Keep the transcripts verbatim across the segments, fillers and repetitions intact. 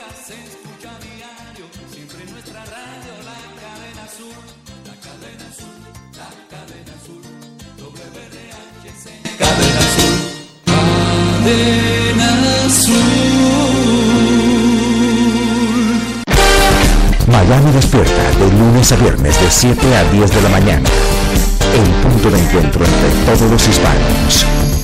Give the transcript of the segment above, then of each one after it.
se escucha a diario, siempre en nuestra radio, la cadena azul, la cadena azul, la cadena azul, W R H C, cadena azul, cadena azul. Miami despierta de lunes a viernes de siete a diez de la mañana. El punto de encuentro entre todos los hispanos.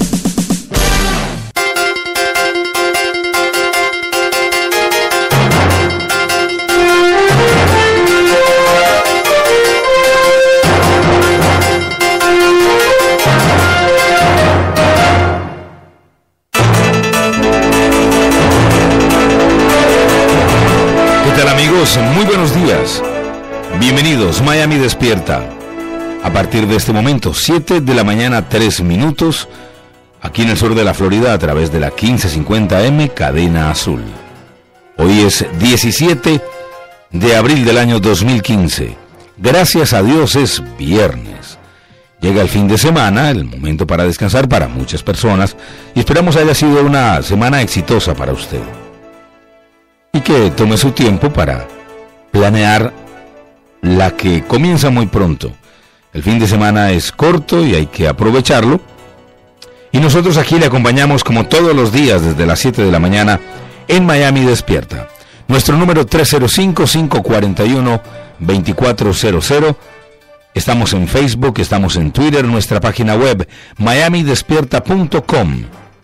Amigos, muy buenos días. Bienvenidos, Miami despierta. A partir de este momento, siete de la mañana, tres minutos, aquí en el sur de la Florida, a través de la quince cincuenta M, Cadena Azul. Hoy es diecisiete de abril del año dos mil quince. Gracias a Dios es viernes. Llega el fin de semana, el momento para descansar para muchas personas, y esperamos haya sido una semana exitosa para usted. Y que tome su tiempo para planear la que comienza muy pronto. El fin de semana es corto y hay que aprovecharlo. Y nosotros aquí le acompañamos como todos los días desde las siete de la mañana en Miami Despierta. Nuestro número tres cero cinco, cinco cuatro uno, dos cuatro cero cero. Estamos en Facebook, estamos en Twitter, nuestra página web miami despierta punto com.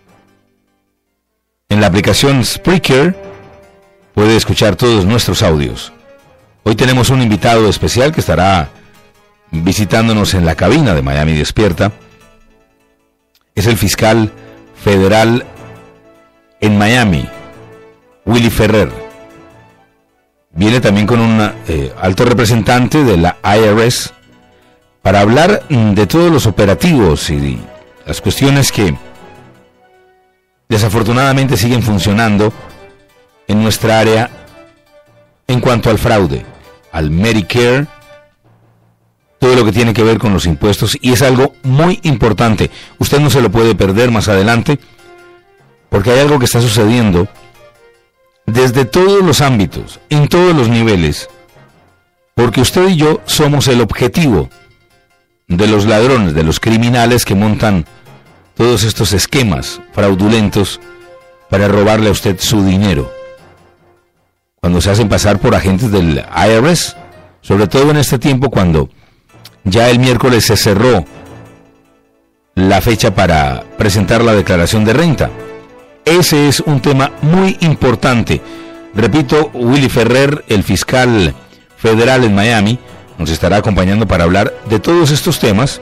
En la aplicación Spreaker puede escuchar todos nuestros audios. Hoy tenemos un invitado especial que estará visitándonos en la cabina de Miami Despierta. Es el fiscal federal en Miami, Willy Ferrer. Viene también con un eh, alto representante de la I R S para hablar de todos los operativos y las cuestiones que desafortunadamente siguen funcionando en nuestra área en cuanto al fraude, al Medicare, todo lo que tiene que ver con los impuestos, y es algo muy importante. Usted no se lo puede perder más adelante, porque hay algo que está sucediendo desde todos los ámbitos, en todos los niveles, porque usted y yo somos el objetivo de los ladrones, de los criminales que montan todos estos esquemas fraudulentos para robarle a usted su dinero. Cuando se hacen pasar por agentes del I R S, sobre todo en este tiempo cuando ya el miércoles se cerró la fecha para presentar la declaración de renta. Ese es un tema muy importante. Repito, Willy Ferrer, el fiscal federal en Miami, nos estará acompañando para hablar de todos estos temas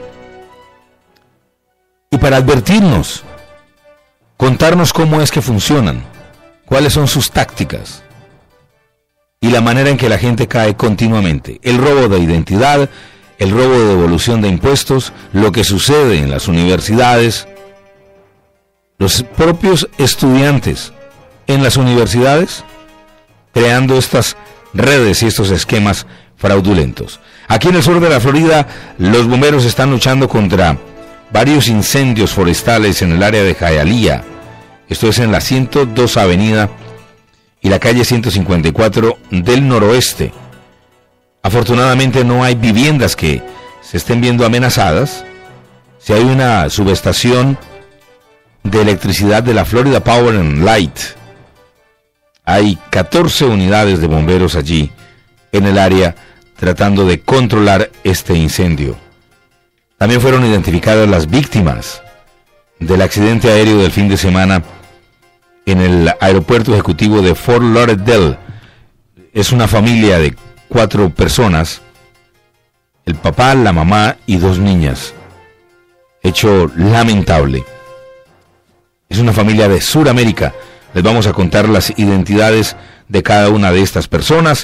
y para advertirnos, contarnos cómo es que funcionan, cuáles son sus tácticas y la manera en que la gente cae continuamente. El robo de identidad, el robo de devolución de impuestos, lo que sucede en las universidades, los propios estudiantes en las universidades creando estas redes y estos esquemas fraudulentos. Aquí en el sur de la Florida, los bomberos están luchando contra varios incendios forestales en el área de Hialeah. Esto es en la ciento dos Avenida y la calle ciento cincuenta y cuatro del noroeste. Afortunadamente no hay viviendas que se estén viendo amenazadas. Si hay una subestación de electricidad de la Florida Power and Light. Hay catorce unidades de bomberos allí en el área tratando de controlar este incendio. También fueron identificadas las víctimas del accidente aéreo del fin de semana en el aeropuerto ejecutivo de Fort Lauderdale. Es una familia de cuatro personas, el papá, la mamá y dos niñas. Hecho lamentable. Es una familia de Sudamérica. Les vamos a contar las identidades de cada una de estas personas.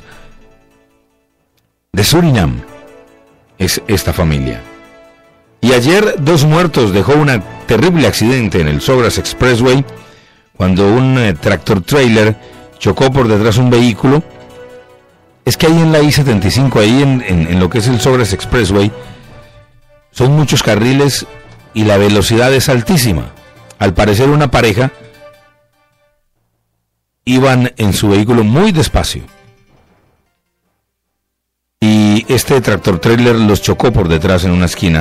De Surinam es esta familia. Y ayer dos muertos dejó un terrible accidente en el Sogras Expressway cuando un eh, tractor trailer chocó por detrás un vehículo. Es que ahí en la I setenta y cinco, ahí en, en, en lo que es el Sogras Expressway, son muchos carriles y la velocidad es altísima. Al parecer una pareja iban en su vehículo muy despacio. Y este tractor trailer los chocó por detrás en una esquina.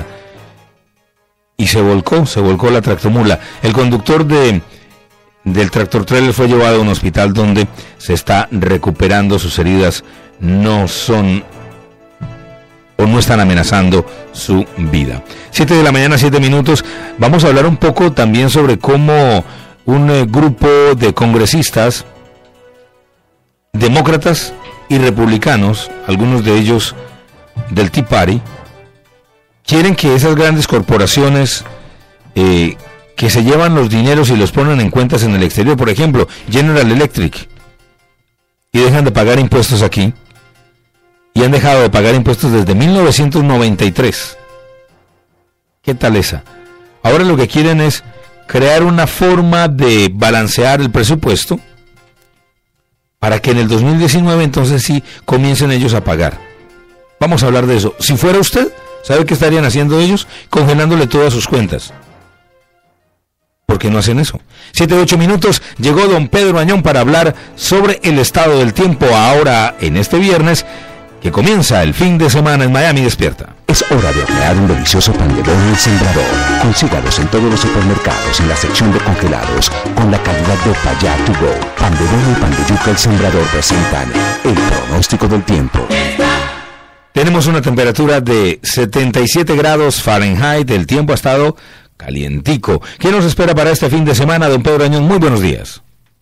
Y se volcó, se volcó la tractomula. El conductor de, del tractor trailer fue llevado a un hospital donde se está recuperando. Sus heridas no son o no están amenazando su vida. siete de la mañana, siete minutos. Vamos a hablar un poco también sobre cómo un eh, grupo de congresistas demócratas y republicanos, algunos de ellos del Tea Party, quieren que esas grandes corporaciones eh, que se llevan los dineros y los ponen en cuentas en el exterior, por ejemplo, General Electric, y dejan de pagar impuestos aquí, y han dejado de pagar impuestos desde mil novecientos noventa y tres. ¿Qué tal esa? Ahora lo que quieren es crear una forma de balancear el presupuesto para que en el dos mil diecinueve entonces sí comiencen ellos a pagar. Vamos a hablar de eso. Si fuera usted, ¿sabe qué estarían haciendo ellos? Congelándole todas sus cuentas. ¿Por qué no hacen eso? Siete, ocho minutos, llegó don Pedro Añón para hablar sobre el estado del tiempo ahora en este viernes, que comienza el fin de semana en Miami Despierta. Es hora de hornear un delicioso pan de bono El Sembrador. Consígalos en todos los supermercados en la sección de congelados con la calidad de Payá to Go. Pan de bono y pan de yuca El Sembrador presentan el pronóstico del tiempo. Tenemos una temperatura de setenta y siete grados Fahrenheit. El tiempo ha estado calientico. ¿Qué nos espera para este fin de semana, don Pedro Añón? Muy buenos días.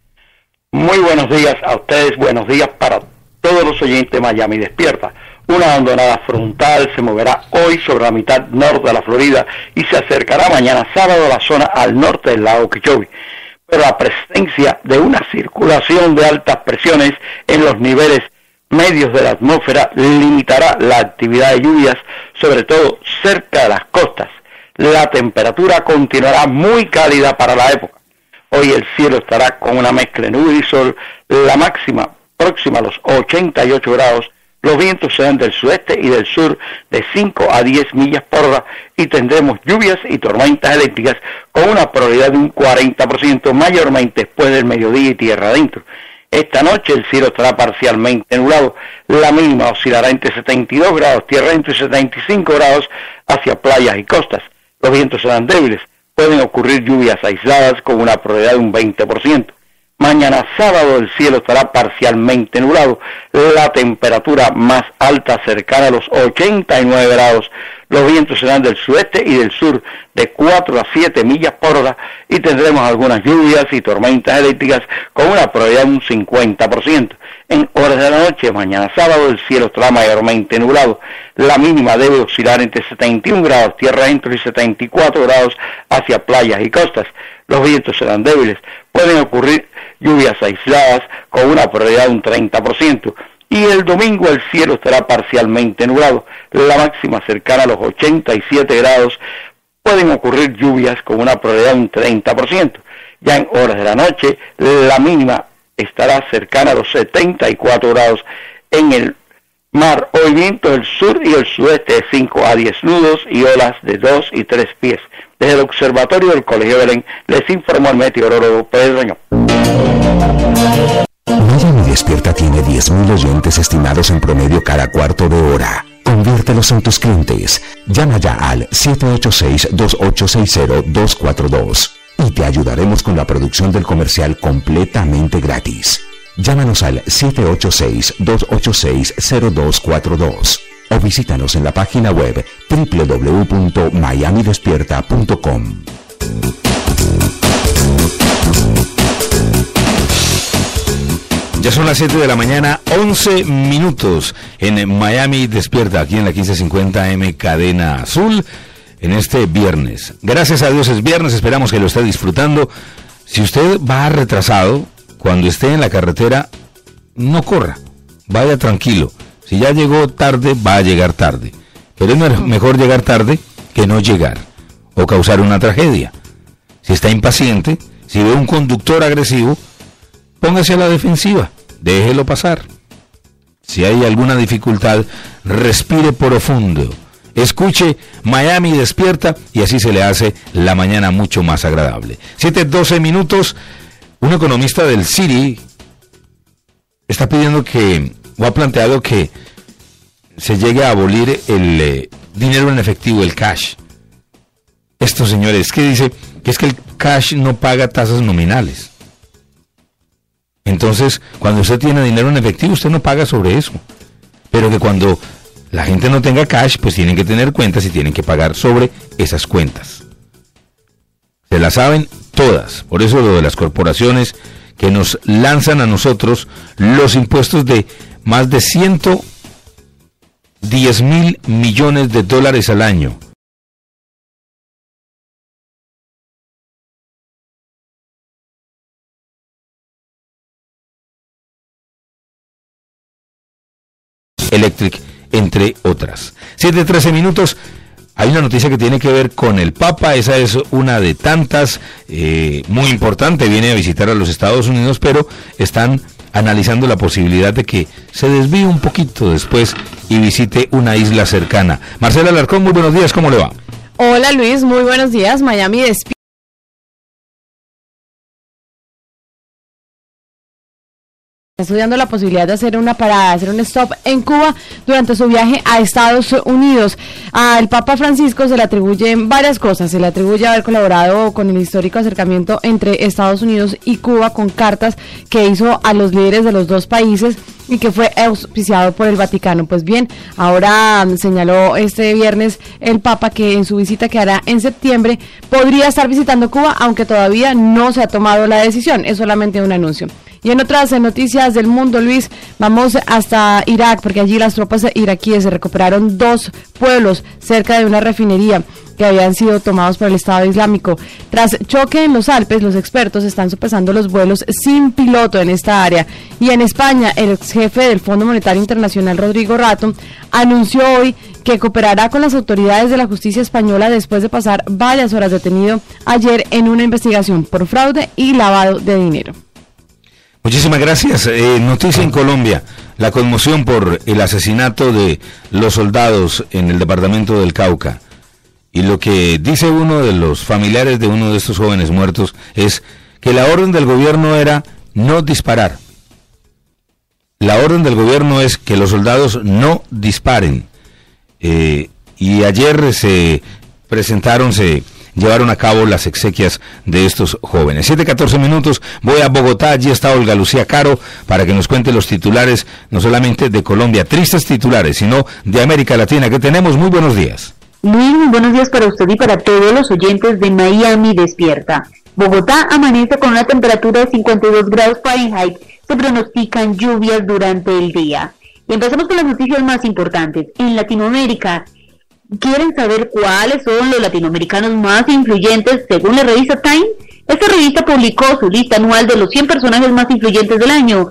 Muy buenos días a ustedes, buenos días para todos los oyentes de Miami Despierta. Una hondonada frontal se moverá hoy sobre la mitad norte de la Florida y se acercará mañana sábado a la zona al norte del lago Okeechobee. Pero la presencia de una circulación de altas presiones en los niveles medios de la atmósfera limitará la actividad de lluvias, sobre todo cerca de las costas. La temperatura continuará muy cálida para la época. Hoy el cielo estará con una mezcla de nubes y sol, la máxima próxima a los ochenta y ocho grados, los vientos serán del sudeste y del sur de cinco a diez millas por hora y tendremos lluvias y tormentas eléctricas con una probabilidad de un cuarenta por ciento mayormente después del mediodía y tierra adentro. Esta noche el cielo estará parcialmente nublado, la mínima oscilará entre setenta y dos grados tierra adentro y setenta y cinco grados hacia playas y costas. Los vientos serán débiles, pueden ocurrir lluvias aisladas con una probabilidad de un veinte por ciento. Mañana sábado el cielo estará parcialmente nublado, la temperatura más alta cercana a los ochenta y nueve grados, los vientos serán del sudeste y del sur de cuatro a siete millas por hora y tendremos algunas lluvias y tormentas eléctricas con una probabilidad de un cincuenta por ciento. En horas de la noche, mañana sábado, el cielo estará mayormente nublado, la mínima debe oscilar entre setenta y un grados tierra adentro y setenta y cuatro grados hacia playas y costas. Los vientos serán débiles, pueden ocurrir lluvias aisladas con una probabilidad de un treinta por ciento. Y el domingo el cielo estará parcialmente nublado, la máxima cercana a los ochenta y siete grados, pueden ocurrir lluvias con una probabilidad de un treinta por ciento. Ya en horas de la noche, la mínima estará cercana a los setenta y cuatro grados en el mar. Hoy vientos del sur y el sudeste de cinco a diez nudos y olas de dos y tres pies. Desde el observatorio del Colegio Belén les informó el meteorólogo Pedro Añón. Miami Despierta tiene diez mil oyentes estimados en promedio cada cuarto de hora. Conviértelos en tus clientes. Llama ya al siete ocho seis, dos ocho seis cero, dos cuatro dos y te ayudaremos con la producción del comercial completamente gratis. Llámanos al siete ocho seis, dos ocho seis, cero dos cuatro dos o visítanos en la página web doble u doble u doble u punto miami despierta punto com. Ya son las siete de la mañana, once minutos en Miami Despierta, aquí en la quince cincuenta eme Cadena Azul, en este viernes. Gracias a Dios es viernes, esperamos que lo esté disfrutando. Si usted va retrasado, cuando esté en la carretera, no corra, vaya tranquilo. Si ya llegó tarde, va a llegar tarde. Pero es mejor llegar tarde que no llegar o causar una tragedia. Si está impaciente, si ve un conductor agresivo, póngase a la defensiva, déjelo pasar. Si hay alguna dificultad, respire profundo. Escuche Miami Despierta y así se le hace la mañana mucho más agradable. siete doce minutos, un economista del Citi está pidiendo que, o ha planteado que se llegue a abolir el eh, dinero en efectivo, el cash. Esto, señores, que dice que es que el cash no paga tasas nominales. Entonces, cuando usted tiene dinero en efectivo, usted no paga sobre eso. Pero que cuando la gente no tenga cash, pues tienen que tener cuentas y tienen que pagar sobre esas cuentas. Se las saben todas. Por eso lo de las corporaciones que nos lanzan a nosotros los impuestos de más de ciento diez mil millones de dólares al año. Electric, entre otras. siete trece minutos. Hay una noticia que tiene que ver con el Papa. Esa es una de tantas, eh, muy importante. Viene a visitar a los Estados Unidos, pero están analizando la posibilidad de que se desvíe un poquito después y visite una isla cercana. Marcela Alarcón, muy buenos días, ¿cómo le va? Hola Luis, muy buenos días. Miami despierta. Estudiando la posibilidad de hacer una parada, hacer un stop en Cuba durante su viaje a Estados Unidos. Al Papa Francisco se le atribuyen varias cosas. Se le atribuye haber colaborado con el histórico acercamiento entre Estados Unidos y Cuba con cartas que hizo a los líderes de los dos países y que fue auspiciado por el Vaticano. Pues bien, ahora um, señaló este viernes el Papa que en su visita que hará en septiembre podría estar visitando Cuba, aunque todavía no se ha tomado la decisión, es solamente un anuncio. Y en otras noticias del mundo, Luis, vamos hasta Irak, porque allí las tropas iraquíes recuperaron dos pueblos cerca de una refinería que habían sido tomados por el Estado Islámico. Tras choque en los Alpes, los expertos están sopesando los vuelos sin piloto en esta área. Y en España, el ex jefe del Fondo Monetario Internacional, Rodrigo Rato, anunció hoy que cooperará con las autoridades de la justicia española después de pasar varias horas detenido ayer en una investigación por fraude y lavado de dinero. Muchísimas gracias. Eh, noticia en Colombia, la conmoción por el asesinato de los soldados en el departamento del Cauca. Y lo que dice uno de los familiares de uno de estos jóvenes muertos es que la orden del gobierno era no disparar. La orden del gobierno es que los soldados no disparen. Eh, y ayer se presentaron, se llevaron a cabo las exequias de estos jóvenes. siete catorce minutos, voy a Bogotá, allí está Olga Lucía Caro para que nos cuente los titulares, no solamente de Colombia, tristes titulares, sino de América Latina. ¿Qué tenemos? Muy buenos días. Luis, muy buenos días para usted y para todos los oyentes de Miami Despierta. Bogotá amanece con una temperatura de cincuenta y dos grados Fahrenheit, se pronostican lluvias durante el día. Y empezamos con las noticias más importantes. En Latinoamérica, ¿quieren saber cuáles son los latinoamericanos más influyentes según la revista Time? Esta revista publicó su lista anual de los cien personajes más influyentes del año.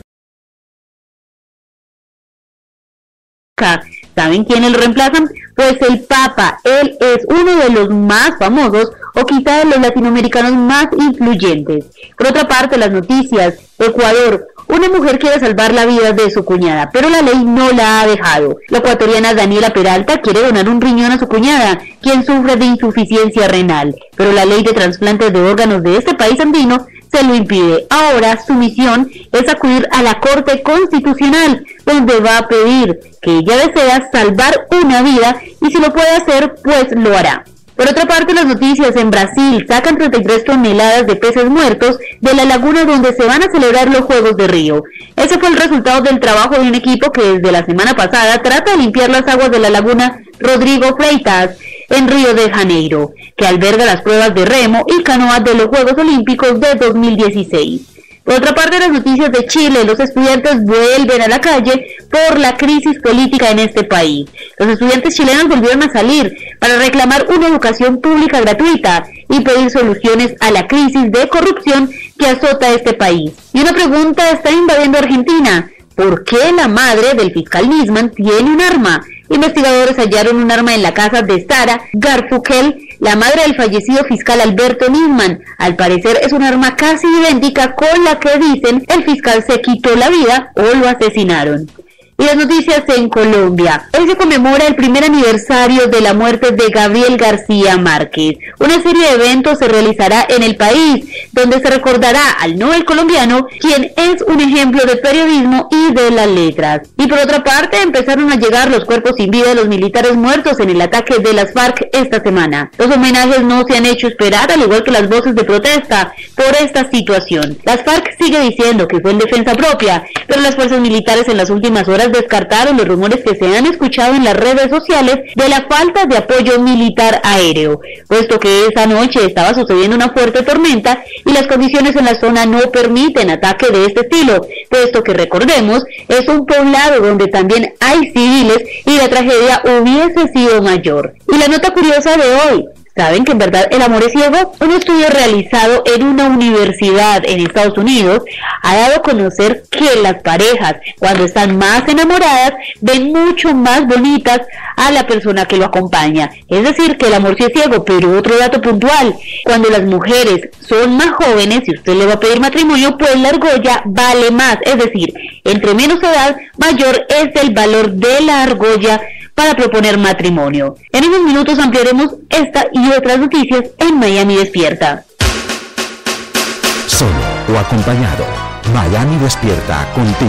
¿Saben quiénes lo reemplazan? Pues el Papa. Él es uno de los más famosos o quizá de los latinoamericanos más influyentes. Por otra parte, las noticias. Ecuador. Una mujer quiere salvar la vida de su cuñada, pero la ley no la ha dejado. La ecuatoriana Daniela Peralta quiere donar un riñón a su cuñada, quien sufre de insuficiencia renal, pero la ley de trasplantes de órganos de este país andino se lo impide. Ahora su misión es acudir a la Corte Constitucional, donde va a pedir que ella desea salvar una vida y si lo puede hacer, pues lo hará. Por otra parte, las noticias. En Brasil sacan treinta y tres toneladas de peces muertos de la laguna donde se van a celebrar los Juegos de Río. Ese fue el resultado del trabajo de un equipo que desde la semana pasada trata de limpiar las aguas de la laguna Rodrigo Freitas en Río de Janeiro, que alberga las pruebas de remo y canoa de los Juegos Olímpicos de dos mil dieciséis. Por otra parte, las noticias de Chile. Los estudiantes vuelven a la calle por la crisis política en este país. Los estudiantes chilenos volvieron a salir para reclamar una educación pública gratuita y pedir soluciones a la crisis de corrupción que azota este país. Y una pregunta está invadiendo Argentina. ¿Por qué la madre del fiscal Nisman tiene un arma? Investigadores hallaron un arma en la casa de Sara Garfukel, la madre del fallecido fiscal Alberto Nisman. Al parecer es un arma casi idéntica con la que dicen el fiscal se quitó la vida o lo asesinaron. Y las noticias en Colombia. Hoy se conmemora el primer aniversario de la muerte de Gabriel García Márquez. Una serie de eventos se realizará en el país, donde se recordará al Nobel colombiano, quien es un ejemplo de periodismo y de las letras. Y por otra parte, empezaron a llegar los cuerpos sin vida de los militares muertos en el ataque de las FARC esta semana. Los homenajes no se han hecho esperar, al igual que las voces de protesta por esta situación. Las FARC sigue diciendo que fue en defensa propia, pero las fuerzas militares en las últimas horas descartaron los rumores que se han escuchado en las redes sociales de la falta de apoyo militar aéreo, puesto que esa noche estaba sucediendo una fuerte tormenta y las condiciones en la zona no permiten ataque de este estilo, puesto que recordemos, es un poblado donde también hay civiles y la tragedia hubiese sido mayor. Y la nota curiosa de hoy: ¿saben que en verdad el amor es ciego? Un estudio realizado en una universidad en Estados Unidos ha dado a conocer que las parejas, cuando están más enamoradas, ven mucho más bonitas a la persona que lo acompaña. Es decir, que el amor sí es ciego. Pero otro dato puntual: cuando las mujeres son más jóvenes y usted le va a pedir matrimonio, pues la argolla vale más. Es decir, entre menos edad, mayor es el valor de la argolla para proponer matrimonio. En unos minutos ampliaremos esta y otras noticias en Miami Despierta. Solo o acompañado, Miami Despierta contigo.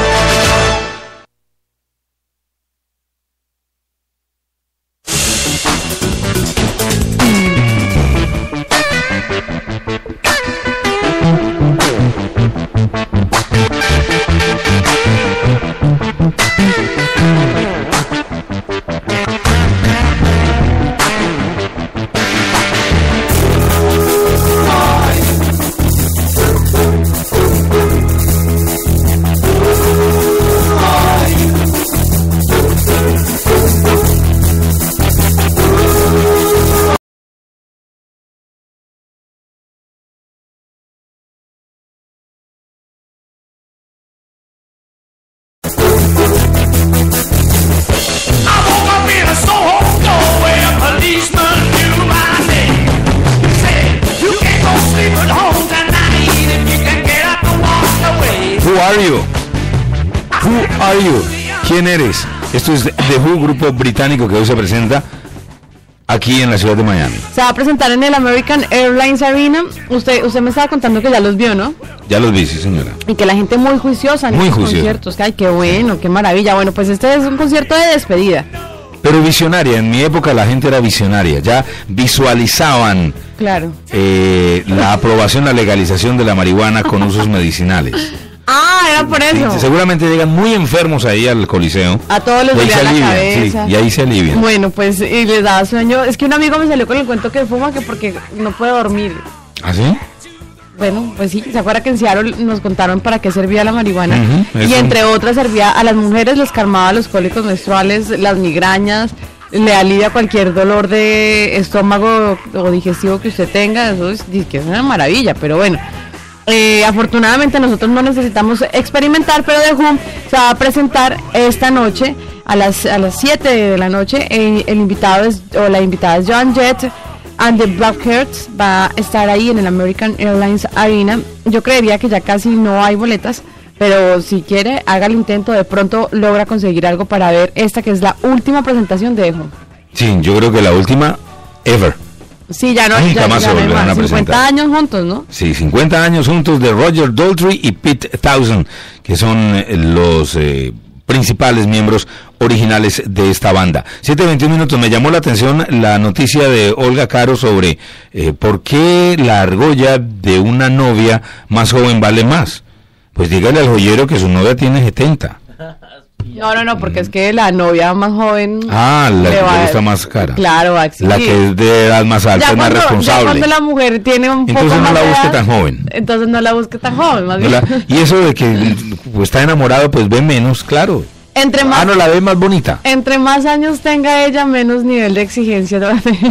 ¿Quién eres? Esto es The Who, grupo británico que hoy se presenta aquí en la ciudad de Miami. Se va a presentar en el American Airlines Arena. Usted usted me estaba contando que ya los vio, ¿no? Ya los vi, sí, señora. Y que la gente muy juiciosa en muy estos juiciosa. conciertos. Ay, qué bueno, qué maravilla. Bueno, pues este es un concierto de despedida. Pero visionaria, en mi época la gente era visionaria, ya visualizaban claro. eh, la aprobación, la legalización de la marihuana con usos medicinales. Ah, era por eso. Sí, seguramente llegan muy enfermos ahí al Coliseo. A todos les dolía la cabeza. Sí, y ahí se alivian. Bueno, pues y les daba sueño. Es que un amigo me salió con el cuento que fuma que porque no puede dormir. ¿Ah, sí? Bueno, pues sí, ¿se acuerda que en Seattle nos contaron para qué servía la marihuana? Uh-huh, y entre un... otras servía a las mujeres, les calmaba los cólicos menstruales, las migrañas, le alivia cualquier dolor de estómago o digestivo que usted tenga. Eso es, que es una maravilla, pero bueno. Eh, afortunadamente nosotros no necesitamos experimentar, pero The Who se va a presentar esta noche a las a las siete de la noche. Eh, el invitado es, o la invitada es Joan Jett and the Blackhearts. Va a estar ahí en el American Airlines Arena. Yo creería que ya casi no hay boletas, pero si quiere, haga el intento, de pronto logra conseguir algo para ver esta que es la última presentación de The Who. Sí, yo creo que la última ever. Sí, ya no, Ay, ya, jamás ya se no hay volverán más. a cincuenta presentar. años juntos, ¿no? Sí, cincuenta años juntos de Roger Daltrey y Pete Townshend, que son eh, los eh, principales miembros originales de esta banda. siete veintiún minutos, me llamó la atención la noticia de Olga Caro sobre eh, por qué la argolla de una novia más joven vale más. Pues dígale al joyero que su novia tiene setenta. No, no, no, porque es que la novia más joven... Ah, la le que va le a- gusta más cara. Claro, va a exigir. La que es de edad más alta, Ya es más cuando, ya responsable. cuando la mujer tiene un poco Entonces no más la de busque edad, tan joven. Entonces no la busque tan joven, más No bien. la- y eso de que pues, está enamorado, pues ve menos, claro. Entre más, Ah, no, la ve más bonita. entre más años tenga ella, menos nivel de exigencia.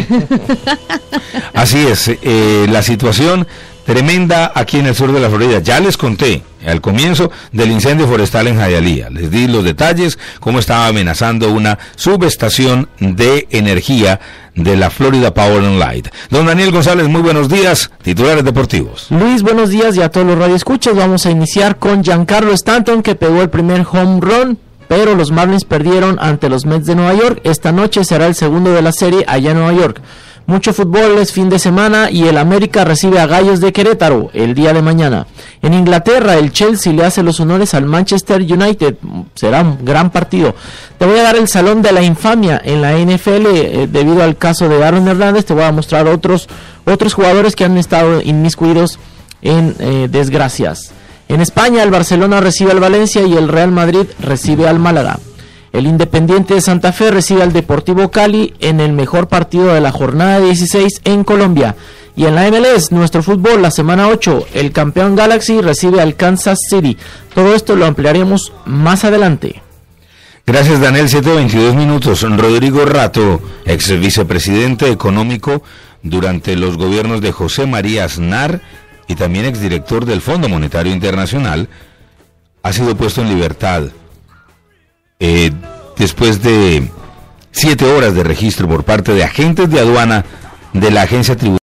Así es, eh, la situación tremenda aquí en el sur de la Florida. Ya les conté al comienzo del incendio forestal en Hialeah. Les di los detalles, cómo estaba amenazando una subestación de energía de la Florida Power and Light. Don Daniel González, muy buenos días, titulares deportivos. Luis, buenos días y a todos los radioescuchas. Vamos a iniciar con Giancarlo Stanton, que pegó el primer home run pero los Marlins perdieron ante los Mets de Nueva York. Esta noche será el segundo de la serie allá en Nueva York. Mucho fútbol es fin de semana y el América recibe a Gallos de Querétaro el día de mañana. En Inglaterra, el Chelsea le hace los honores al Manchester United. Será un gran partido. Te voy a dar el salón de la infamia en la N F L eh, debido al caso de Aaron Hernández. Te voy a mostrar otros, otros jugadores que han estado inmiscuidos en eh, desgracias. En España, el Barcelona recibe al Valencia y el Real Madrid recibe al Málaga. El Independiente de Santa Fe recibe al Deportivo Cali en el mejor partido de la jornada dieciséis en Colombia. Y en la M L S, nuestro fútbol, la semana ocho, el campeón Galaxy recibe al Kansas City. Todo esto lo ampliaremos más adelante. Gracias, Daniel. siete veintidós minutos. Rodrigo Rato, ex vicepresidente económico durante los gobiernos de José María Aznar y también exdirector del Fondo Monetario Internacional, ha sido puesto en libertad eh, después de siete horas de registro por parte de agentes de aduana de la agencia tributaria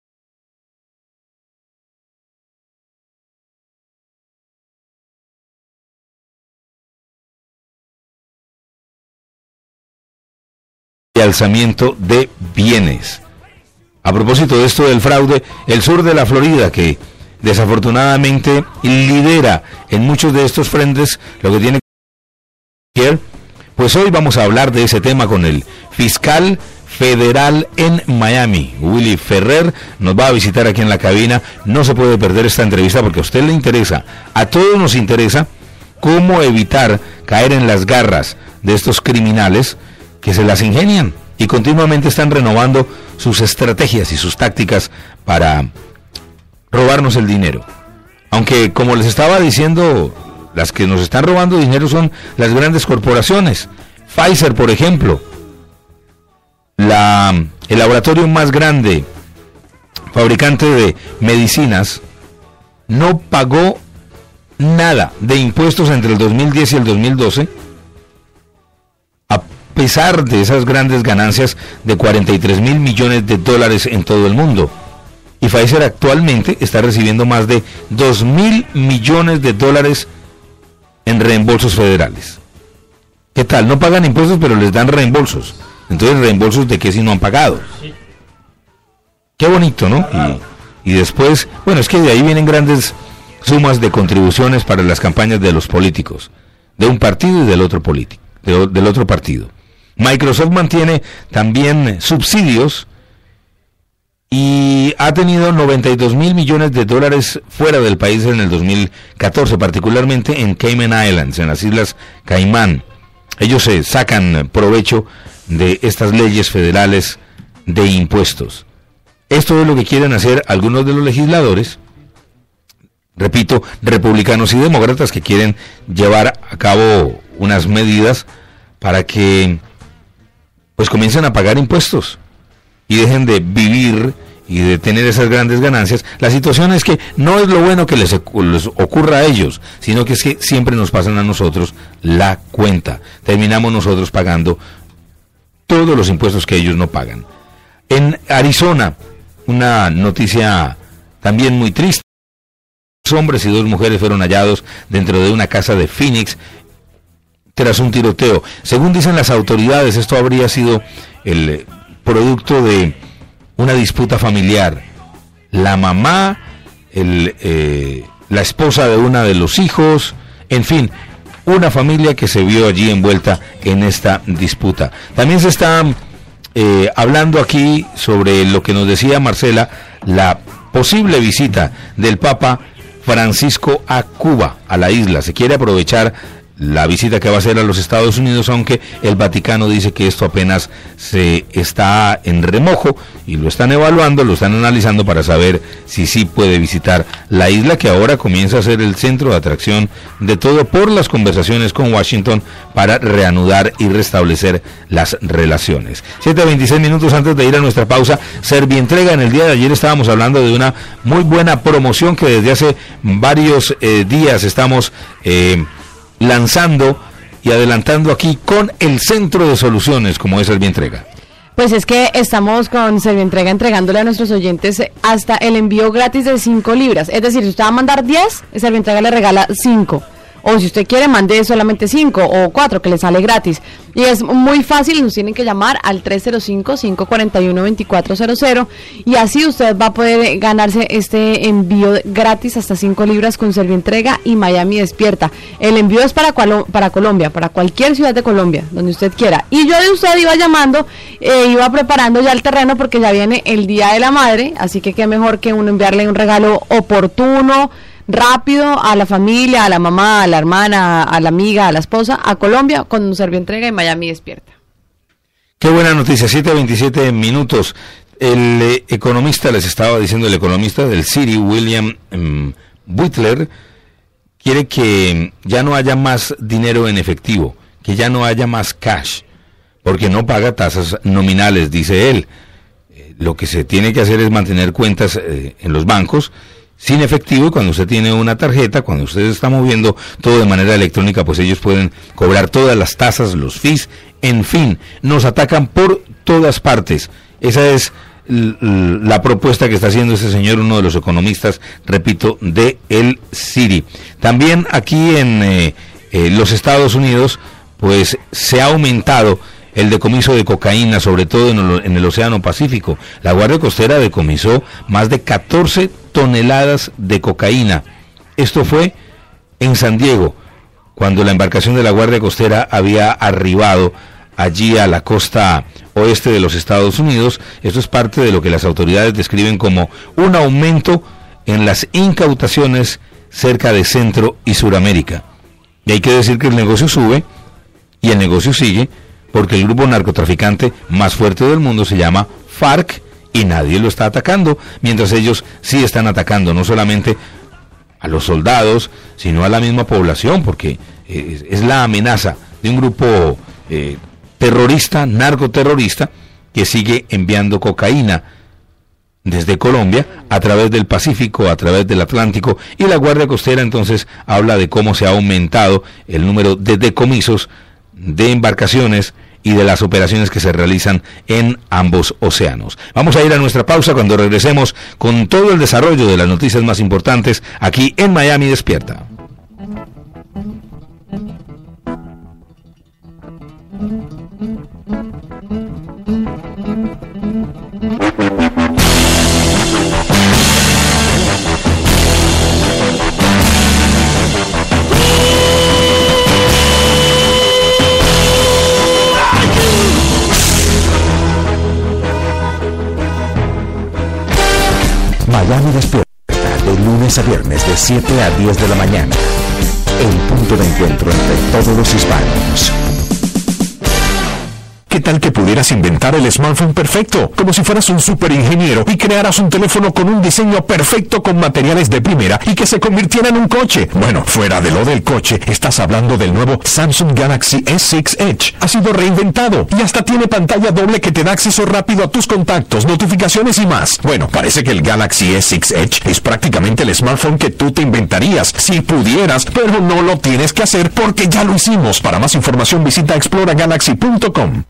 de alzamiento de bienes. A propósito de esto del fraude, el sur de la Florida, que desafortunadamente lidera en muchos de estos frentes lo que tiene que ver, pues hoy vamos a hablar de ese tema con el fiscal federal en Miami, Willy Ferrer, nos va a visitar aquí en la cabina. No se puede perder esta entrevista porque a usted le interesa, a todos nos interesa cómo evitar caer en las garras de estos criminales que se las ingenian y continuamente están renovando sus estrategias y sus tácticas para robarnos el dinero. Aunque, como les estaba diciendo, las que nos están robando dinero son las grandes corporaciones. Pfizer, por ejemplo, la, el laboratorio más grande, fabricante de medicinas, no pagó nada de impuestos entre el dos mil diez y el dos mil doce, a pesar de esas grandes ganancias de cuarenta y tres mil millones de dólares en todo el mundo. Y Pfizer actualmente está recibiendo más de dos mil millones de dólares en reembolsos federales. ¿Qué tal? No pagan impuestos, pero les dan reembolsos. Entonces, ¿reembolsos de qué si no han pagado? Qué bonito, ¿no? Y, y después, bueno, es que de ahí vienen grandes sumas de contribuciones para las campañas de los políticos, de un partido y del otro político, de, del otro partido. Microsoft mantiene también subsidios y ha tenido noventa y dos mil millones de dólares fuera del país en el dos mil catorce, particularmente en Cayman Islands, en las Islas Caimán. Ellos se sacan provecho de estas leyes federales de impuestos. Esto es lo que quieren hacer algunos de los legisladores, repito, republicanos y demócratas, que quieren llevar a cabo unas medidas para que pues comiencen a pagar impuestos y dejen de vivir y de tener esas grandes ganancias. La situación es que no es lo bueno que les, les ocurra a ellos, sino que es que siempre nos pasan a nosotros la cuenta. Terminamos nosotros pagando todos los impuestos que ellos no pagan. En Arizona, una noticia también muy triste. Dos hombres y dos mujeres fueron hallados dentro de una casa de Phoenix tras un tiroteo. Según dicen las autoridades, esto habría sido el producto de una disputa familiar. La mamá, el, eh, la esposa de una de los hijos, en fin, una familia que se vio allí envuelta en esta disputa. También se está eh, hablando aquí sobre lo que nos decía Marcela, la posible visita del Papa Francisco a Cuba, a la isla. Se quiere aprovechar la visita que va a hacer a los Estados Unidos, aunque el Vaticano dice que esto apenas se está en remojo y lo están evaluando, lo están analizando para saber si sí puede visitar la isla, que ahora comienza a ser el centro de atracción de todo por las conversaciones con Washington para reanudar y restablecer las relaciones. siete veintiséis minutos antes de ir a nuestra pausa. Servientrega, en el día de ayer estábamos hablando de una muy buena promoción que desde hace varios eh, días estamos eh, lanzando y adelantando aquí con el Centro de Soluciones, como es Servientrega. Pues es que estamos con Servientrega entregándole a nuestros oyentes hasta el envío gratis de cinco libras. Es decir, si usted va a mandar diez, Servientrega le regala cinco. O si usted quiere, mande solamente cinco o cuatro, que le sale gratis. Y es muy fácil, nos tienen que llamar al tres cero cinco, cinco cuatro uno, dos cuatro cero cero y así usted va a poder ganarse este envío gratis hasta cinco libras con Servientrega y Miami Despierta. El envío es para, para Colombia, para cualquier ciudad de Colombia, donde usted quiera. Y yo de usted iba llamando, eh, iba preparando ya el terreno porque ya viene el Día de la Madre, así que qué mejor que uno enviarle un regalo oportuno, rápido a la familia, a la mamá, a la hermana, a la amiga, a la esposa, a Colombia con Servientrega y Miami Despierta. Qué buena noticia, siete veintisiete minutos. El eh, economista, les estaba diciendo, el economista del Citi, William um, Butler, quiere que ya no haya más dinero en efectivo, que ya no haya más cash, porque no paga tasas nominales, dice él. Eh, lo que se tiene que hacer es mantener cuentas eh, en los bancos sin efectivo, y cuando usted tiene una tarjeta, cuando usted está moviendo todo de manera electrónica, pues ellos pueden cobrar todas las tasas, los fees, en fin, nos atacan por todas partes. Esa es l- l- la propuesta que está haciendo este señor, uno de los economistas, repito, de el Citi. También aquí en eh, eh, los Estados Unidos, pues se ha aumentado el decomiso de cocaína, sobre todo en el, en el Océano Pacífico. La Guardia Costera decomisó más de catorce toneladas de cocaína. Esto fue en San Diego, cuando la embarcación de la Guardia Costera había arribado allí a la costa oeste de los Estados Unidos. Esto es parte de lo que las autoridades describen como un aumento en las incautaciones cerca de Centro y Suramérica. Y hay que decir que el negocio sube y el negocio sigue, porque el grupo narcotraficante más fuerte del mundo se llama FARC y nadie lo está atacando, mientras ellos sí están atacando no solamente a los soldados, sino a la misma población, porque eh, es la amenaza de un grupo eh, terrorista, narcoterrorista, que sigue enviando cocaína desde Colombia a través del Pacífico, a través del Atlántico, y la Guardia Costera entonces habla de cómo se ha aumentado el número de decomisos de embarcaciones y de las operaciones que se realizan en ambos océanos. Vamos a ir a nuestra pausa. Cuando regresemos con todo el desarrollo de las noticias más importantes aquí en Miami Despierta. Miami Despierta, de lunes a viernes de siete a diez de la mañana. El punto de encuentro entre todos los hispanos. ¿Qué tal que pudieras inventar el smartphone perfecto? Como si fueras un super ingeniero y crearas un teléfono con un diseño perfecto con materiales de primera y que se convirtiera en un coche. Bueno, fuera de lo del coche, estás hablando del nuevo Samsung Galaxy S seis Edge. Ha sido reinventado y hasta tiene pantalla doble que te da acceso rápido a tus contactos, notificaciones y más. Bueno, parece que el Galaxy S seis Edge es prácticamente el smartphone que tú te inventarías si pudieras, pero no lo tienes que hacer porque ya lo hicimos. Para más información visita explora galaxy punto com.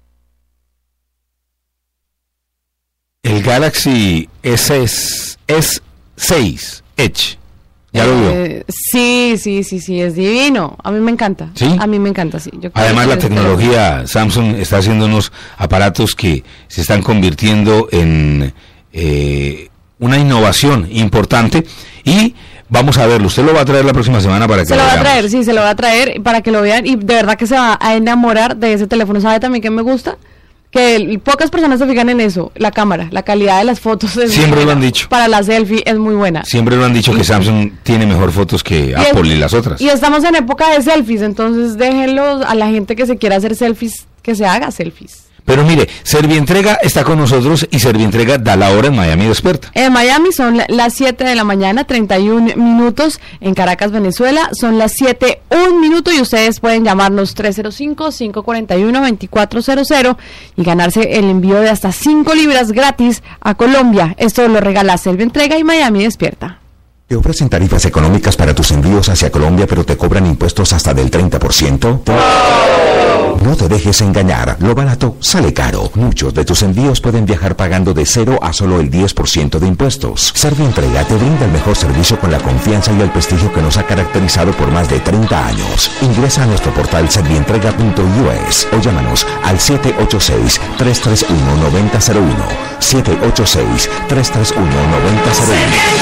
El Galaxy S seis Edge. ¿Ya lo vio? Eh, sí, sí, sí, sí, es divino. A mí me encanta. ¿Sí? A mí me encanta, sí. Yo Además, la tecnología, Samsung está haciendo unos aparatos que se están convirtiendo en eh, una innovación importante y vamos a verlo. Usted lo va a traer la próxima semana para que se lo lo va veamos. a traer, sí, se lo va a traer para que lo vean y de verdad que se va a enamorar de ese teléfono. ¿Sabe también qué me gusta? Que el, pocas personas se fijan en eso, la cámara, la calidad de las fotos. Es Siempre lo han dicho. Para la selfie es muy buena. Siempre lo han dicho que Samsung tiene mejor fotos que Apple y, es, y las otras. Y estamos en época de selfies, entonces déjenlo a la gente que se quiera hacer selfies, que se haga selfies. Pero mire, Servientrega está con nosotros y Servientrega da la hora en Miami Despierta. En Miami son las siete de la mañana, treinta y un minutos. En Caracas, Venezuela, son las siete, un minuto. Y ustedes pueden llamarnos tres cero cinco, cinco cuatro uno, dos cuatro cero cero y ganarse el envío de hasta cinco libras gratis a Colombia. Esto lo regala Servientrega y Miami Despierta. ¿Te ofrecen tarifas económicas para tus envíos hacia Colombia, pero te cobran impuestos hasta del treinta por ciento? No te dejes engañar, lo barato sale caro. Muchos de tus envíos pueden viajar pagando de cero a solo el diez por ciento de impuestos. Servientrega te brinda el mejor servicio con la confianza y el prestigio que nos ha caracterizado por más de treinta años. Ingresa a nuestro portal servientrega punto u s o llámanos al siete ocho seis, tres tres uno, nueve cero cero uno. siete ocho seis, tres tres uno, nueve cero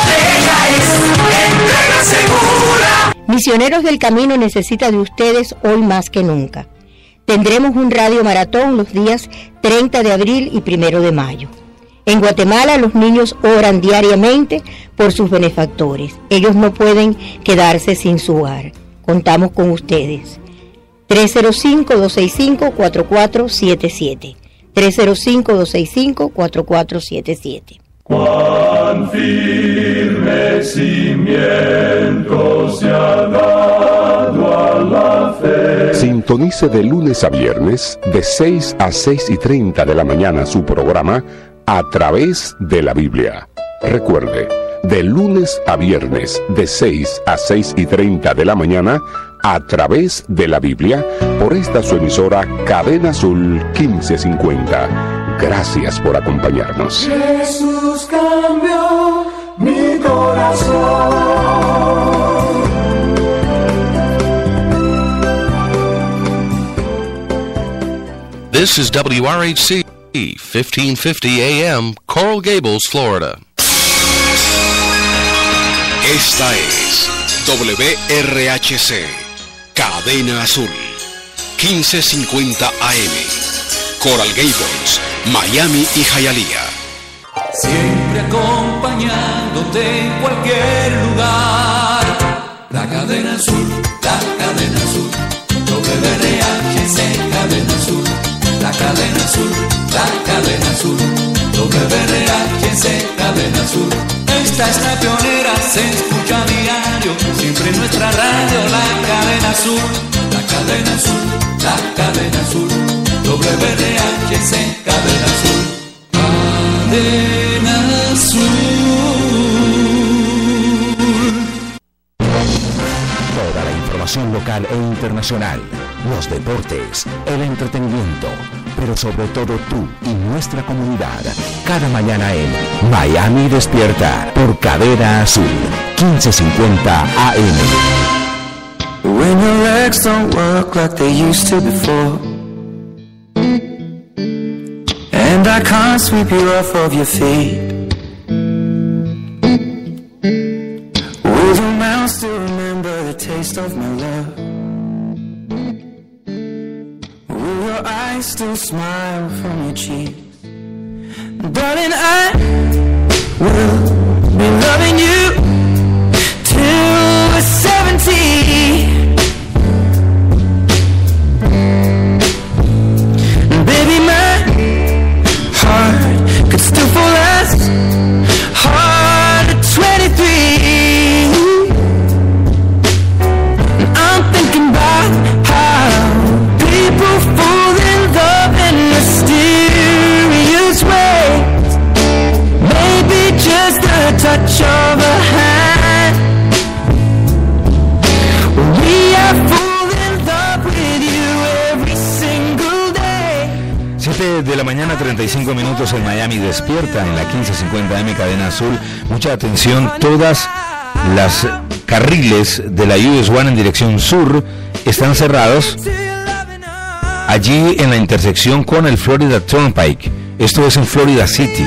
uno. Misioneros del Camino necesita de ustedes hoy más que nunca. Tendremos un radio maratón los días treinta de abril y primero de mayo. En Guatemala los niños oran diariamente por sus benefactores. Ellos no pueden quedarse sin su hogar. Contamos con ustedes. tres cero cinco, dos seis cinco, cuatro cuatro siete siete. tres cero cinco, dos seis cinco, cuatro cuatro siete siete. Cuán firme cimiento se ha dado a la fe. Sintonice de lunes a viernes de seis a seis y treinta de la mañana su programa A Través de la Biblia. Recuerde, de lunes a viernes de seis a seis y treinta de la mañana A Través de la Biblia por esta su emisora Cadena Azul quince cincuenta. Gracias por acompañarnos. Jesús cambió mi corazón. This is W R H C, fifteen fifty A M, Coral Gables, Florida. Esta es W R H C, Cadena Azul, quince cincuenta A M, Coral Gables, Miami y Hialeah. Siempre acompañándote en cualquier lugar. La Cadena Azul, la Cadena Azul, W R H C, Cadena Azul. La Cadena Azul, la Cadena Azul, W R H C, Cadena Azul. Esta es la pionera, se escucha a diario, siempre nuestra radio, la Cadena Azul. La Cadena Azul, la Cadena Azul, W R H C, Cadena Azul. Cadena Azul. Toda la información local e internacional, los deportes, el entretenimiento, pero sobre todo tú y nuestra comunidad, cada mañana en Miami Despierta por Cadena Azul, quince cincuenta A M. When your legs don't work like they used to before, and I can't sweep you off of your feet, will your mouth still remember the taste of my love? Will your eyes still smile from your cheeks? Darling, I will be loving you till we're seventy. Baby, my heart could still fall as hard at twenty-three. And I'm thinking about how people fall in love in mysterious ways. Maybe just a touch of a hand. We are full in love with you every single day. siete de la mañana, treinta y cinco minutos en Miami Despierta, en la quince cincuenta A M Cadena Azul. Mucha atención, todas las carriles de la U S One en dirección sur están cerrados allí en la intersección con el Florida Turnpike. Esto es en Florida City.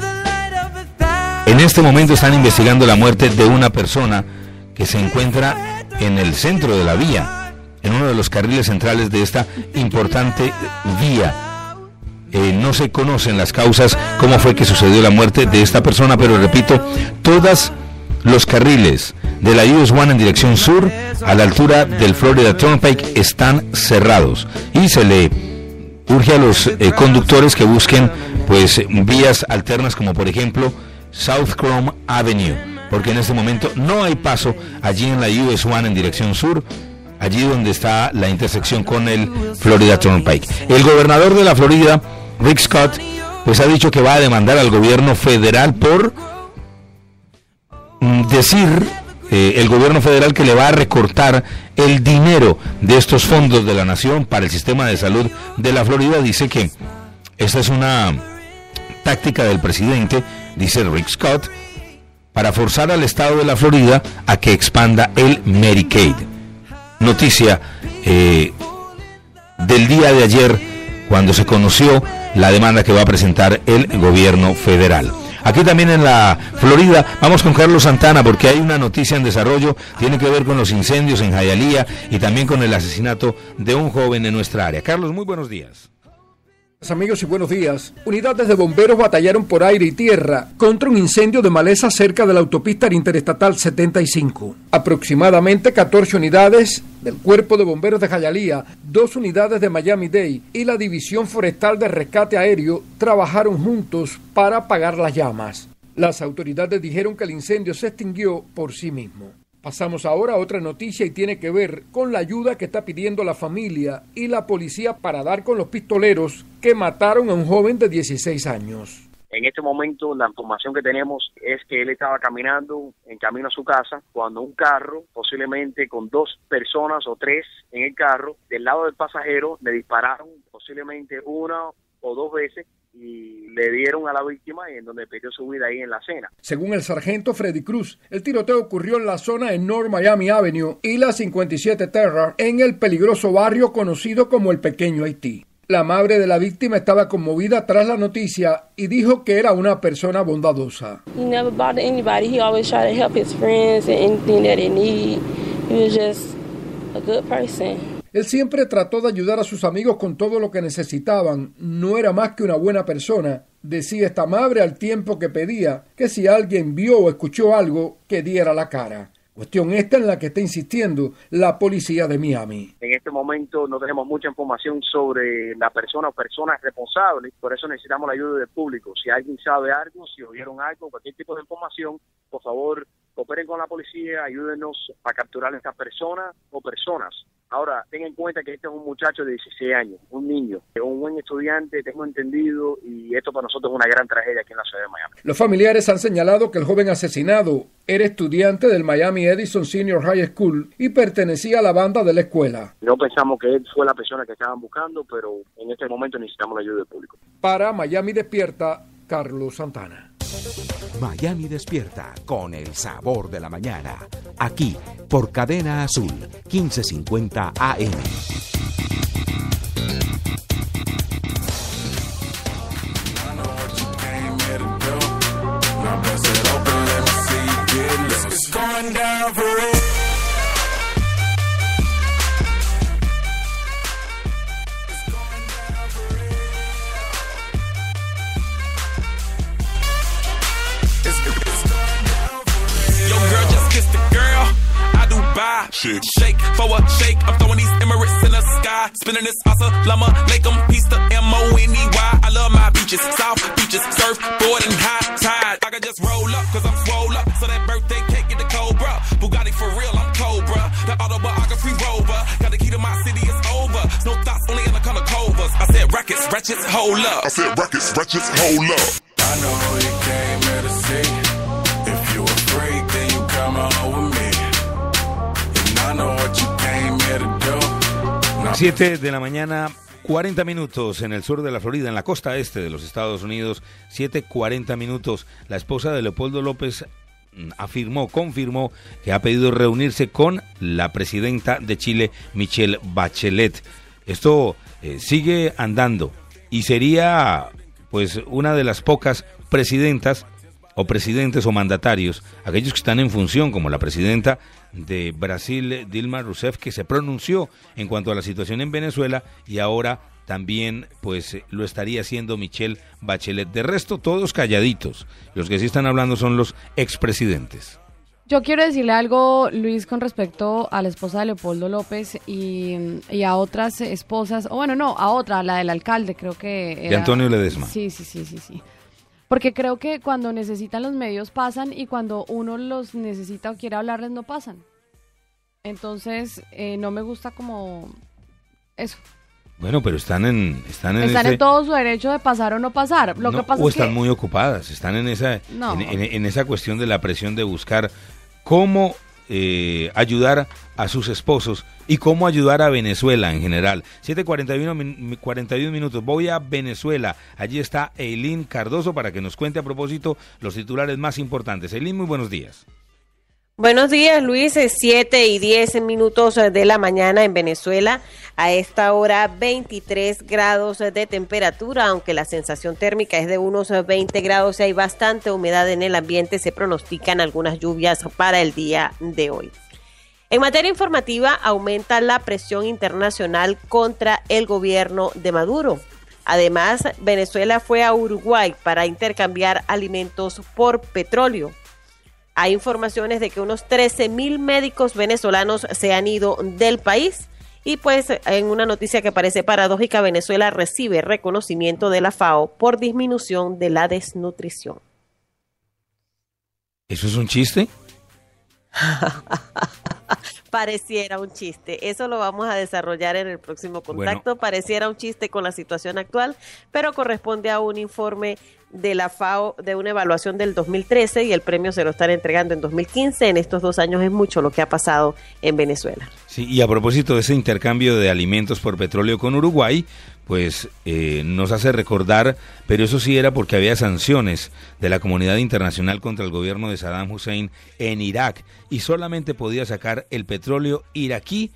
En este momento están investigando la muerte de una persona que se encuentra en el centro de la vía, en uno de los carriles centrales de esta importante vía. Eh, no se conocen las causas, cómo fue que sucedió la muerte de esta persona, pero repito, todos los carriles de la U S One en dirección sur, a la altura del Florida Turnpike, están cerrados y se le urge a los eh, conductores que busquen pues vías alternas, como por ejemplo South Chrome Avenue, porque en este momento no hay paso allí en la U S One en dirección sur, allí donde está la intersección con el Florida Turnpike. El gobernador de la Florida, Rick Scott, pues ha dicho que va a demandar al gobierno federal por mm, decir, eh, el gobierno federal que le va a recortar el dinero de estos fondos de la nación para el sistema de salud de la Florida. Dice que esta es una táctica del presidente, dice Rick Scott, para forzar al estado de la Florida a que expanda el Medicaid. Noticia eh, del día de ayer, cuando se conoció la demanda que va a presentar el gobierno federal. Aquí también en la Florida, vamos con Carlos Santana, porque hay una noticia en desarrollo, tiene que ver con los incendios en Hialeah y también con el asesinato de un joven en nuestra área. Carlos, muy buenos días. Amigos y buenos días. Unidades de bomberos batallaron por aire y tierra contra un incendio de maleza cerca de la autopista interestatal setenta y cinco. Aproximadamente catorce unidades del Cuerpo de Bomberos de Hialeah, dos unidades de Miami-Dade y la División Forestal de Rescate Aéreo trabajaron juntos para apagar las llamas. Las autoridades dijeron que el incendio se extinguió por sí mismo. Pasamos ahora a otra noticia y tiene que ver con la ayuda que está pidiendo la familia y la policía para dar con los pistoleros que mataron a un joven de dieciséis años. En este momento la información que tenemos es que él estaba caminando en camino a su casa cuando un carro, posiblemente con dos personas o tres en el carro, del lado del pasajero le dispararon posiblemente una o dos veces y le dieron a la víctima y en donde perdió su vida ahí en la escena. Según el sargento Freddy Cruz, el tiroteo ocurrió en la zona en North Miami Avenue y la cincuenta y siete Terra, en el peligroso barrio conocido como el Pequeño Haití. La madre de la víctima estaba conmovida tras la noticia y dijo que era una persona bondadosa. He never bothered anybody. He always tried to help his friends and anything that they need. He was just a good person. Él siempre trató de ayudar a sus amigos con todo lo que necesitaban. No era más que una buena persona, decía esta madre al tiempo que pedía que si alguien vio o escuchó algo, que diera la cara. Cuestión esta en la que está insistiendo la policía de Miami. En este momento no tenemos mucha información sobre la persona o personas responsables, por eso necesitamos la ayuda del público. Si alguien sabe algo, si oyeron algo, cualquier tipo de información, por favor, cooperen con la policía, ayúdenos a capturar a esta persona o personas. Ahora, ten en cuenta que este es un muchacho de dieciséis años, un niño, un buen estudiante, tengo entendido, y esto para nosotros es una gran tragedia aquí en la ciudad de Miami. Los familiares han señalado que el joven asesinado era estudiante del Miami Edison Senior High School y pertenecía a la banda de la escuela. No pensamos que él fue la persona que estaban buscando, pero en este momento necesitamos la ayuda del público. Para Miami Despierta, Carlos Santana. Miami Despierta con el sabor de la mañana. Aquí, por Cadena Azul, quince cincuenta A M. Shake. Shake for a shake. I'm throwing these Emirates in the sky. Spinning this Assalamu alaikum. Peace to M O N E Y. I love my beaches. South beaches. Surfboard and high tide. I can just roll up cause I'm swole up. So that birthday cake get the Cobra. Bugatti for real, I'm Cobra. The autobiography rover. Got the key to my city, it's over. No thoughts, only in the color covers. I said rackets, wretches, hold up. I said rackets, wretches, hold up. I know you came here to see. If you a freak, then you come on with me. siete de la mañana, cuarenta minutos en el sur de la Florida, en la costa este de los Estados Unidos. Siete cuarenta minutos. La esposa de Leopoldo López afirmó, confirmó que ha pedido reunirse con la presidenta de Chile, Michelle Bachelet. Esto eh, sigue andando y sería pues una de las pocas presidentas o presidentes o mandatarios, aquellos que están en función, como la presidenta de Brasil, Dilma Rousseff, que se pronunció en cuanto a la situación en Venezuela, y ahora también pues lo estaría haciendo Michelle Bachelet. De resto, todos calladitos. Los que sí están hablando son los expresidentes. Yo quiero decirle algo, Luis, con respecto a la esposa de Leopoldo López y, y a otras esposas, o bueno, no, a otra, la del alcalde, creo que era... De Antonio Ledesma. Sí, sí, sí, sí, sí. Porque creo que cuando necesitan los medios pasan y cuando uno los necesita o quiere hablarles no pasan. Entonces, eh, no me gusta como eso. Bueno, pero están en... Están en, están ese... en todo su derecho de pasar o no pasar. Lo no, que pasa o es están que... muy ocupadas, están en esa, no. en, en, en esa cuestión de la presión de buscar cómo eh, ayudar a sus esposos y cómo ayudar a Venezuela en general. siete cuarenta y uno, cuarenta y uno minutos. Voy a Venezuela. Allí está Eileen Cardoso para que nos cuente a propósito los titulares más importantes. Eileen, muy buenos días. Buenos días, Luis. siete y diez minutos de la mañana en Venezuela. A esta hora veintitrés grados de temperatura, aunque la sensación térmica es de unos veinte grados y hay bastante humedad en el ambiente. Se pronostican algunas lluvias para el día de hoy. En materia informativa, aumenta la presión internacional contra el gobierno de Maduro. Además, Venezuela fue a Uruguay para intercambiar alimentos por petróleo. Hay informaciones de que unos trece mil médicos venezolanos se han ido del país y pues en una noticia que parece paradójica, Venezuela recibe reconocimiento de la FAO por disminución de la desnutrición. ¿Eso es un chiste? Pareciera un chiste. Eso lo vamos a desarrollar en el próximo contacto. Bueno. Pareciera un chiste con la situación actual, pero corresponde a un informe de la FAO de una evaluación del dos mil trece y el premio se lo están entregando en dos mil quince. En estos dos años es mucho lo que ha pasado en Venezuela. Sí, y a propósito de ese intercambio de alimentos por petróleo con Uruguay, pues eh, nos hace recordar, pero eso sí era porque había sanciones de la comunidad internacional contra el gobierno de Saddam Hussein en Irak y solamente podía sacar el petróleo iraquí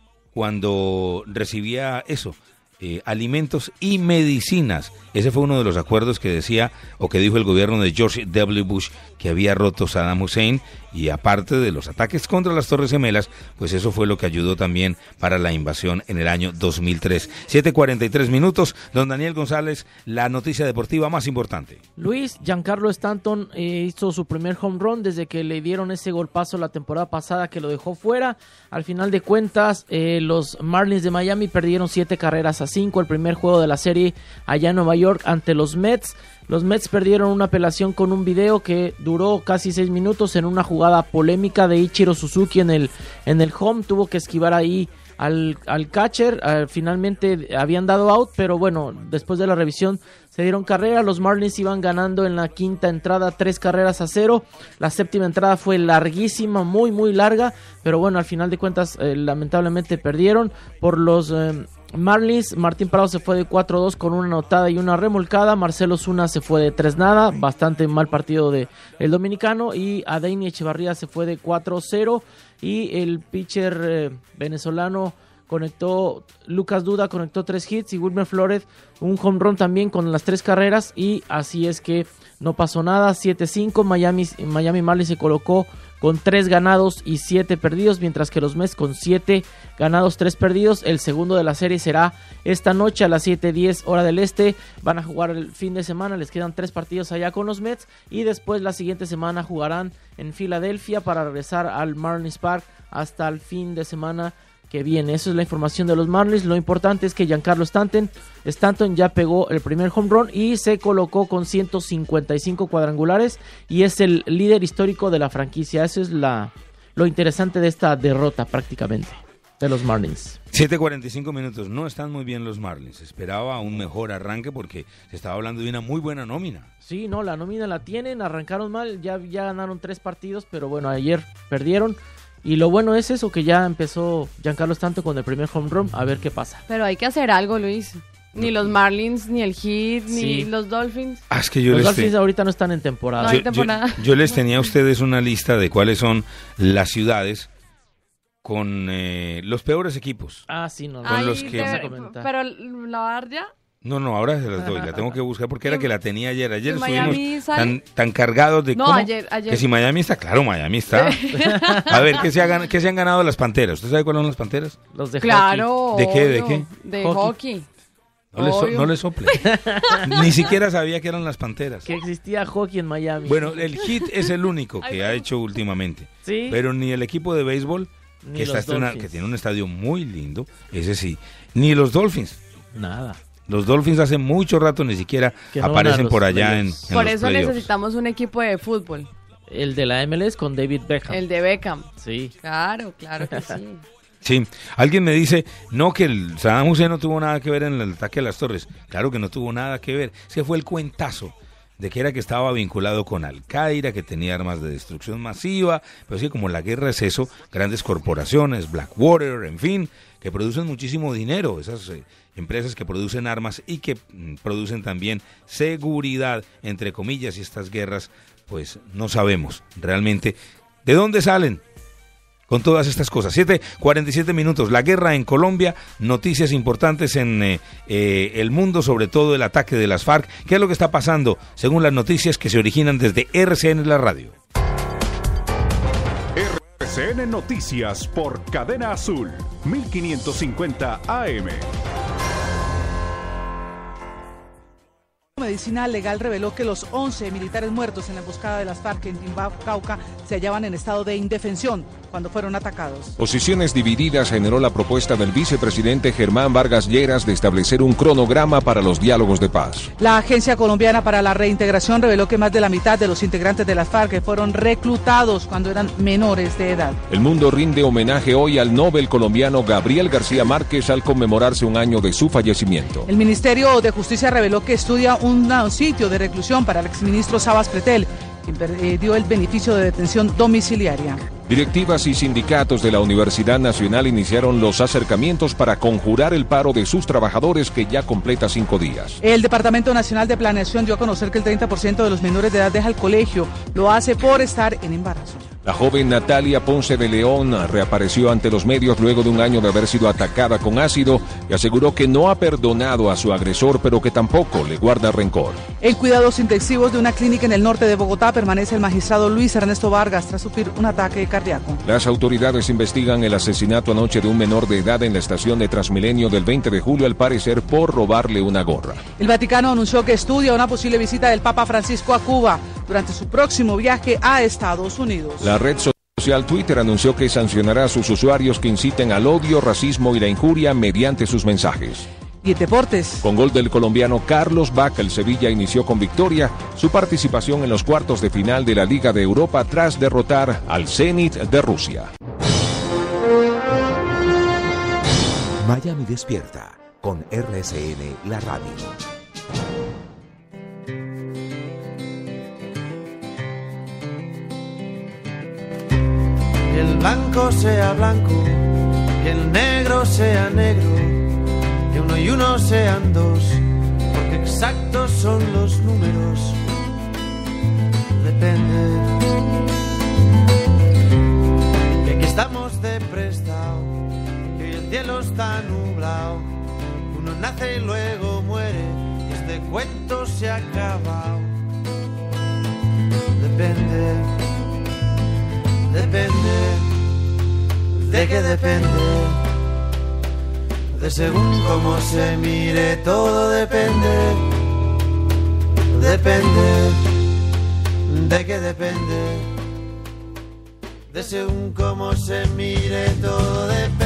cuando recibía eso, eh, alimentos y medicinas. Ese fue uno de los acuerdos que decía o que dijo el gobierno de George W. Bush que había roto Saddam Hussein, y aparte de los ataques contra las Torres Gemelas, pues eso fue lo que ayudó también para la invasión en el año dos mil tres. siete cuarenta y tres minutos, don Daniel González, la noticia deportiva más importante. Luis, Giancarlo Stanton eh, hizo su primer home run desde que le dieron ese golpazo la temporada pasada que lo dejó fuera. Al final de cuentas, eh, los Marlins de Miami perdieron siete carreras a cinco el primer juego de la serie allá en Nueva York ante los Mets. Los Mets perdieron una apelación con un video que duró casi seis minutos en una jugada polémica de Ichiro Suzuki en el, en el home. Tuvo que esquivar ahí al, al catcher. Uh, finalmente habían dado out, pero bueno, después de la revisión se dieron carrera. Los Marlins iban ganando en la quinta entrada tres carreras a cero. La séptima entrada fue larguísima, muy muy larga, pero bueno, al final de cuentas eh, lamentablemente perdieron por los... Eh, Marlins. Martín Prado se fue de cuatro dos con una anotada y una remolcada. Marcelo Zuna se fue de tres nada, bastante mal partido de el dominicano, y Adeini Echevarría se fue de cuatro cero, y el pitcher eh, venezolano conectó, Lucas Duda conectó tres hits, y Wilmer Flores un home run también con las tres carreras, y así es que no pasó nada. Siete cinco, Miami, Miami Marlins se colocó con tres ganados y siete perdidos, mientras que los Mets con siete ganados, tres perdidos. El segundo de la serie será esta noche a las siete diez hora del este. Van a jugar el fin de semana, les quedan tres partidos allá con los Mets, y después la siguiente semana jugarán en Filadelfia para regresar al Marlins Park hasta el fin de semana que viene. Eso es la información de los Marlins. Lo importante es que Giancarlo Stanton, Stanton ya pegó el primer home run y se colocó con ciento cincuenta y cinco cuadrangulares y es el líder histórico de la franquicia. Eso es la lo interesante de esta derrota prácticamente de los Marlins. siete cuarenta y cinco minutos. No están muy bien los Marlins. Esperaba un mejor arranque porque se estaba hablando de una muy buena nómina. Sí, no, la nómina la tienen, arrancaron mal, ya, ya ganaron tres partidos, pero bueno, ayer perdieron. Y lo bueno es eso, que ya empezó Giancarlo Stanton con el primer home run, a ver qué pasa. Pero hay que hacer algo, Luis. Ni los Marlins, ni el Heat, ni Sí. los Dolphins. Ah, es que yo Los les Dolphins te- ahorita no están en temporada. No hay yo, temporada. yo- yo les tenía a ustedes una lista de cuáles son las ciudades con eh, los peores equipos. Ah, sí, no. Con Ay, los que... debe- pero la va a dar ya. No, no, ahora se las doy, la tengo que buscar porque era que la tenía ayer. Ayer ¿Y Miami estuvimos sale? tan, tan cargados de No, cómo... ayer- ayer. Que si Miami está, claro, Miami está. A ver, ¿qué se, ha gan- qué se han ganado las Panteras? ¿Usted sabe cuáles son las Panteras? Los de Claro. ¿De qué, de obvio. qué? De Hockey. hockey. No le, so- Obvio. no le sople. Ni siquiera sabía que eran las Panteras. Que existía hockey en Miami. Bueno, el Heat es el único que ha hecho últimamente. Sí. Pero ni el equipo de béisbol, Ni que, está los estrena- Dolphins. que tiene un estadio muy lindo, ese sí. Ni los Dolphins. Nada. Los Dolphins hace mucho rato ni siquiera Que no van a aparecen los por allá en, playoffs. en Por los eso playoffs. necesitamos un equipo de fútbol. El de la M L S con David Beckham. El de Beckham. Sí. Claro, claro que sí. Sí, alguien me dice, no, que el Saddam Hussein no tuvo nada que ver en el ataque a las torres. Claro que no tuvo nada que ver, ese fue el cuentazo de que era que estaba vinculado con Al-Qaeda, que tenía armas de destrucción masiva, pero sí, como la guerra es eso, grandes corporaciones, Blackwater, en fin, que producen muchísimo dinero, esas eh, empresas que producen armas y que mm, producen también seguridad, entre comillas, y estas guerras, pues no sabemos realmente de dónde salen con todas estas cosas. siete cuarenta y siete minutos, la guerra en Colombia, noticias importantes en eh, eh, el mundo, sobre todo el ataque de las FARC. ¿Qué es lo que está pasando según las noticias que se originan desde R C N La Radio? R C N Noticias por Cadena Azul, mil quinientos cincuenta A M. Medicina Legal reveló que los once militares muertos en la emboscada de las FARC en Timbá, Cauca, se hallaban en estado de indefensión cuando fueron atacados. Posiciones divididas generó la propuesta del vicepresidente Germán Vargas Lleras de establecer un cronograma para los diálogos de paz. La Agencia Colombiana para la Reintegración reveló que más de la mitad de los integrantes de las FARC fueron reclutados cuando eran menores de edad. El mundo rinde homenaje hoy al Nobel colombiano Gabriel García Márquez al conmemorarse un año de su fallecimiento. El Ministerio de Justicia reveló que estudia un sitio de reclusión para el exministro Sabas Pretel, quien dio el beneficio de detención domiciliaria. Directivas y sindicatos de la Universidad Nacional iniciaron los acercamientos para conjurar el paro de sus trabajadores, que ya completa cinco días. El Departamento Nacional de Planeación dio a conocer que el treinta por ciento de los menores de edad deja el colegio, lo hace por estar en embarazo. La joven Natalia Ponce de León reapareció ante los medios luego de un año de haber sido atacada con ácido y aseguró que no ha perdonado a su agresor, pero que tampoco le guarda rencor. En cuidados intensivos de una clínica en el norte de Bogotá permanece el magistrado Luis Ernesto Vargas tras sufrir un ataque cardíaco. Las autoridades investigan el asesinato anoche de un menor de edad en la estación de Transmilenio del veinte de julio, al parecer por robarle una gorra. El Vaticano anunció que estudia una posible visita del Papa Francisco a Cuba durante su próximo viaje a Estados Unidos. La red social Twitter anunció que sancionará a sus usuarios que inciten al odio, racismo y la injuria mediante sus mensajes. Y en deportes. Con gol del colombiano Carlos Vaca, el Sevilla inició con victoria su participación en los cuartos de final de la Liga de Europa tras derrotar al Zenit de Rusia. Miami despierta con R C N La Radio. Que el blanco sea blanco, que el negro sea negro, que uno y uno sean dos, porque exactos son los números. Depende. Que aquí estamos de prestado, que el cielo está nublado, uno nace y luego muere, y este cuento se ha acabado. Depende. Depende, ¿de qué depende? De según cómo se mire, todo depende. Depende, ¿de qué depende? De según cómo se mire, todo depende.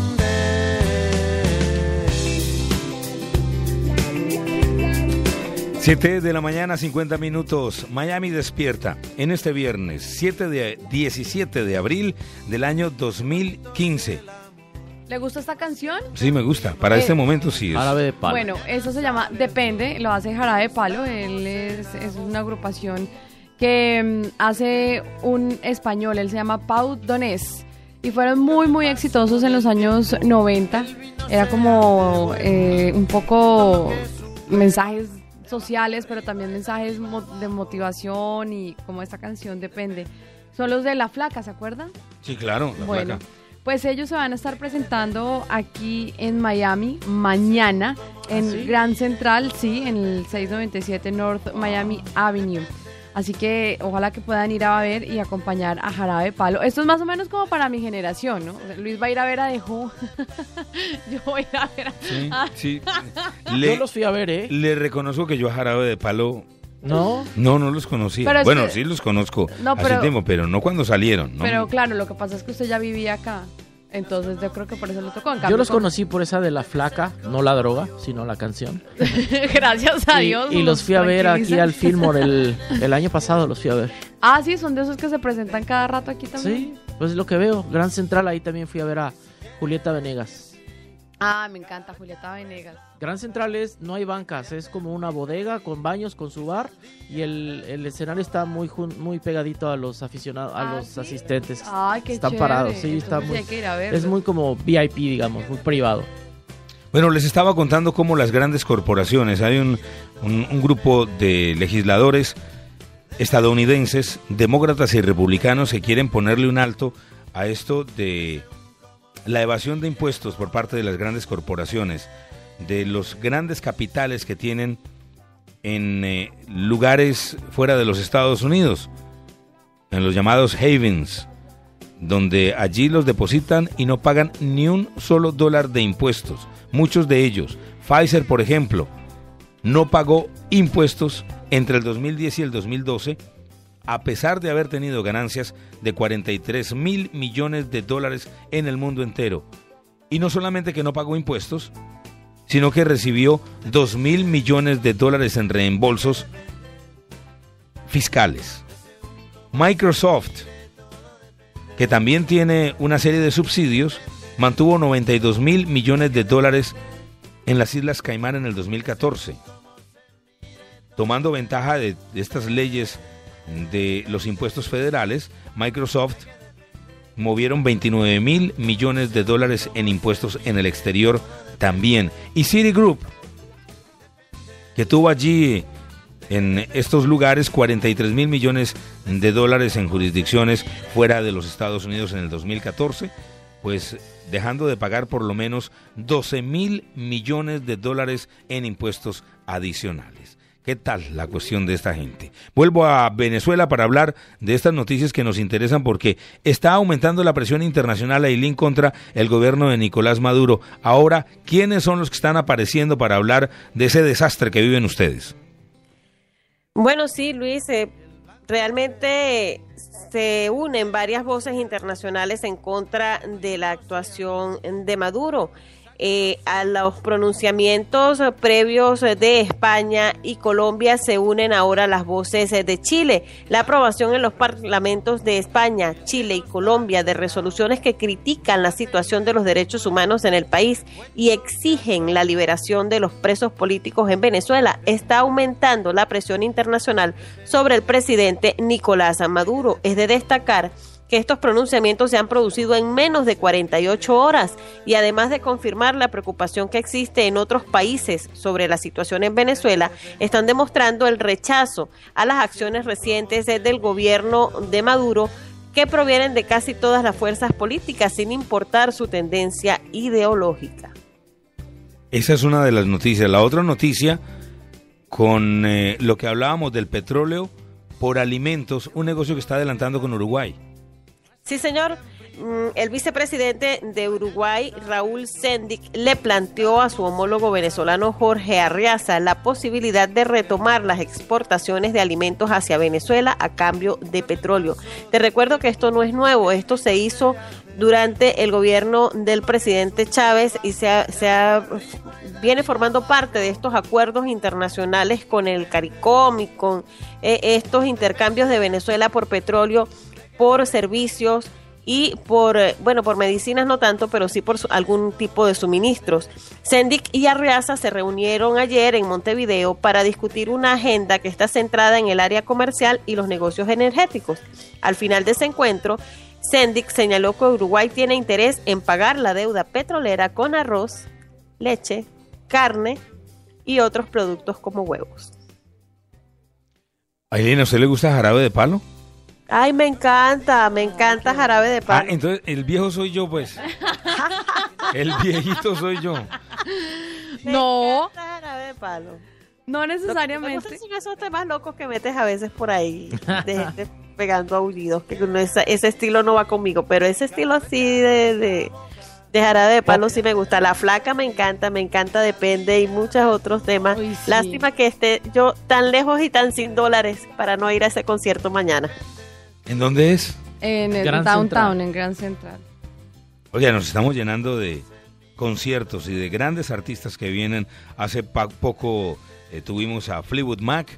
siete de la mañana, cincuenta minutos. Miami despierta en este viernes siete de, diecisiete de abril del año dos mil quince. ¿Le gusta esta canción? Sí, me gusta. Para eh, este momento sí es. Jarabe de Palo. Bueno, eso se llama Depende, lo hace Jarabe de Palo. Él es, es una agrupación que um, hace un español. Él se llama Pau Donés. Y fueron muy, muy exitosos en los años noventa. Era como eh, un poco mensajes sociales, pero también mensajes mo- de motivación, y como esta canción Depende. Son los de La Flaca, ¿se acuerdan? Sí, claro, La bueno, Flaca. Pues ellos se van a estar presentando aquí en Miami mañana en ¿Ah, sí? Grand Central, sí, en el seiscientos noventa y siete North Miami Avenue. Así que ojalá que puedan ir a ver y acompañar a Jarabe de Palo. Esto es más o menos como para mi generación, ¿no? O sea, Luis va a ir a ver a The Who. Yo voy a ir a ver a... Sí, sí. Le, Yo los fui a ver, ¿eh? Le reconozco que yo a Jarabe de Palo... ¿No? No, no los conocía. Pero bueno, que... sí los conozco no, hace pero... tiempo, pero no cuando salieron, ¿no? Pero claro, lo que pasa es que usted ya vivía acá. Entonces yo creo que por eso lo tocó. En Yo los con... conocí por esa de La Flaca, no la droga, sino la canción. Gracias a y, Dios. Y los fui a ver aquí al Fillmore el, el año pasado, los fui a ver. Ah, sí, son de esos que se presentan cada rato aquí también. Sí, pues es lo que veo. Gran Central, ahí también fui a ver a Julieta Venegas. Ah, me encanta Julieta Venegas. Gran Central es, no hay bancas, es como una bodega con baños, con su bar, y el, el escenario está muy jun- muy pegadito a los aficionados, a Ah, los ¿sí? asistentes. Ay, qué Están chévere. parados, sí, está Entonces muy, hay que ir a verlo. es muy como V I P, digamos, muy privado. Bueno, les estaba contando cómo las grandes corporaciones, hay un, un, un grupo de legisladores estadounidenses, demócratas y republicanos, que quieren ponerle un alto a esto de la evasión de impuestos por parte de las grandes corporaciones, de los grandes capitales que tienen en eh, lugares fuera de los Estados Unidos, en los llamados havens, donde allí los depositan y no pagan ni un solo dólar de impuestos. Muchos de ellos, Pfizer por ejemplo, no pagó impuestos entre el dos mil diez y el dos mil doce, a pesar de haber tenido ganancias de cuarenta y tres mil millones de dólares en el mundo entero. Y no solamente que no pagó impuestos, sino que recibió dos mil millones de dólares en reembolsos fiscales. Microsoft, que también tiene una serie de subsidios, mantuvo noventa y dos mil millones de dólares en las Islas Caimán en el dos mil catorce. Tomando ventaja de, de estas leyes de los impuestos federales, Microsoft movieron veintinueve mil millones de dólares en impuestos en el exterior también. Y Citigroup, que tuvo allí en estos lugares cuarenta y tres mil millones de dólares en jurisdicciones fuera de los Estados Unidos en el dos mil catorce, pues dejando de pagar por lo menos doce mil millones de dólares en impuestos adicionales. ¿Qué tal la cuestión de esta gente? Vuelvo a Venezuela para hablar de estas noticias que nos interesan porque está aumentando la presión internacional Ailín contra el gobierno de Nicolás Maduro. Ahora, ¿quiénes son los que están apareciendo para hablar de ese desastre que viven ustedes? Bueno, sí, Luis, eh, realmente se unen varias voces internacionales en contra de la actuación de Maduro. Eh, a los pronunciamientos previos de España y Colombia se unen ahora las voces de Chile. La aprobación en los parlamentos de España, Chile y Colombia de resoluciones que critican la situación de los derechos humanos en el país y exigen la liberación de los presos políticos en Venezuela está aumentando la presión internacional sobre el presidente Nicolás Maduro. Es de destacar que estos pronunciamientos se han producido en menos de cuarenta y ocho horas y además de confirmar la preocupación que existe en otros países sobre la situación en Venezuela, están demostrando el rechazo a las acciones recientes del gobierno de Maduro que provienen de casi todas las fuerzas políticas sin importar su tendencia ideológica. Esa es una de las noticias. La otra noticia, con eh, lo que hablábamos del petróleo por alimentos, un negocio que está adelantando con Uruguay. Sí, señor. El vicepresidente de Uruguay, Raúl Sendic, le planteó a su homólogo venezolano Jorge Arriaza la posibilidad de retomar las exportaciones de alimentos hacia Venezuela a cambio de petróleo. Te recuerdo que esto no es nuevo, esto se hizo durante el gobierno del presidente Chávez y se, ha, se ha, viene formando parte de estos acuerdos internacionales con el CARICOM y con eh, estos intercambios de Venezuela por petróleo, por servicios y por, bueno, por medicinas no tanto, pero sí por su, algún tipo de suministros. Sendic y Arriaza se reunieron ayer en Montevideo para discutir una agenda que está centrada en el área comercial y los negocios energéticos. Al final de ese encuentro, Sendic señaló que Uruguay tiene interés en pagar la deuda petrolera con arroz, leche, carne y otros productos como huevos. Ailín, ¿a usted le gusta jarabe de palo? Ay, me encanta, me encanta jarabe de palo. Ah, entonces el viejo soy yo, pues. El viejito soy yo. Me No. encanta jarabe de palo. No necesariamente. Lo que son esos temas locos que metes a veces por ahí, de gente pegando aullidos, que no, ese, ese estilo no va conmigo, pero ese estilo así de, de, de jarabe de palo sí me gusta. La flaca me encanta, me encanta Depende y muchos otros temas. Uy, sí. Lástima que esté yo tan lejos y tan sin dólares para no ir a ese concierto mañana. ¿En dónde es? En el Gran Downtown, Central. en Gran Central. Oye, nos estamos llenando de conciertos y de grandes artistas que vienen. Hace pa- poco eh, tuvimos a Fleetwood Mac,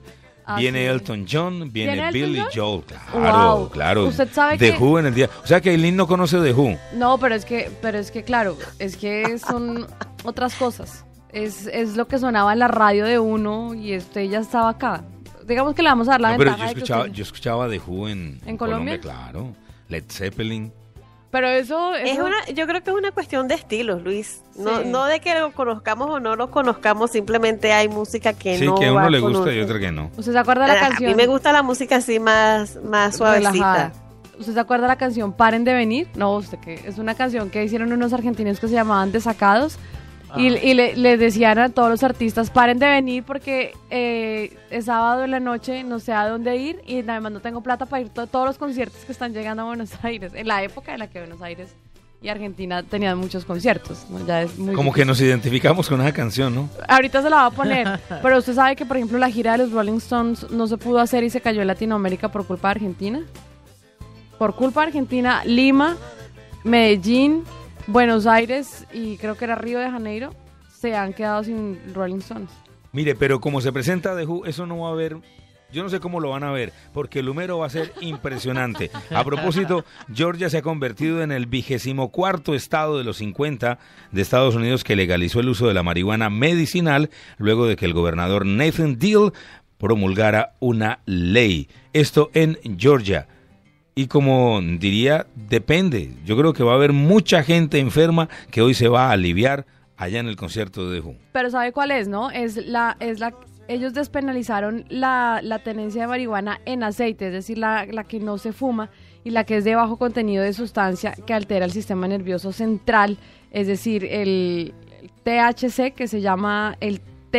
Ah, viene sí. Elton John, viene, ¿Viene Elton Billy John? Joel, claro, Wow. claro. Usted sabe The que- Who en el día. O sea que Aileen no conoce The Who. No, pero es que, pero es que claro, es que son otras cosas. Es, es lo que sonaba en la radio de uno y usted ya estaba acá. Digamos que le vamos a dar la No, pero ventaja yo de que escuchaba, usted- yo escuchaba The Who en, ¿En Colombia? claro. Led Zeppelin. Pero eso, Es eso- una, yo creo que es una cuestión de estilos, Luis. No, Sí. no de que lo conozcamos o no lo conozcamos, simplemente hay música que Sí, no que a va uno le con gusta otro. y otra que no. ¿Usted se acuerda de la Ah, canción? A mí me gusta la música así más, más suavecita. Relajada. ¿Usted se acuerda de la canción Paren de Venir? No, usted que es una canción que hicieron unos argentinos que se llamaban Desacados. Y, Ah. y le, le decían a todos los artistas, paren de venir porque eh, es sábado en la noche, no sé a dónde ir y además no tengo plata para ir a todos los conciertos que están llegando a Buenos Aires, en la época en la que Buenos Aires y Argentina tenían muchos conciertos, ¿no? Ya es muy Como que difícil. nos identificamos con esa canción, ¿no? Ahorita se la va a poner, pero usted sabe que por ejemplo la gira de los Rolling Stones no se pudo hacer y se cayó en Latinoamérica por culpa de Argentina. Por culpa de Argentina, Lima, Medellín, Buenos Aires y creo que era Río de Janeiro se han quedado sin Rolling Stones. Mire, pero como se presenta The Who, eso no va a haber. Yo no sé cómo lo van a ver, porque el número va a ser impresionante. A propósito, Georgia se ha convertido en el vigésimo cuarto estado de los cincuenta de Estados Unidos que legalizó el uso de la marihuana medicinal luego de que el gobernador Nathan Deal promulgara una ley. Esto en Georgia. Y como diría, depende. Yo creo que va a haber mucha gente enferma que hoy se va a aliviar allá en el concierto de The Who. Pero ¿sabe cuál es, no? Es la, es la, ellos despenalizaron la, la tenencia de marihuana en aceite, es decir, la, la que no se fuma y la que es de bajo contenido de sustancia que altera el sistema nervioso central, es decir, el, el T H C, que se llama el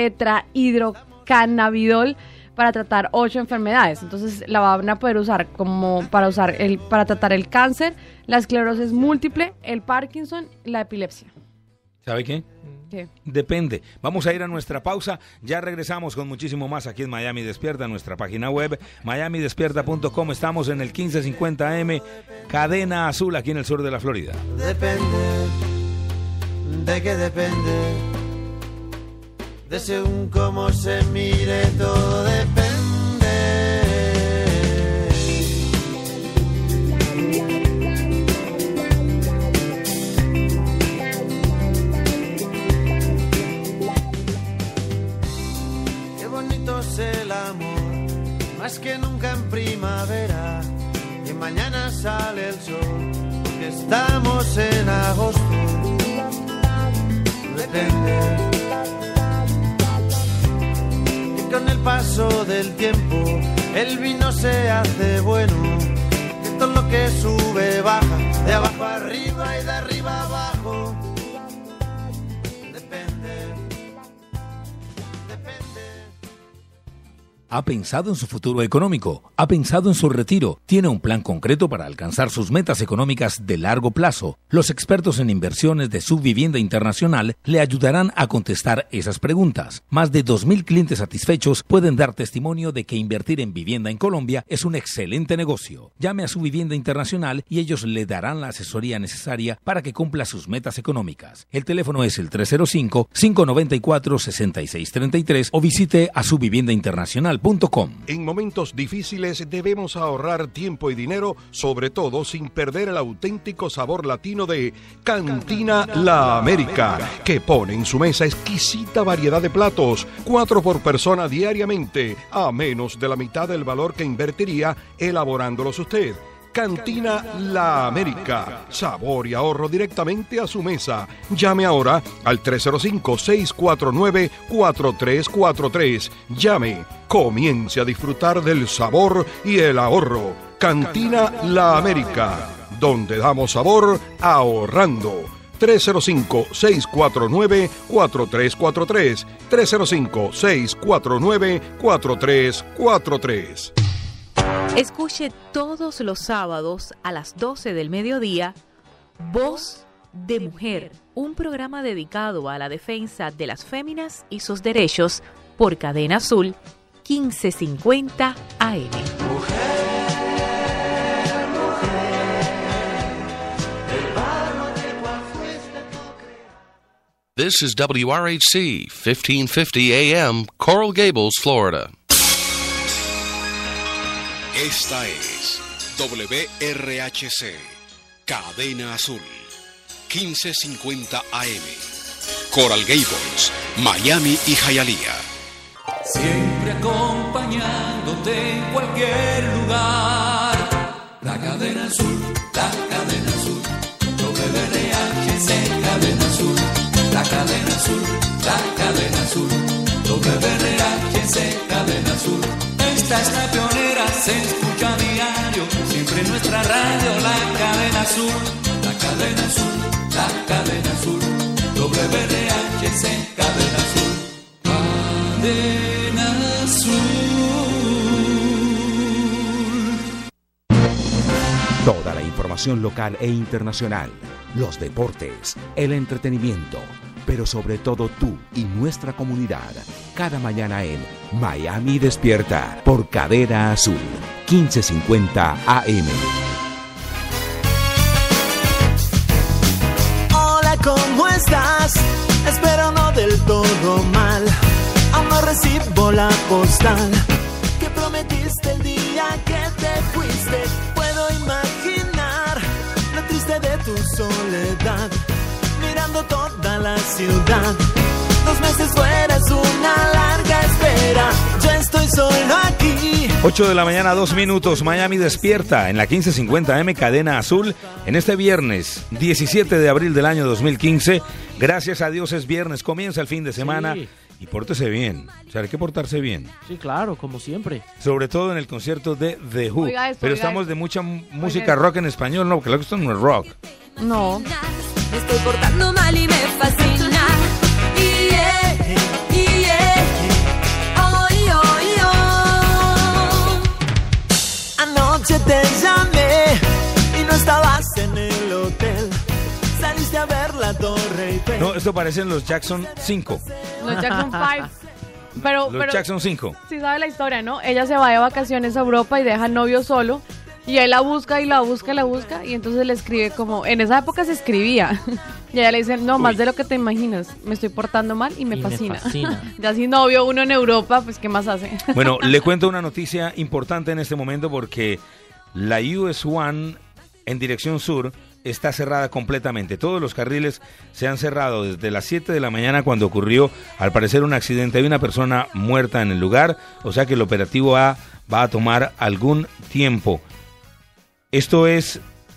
tetrahidrocannabidol, para tratar ocho enfermedades. Entonces la van a poder usar como para usar el para tratar el cáncer, la esclerosis múltiple, el Parkinson, la epilepsia. ¿Sabe qué? ¿Qué? Depende. Vamos a ir a nuestra pausa. Ya regresamos con muchísimo más aquí en Miami Despierta, nuestra página web, miami despierta punto com. Estamos en el quince cincuenta A M, Cadena Azul, aquí en el sur de la Florida. Depende, de qué depende, de según cómo se mire todo depende. Qué bonito es el amor, más que nunca en primavera, y mañana sale el sol, porque estamos en agosto. Depende. Con el paso del tiempo el vino se hace bueno, que todo lo que sube baja, de abajo arriba y de arriba abajo. Depende, depende. ¿Ha pensado en su futuro económico? ¿Ha pensado en su retiro? ¿Tiene un plan concreto para alcanzar sus metas económicas de largo plazo? Los expertos en inversiones de Subvivienda Internacional le ayudarán a contestar esas preguntas. Más de dos mil clientes satisfechos pueden dar testimonio de que invertir en vivienda en Colombia es un excelente negocio. Llame a Subvivienda Internacional y ellos le darán la asesoría necesaria para que cumpla sus metas económicas. El teléfono es el tres cero cinco, cinco nueve cuatro, seis seis tres tres o visite a subvivienda internacional punto com. En momentos difíciles debemos ahorrar tiempo y dinero, sobre todo sin perder el auténtico sabor latino de Cantina La América, que pone en su mesa exquisita variedad de platos, cuatro por persona diariamente, a menos de la mitad del valor que invertiría elaborándolos usted. Cantina La América, sabor y ahorro directamente a su mesa. Llame ahora al tres cero cinco, seis cuatro nueve, cuatro tres cuatro tres. Llame, comience a disfrutar del sabor y el ahorro. Cantina La América, donde damos sabor ahorrando. tres cero cinco, seis cuatro nueve, cuatro tres cuatro tres. tres cero cinco, seis cuatro nueve, cuatro tres cuatro tres. Escuche todos los sábados a las doce del mediodía Voz de Mujer, un programa dedicado a la defensa de las féminas y sus derechos por Cadena Azul quince cincuenta A M. This is W R H C, fifteen fifty A M, Coral Gables, Florida. Esta es W R H C, Cadena Azul, quince cincuenta A M, Coral Gables, Miami y Hialeah. Siempre acompañándote en cualquier lugar. La Cadena Azul, la Cadena Azul, W R H C, Cadena Azul, la Cadena Azul, la Cadena Azul, W R H C, Cadena Azul. Esta es la pionera, se escucha a diario, siempre en nuestra radio, la Cadena Azul, la Cadena Azul, la Cadena Azul, W R H C, Cadena Azul, Cadena Azul. Toda la información local e internacional, los deportes, el entretenimiento, pero sobre todo tú y nuestra comunidad, cada mañana en Miami Despierta, por Cadena Azul, quince cincuenta A M. Hola, ¿cómo estás? Espero no del todo mal. Aún no recibo la postal que prometiste el día que te fuiste. Puedo imaginar lo triste de tu soledad, mirando toda la ciudad. Dos meses fuera es una larga espera. Yo estoy solo aquí. ocho de la mañana, dos minutos. Miami Despierta en la quince cincuenta A M, Cadena Azul, en este viernes diecisiete de abril del año dos mil quince. Gracias a Dios es viernes, comienza el fin de semana. Sí. Y pórtese bien, o sea, hay que portarse bien. Sí, claro, como siempre. Sobre todo en el concierto de The Who. Oiga esto, Pero oiga estamos esto. de mucha m- música rock en español, no, porque lo que esto no es rock. No. Me estoy portando mal y me fascina. Y yeah, y yeah. Oh, oh, oh. Anoche te llamé y no estabas en el hotel. Saliste a ver la Torre Eiffel. No, esto parecen los Jackson cinco. Los Jackson cinco. Pero, Los pero, Jackson cinco. sí sabe la historia, ¿no? Ella se va de vacaciones a Europa y deja al novio solo. Y él la busca y la busca y la busca. Y entonces le escribe como... En esa época se escribía. Y ella le dice, no, más de lo que te imaginas. Me estoy portando mal y me Y me fascina. fascina. Ya si novio uno en Europa, pues ¿qué más hace? Bueno, le cuento una noticia importante en este momento porque la U S uno en dirección sur está cerrada completamente. Todos los carriles se han cerrado desde las siete de la mañana cuando ocurrió, al parecer, un accidente. Hay una persona muerta en el lugar, o sea que el operativo A va a tomar algún tiempo. Esto es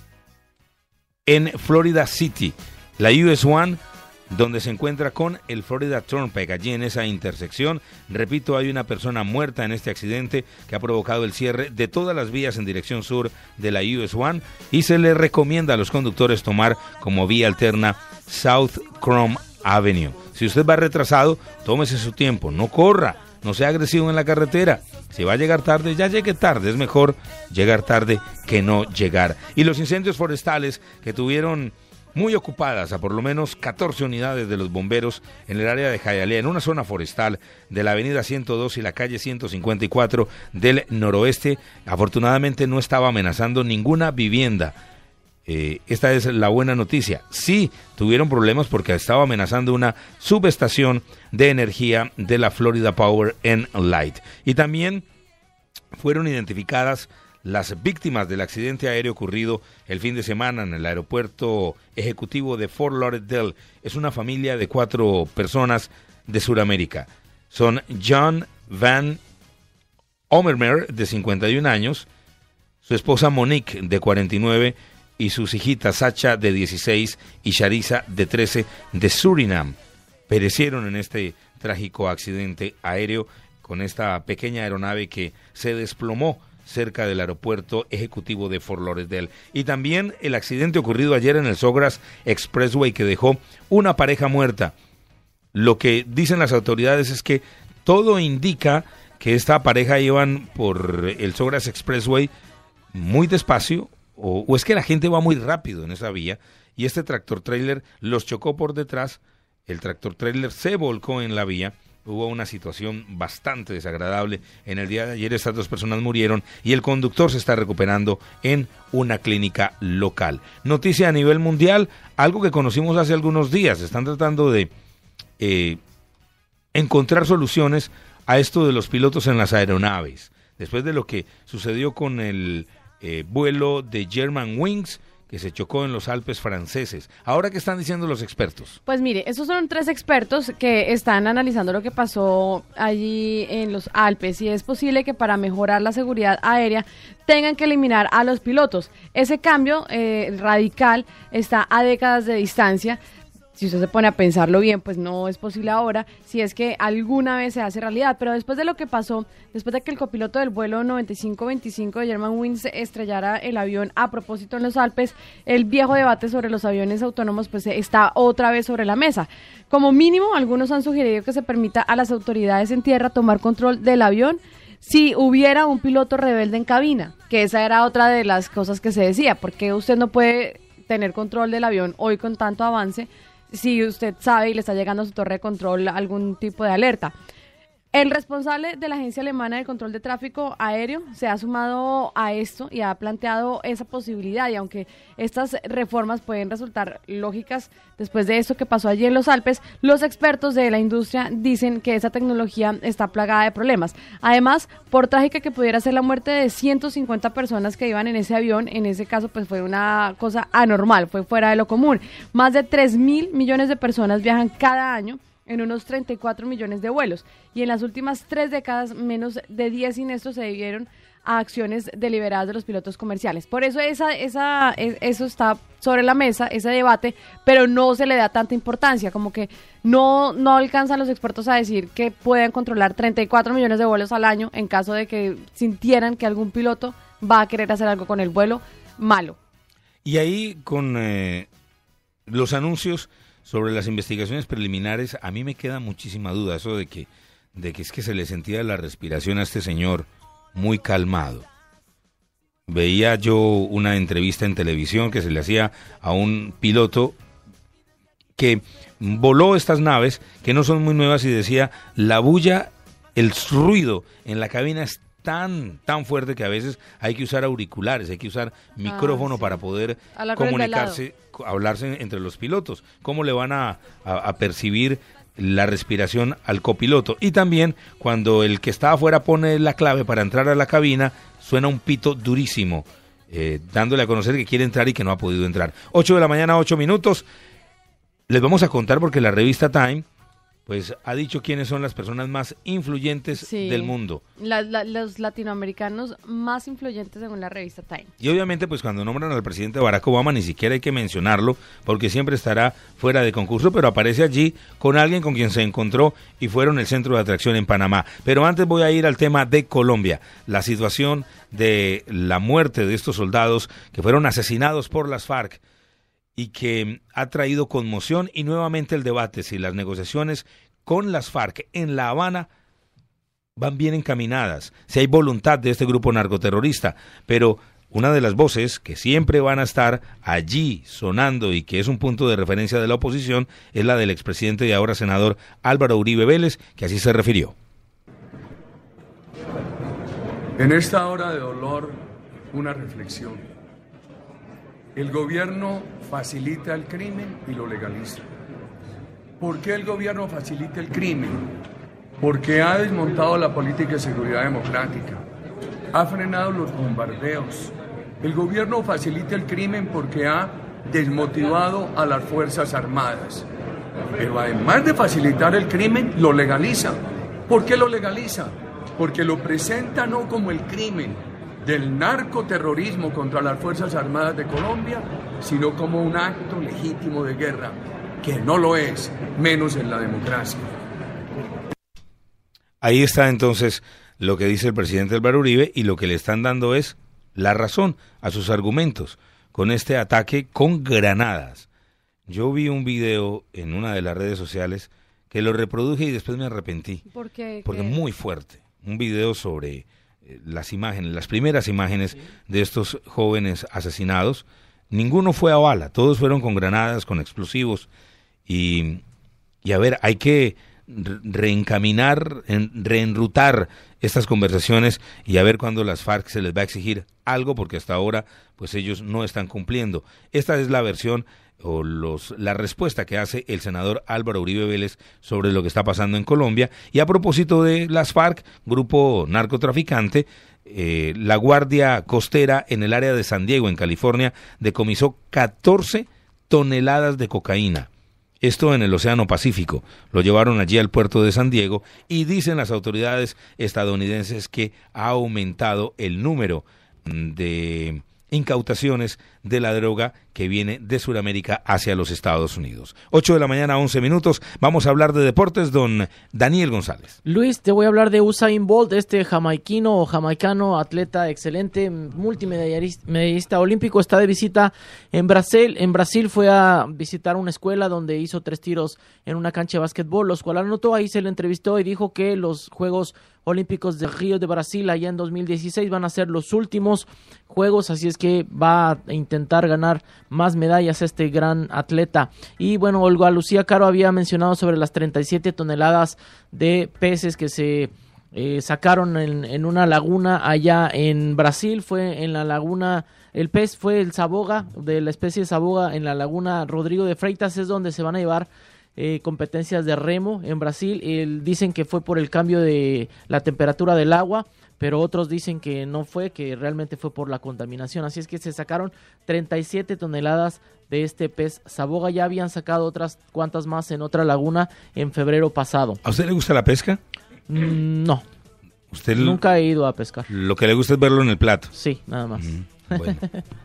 en Florida City, la U S uno, donde se encuentra con el Florida Turnpike, allí en esa intersección. Repito, hay una persona muerta en este accidente que ha provocado el cierre de todas las vías en dirección sur de la U S uno y se le recomienda a los conductores tomar como vía alterna South Chrome Avenue. Si usted va retrasado, tómese su tiempo, no corra, no sea agresivo en la carretera. Si va a llegar tarde, ya llegue tarde. Es mejor llegar tarde que no llegar. Y los incendios forestales que tuvieron muy ocupadas a por lo menos catorce unidades de los bomberos en el área de Hialeah, en una zona forestal de la avenida ciento dos y la calle ciento cincuenta y cuatro del noroeste. Afortunadamente no estaba amenazando ninguna vivienda. Eh, esta es la buena noticia. Sí tuvieron problemas porque estaba amenazando una subestación de energía de la Florida Power and Light. Y también fueron identificadas las víctimas del accidente aéreo ocurrido el fin de semana en el aeropuerto ejecutivo de Fort Lauderdale. Es una familia de cuatro personas de Sudamérica. Son John Van Omermer, de cincuenta y un años, su esposa Monique, de cuarenta y nueve, y sus hijitas Sacha, de dieciséis, y Sharisa, de trece, de Surinam. Perecieron en este trágico accidente aéreo con esta pequeña aeronave que se desplomó cerca del aeropuerto ejecutivo de Fort Lauderdale. Y también el accidente ocurrido ayer en el Sawgrass Expressway que dejó una pareja muerta. Lo que dicen las autoridades es que todo indica que esta pareja iban por el Sawgrass Expressway muy despacio, o, o es que la gente va muy rápido en esa vía, y este tractor trailer los chocó por detrás. El tractor trailer se volcó en la vía. Hubo una situación bastante desagradable. En el día de ayer estas dos personas murieron y el conductor se está recuperando en una clínica local. Noticia a nivel mundial, algo que conocimos hace algunos días. Están tratando de eh, encontrar soluciones a esto de los pilotos en las aeronaves. después de lo que sucedió con el eh, vuelo de Germanwings, que se chocó en los Alpes franceses. Ahora, ¿qué están diciendo los expertos? Pues mire, estos son tres expertos que están analizando lo que pasó allí en los Alpes y es posible que para mejorar la seguridad aérea tengan que eliminar a los pilotos. Ese cambio eh, radical está a décadas de distancia. Si usted se pone a pensarlo bien, pues no es posible ahora, si es que alguna vez se hace realidad. Pero después de lo que pasó, después de que el copiloto del vuelo noventa y cinco veinticinco de Germanwings estrellara el avión a propósito en los Alpes, el viejo debate sobre los aviones autónomos pues está otra vez sobre la mesa. Como mínimo, algunos han sugerido que se permita a las autoridades en tierra tomar control del avión si hubiera un piloto rebelde en cabina, que esa era otra de las cosas que se decía, porque usted no puede tener control del avión hoy con tanto avance, si usted sabe y le está llegando a su torre de control algún tipo de alerta. El responsable de la Agencia Alemana de Control de Tráfico Aéreo se ha sumado a esto y ha planteado esa posibilidad, y aunque estas reformas pueden resultar lógicas después de esto que pasó allí en los Alpes, los expertos de la industria dicen que esa tecnología está plagada de problemas. Además, por trágica que pudiera ser la muerte de ciento cincuenta personas que iban en ese avión, en ese caso pues fue una cosa anormal, fue fuera de lo común. Más de tres mil millones de personas viajan cada año en unos treinta y cuatro millones de vuelos, y en las últimas tres décadas menos de diez siniestros se debieron a acciones deliberadas de los pilotos comerciales. Por eso esa, esa, eso está sobre la mesa, ese debate, pero no se le da tanta importancia, como que no, no alcanzan los expertos a decir que pueden controlar treinta y cuatro millones de vuelos al año en caso de que sintieran que algún piloto va a querer hacer algo con el vuelo malo. Y ahí con eh, los anuncios sobre las investigaciones preliminares, a mí me queda muchísima duda, eso de que, de que es que se le sentía la respiración a este señor muy calmado. Veía yo una entrevista en televisión que se le hacía a un piloto que voló estas naves, que no son muy nuevas, y decía, la bulla, el ruido en la cabina es tan, tan fuerte que a veces hay que usar auriculares, hay que usar micrófono ah, sí. para poder comunicarse, hablarse entre los pilotos. ¿Cómo le van a, a, a percibir la respiración al copiloto? Y también cuando el que está afuera pone la clave para entrar a la cabina, suena un pito durísimo, eh, dándole a conocer que quiere entrar y que no ha podido entrar. ocho de la mañana, ocho minutos. Les vamos a contar porque la revista Time pues ha dicho quiénes son las personas más influyentes sí, del mundo. La, la, los latinoamericanos más influyentes según la revista Time. Y obviamente pues cuando nombran al presidente Barack Obama ni siquiera hay que mencionarlo porque siempre estará fuera de concurso, pero aparece allí con alguien con quien se encontró y fueron el centro de atracción en Panamá. Pero antes voy a ir al tema de Colombia, la situación de la muerte de estos soldados que fueron asesinados por las FARC, y que ha traído conmoción y nuevamente el debate si las negociaciones con las FARC en La Habana van bien encaminadas, si hay voluntad de este grupo narcoterrorista. Pero una de las voces que siempre van a estar allí sonando y que es un punto de referencia de la oposición es la del expresidente y ahora senador Álvaro Uribe Vélez, que así se refirió. En esta hora de dolor, una reflexión. El gobierno facilita el crimen y lo legaliza. ¿Por qué el gobierno facilita el crimen? Porque ha desmontado la política de seguridad democrática, ha frenado los bombardeos. El gobierno facilita el crimen porque ha desmotivado a las Fuerzas Armadas. Pero además de facilitar el crimen, lo legaliza. ¿Por qué lo legaliza? Porque lo presenta no como el crimen del narcoterrorismo contra las Fuerzas Armadas de Colombia, sino como un acto legítimo de guerra, que no lo es, menos en la democracia. Ahí está entonces lo que dice el presidente Álvaro Uribe, y lo que le están dando es la razón a sus argumentos con este ataque con granadas. Yo vi un video en una de las redes sociales que lo reproduje y después me arrepentí. ¿Por qué? Porque ¿Qué? Muy fuerte. Un video sobre las imágenes, las primeras imágenes sí. de estos jóvenes asesinados. Ninguno fue a bala, todos fueron con granadas, con explosivos, y, y a ver, hay que reencaminar, en, reenrutar estas conversaciones y a ver cuándo las FARC se les va a exigir algo, porque hasta ahora pues ellos no están cumpliendo. Esta es la versión o los la respuesta que hace el senador Álvaro Uribe Vélez sobre lo que está pasando en Colombia. Y a propósito de las FARC, grupo narcotraficante, eh, la Guardia Costera en el área de San Diego, en California, decomisó catorce toneladas de cocaína. Esto en el Océano Pacífico. Lo llevaron allí al puerto de San Diego y dicen las autoridades estadounidenses que ha aumentado el número de incautaciones de la droga que viene de Sudamérica hacia los Estados Unidos. ocho de la mañana, once minutos. Vamos a hablar de deportes, don Daniel González. Luis, te voy a hablar de Usain Bolt, este jamaiquino o jamaicano, atleta excelente, multimedallista olímpico, está de visita en Brasil. En Brasil fue a visitar una escuela donde hizo tres tiros en una cancha de básquetbol, los cuales anotó. Ahí se le entrevistó y dijo que los Juegos Olímpicos de Río de Brasil allá en dos mil dieciséis van a ser los últimos juegos, así es que va a intentar ganar más medallas este gran atleta. Y bueno, Olga Lucía Caro había mencionado sobre las treinta y siete toneladas de peces que se eh, sacaron en, en una laguna allá en Brasil. Fue en la laguna, el pez fue el saboga, de la especie de saboga, en la laguna Rodrigo de Freitas, es donde se van a llevar Eh, competencias de remo en Brasil. Eh, dicen que fue por el cambio de la temperatura del agua, pero otros dicen que no fue, que realmente fue por la contaminación. Así es que se sacaron treinta y siete toneladas de este pez saboga. Ya habían sacado otras cuantas más en otra laguna en febrero pasado. ¿A usted le gusta la pesca? Mm, no. ¿Usted Nunca he ido a pescar. Lo que le gusta es verlo en el plato. Sí, nada más. Mm, bueno.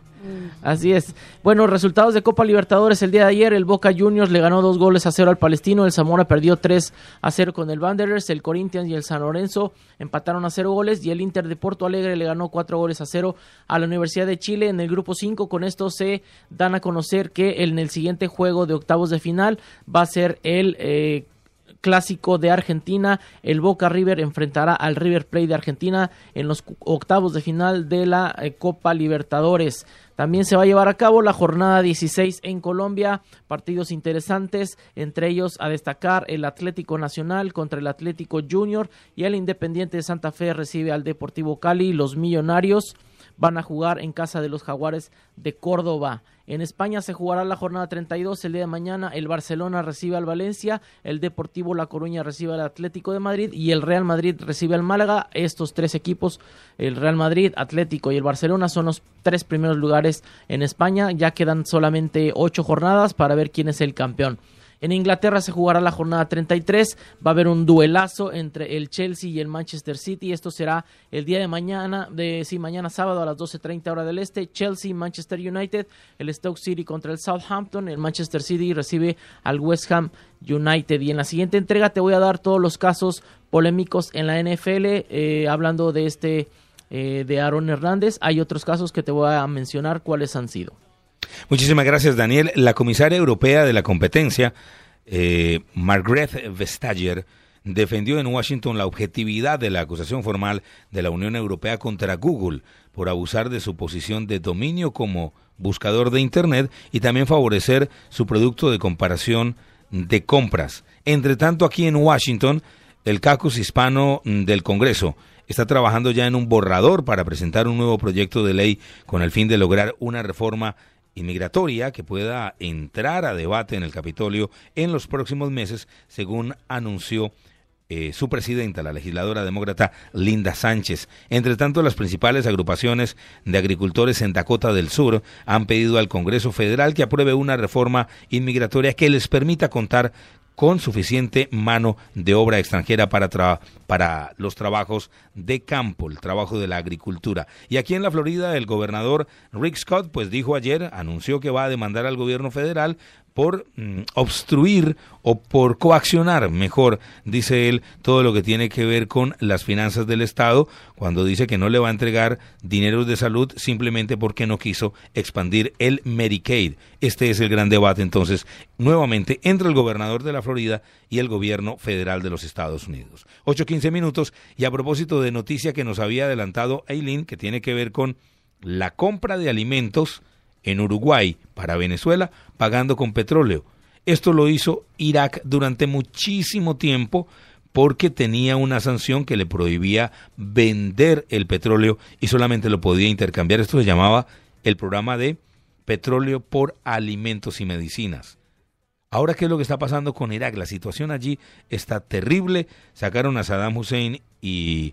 Así es. Bueno, resultados de Copa Libertadores el día de ayer. El Boca Juniors le ganó dos goles a cero al Palestino. El Zamora perdió tres a cero con el Wanderers. El Corinthians y el San Lorenzo empataron a cero goles. Y el Inter de Porto Alegre le ganó cuatro goles a cero a la Universidad de Chile en el grupo cinco. Con esto se dan a conocer que en el siguiente juego de octavos de final va a ser el eh, clásico de Argentina. El Boca River enfrentará al River Plate de Argentina en los octavos de final de la eh, Copa Libertadores. También se va a llevar a cabo la jornada dieciséis en Colombia, partidos interesantes, entre ellos a destacar el Atlético Nacional contra el Atlético Junior, y el Independiente de Santa Fe recibe al Deportivo Cali. Los Millonarios van a jugar en casa de los Jaguares de Córdoba. En España se jugará la jornada treinta y dos el día de mañana. El Barcelona recibe al Valencia, el Deportivo La Coruña recibe al Atlético de Madrid y el Real Madrid recibe al Málaga. Estos tres equipos, el Real Madrid, Atlético y el Barcelona, son los tres primeros lugares en España. Ya quedan solamente ocho jornadas para ver quién es el campeón. En Inglaterra se jugará la jornada treinta y tres, va a haber un duelazo entre el Chelsea y el Manchester City. Esto será el día de mañana, de sí, mañana sábado a las doce treinta hora del este. Chelsea, Manchester United, el Stoke City contra el Southampton. El Manchester City recibe al West Ham United. Y en la siguiente entrega te voy a dar todos los casos polémicos en la N F L, eh, hablando de este, eh, de Aaron Hernández. Hay otros casos que te voy a mencionar cuáles han sido. Muchísimas gracias, Daniel. La comisaria europea de la competencia, eh, Margrethe Vestager, defendió en Washington la objetividad de la acusación formal de la Unión Europea contra Google por abusar de su posición de dominio como buscador de Internet y también favorecer su producto de comparación de compras. Entre tanto, aquí en Washington, el caucus hispano del Congreso está trabajando ya en un borrador para presentar un nuevo proyecto de ley con el fin de lograr una reforma inmigratoria que pueda entrar a debate en el Capitolio en los próximos meses, según anunció eh, su presidenta, la legisladora demócrata Linda Sánchez. Entre tanto, las principales agrupaciones de agricultores en Dakota del Sur han pedido al Congreso Federal que apruebe una reforma inmigratoria que les permita contar con suficiente mano de obra extranjera para, tra- para los trabajos de campo, el trabajo de la agricultura. Y aquí en la Florida, el gobernador Rick Scott, pues dijo ayer, anunció que va a demandar al gobierno federal por mm, obstruir o por coaccionar, mejor, dice él, todo lo que tiene que ver con las finanzas del Estado, cuando dice que no le va a entregar dineros de salud simplemente porque no quiso expandir el Medicaid. Este es el gran debate, entonces, nuevamente, entre el gobernador de la Florida y el gobierno federal de los Estados Unidos. ocho quince minutos, y a propósito de noticia que nos había adelantado Eileen, que tiene que ver con la compra de alimentos en Uruguay para Venezuela, pagando con petróleo. Esto lo hizo Irak durante muchísimo tiempo porque tenía una sanción que le prohibía vender el petróleo y solamente lo podía intercambiar. Esto se llamaba el programa de petróleo por alimentos y medicinas. Ahora, ¿qué es lo que está pasando con Irak? La situación allí está terrible. Sacaron a Saddam Hussein y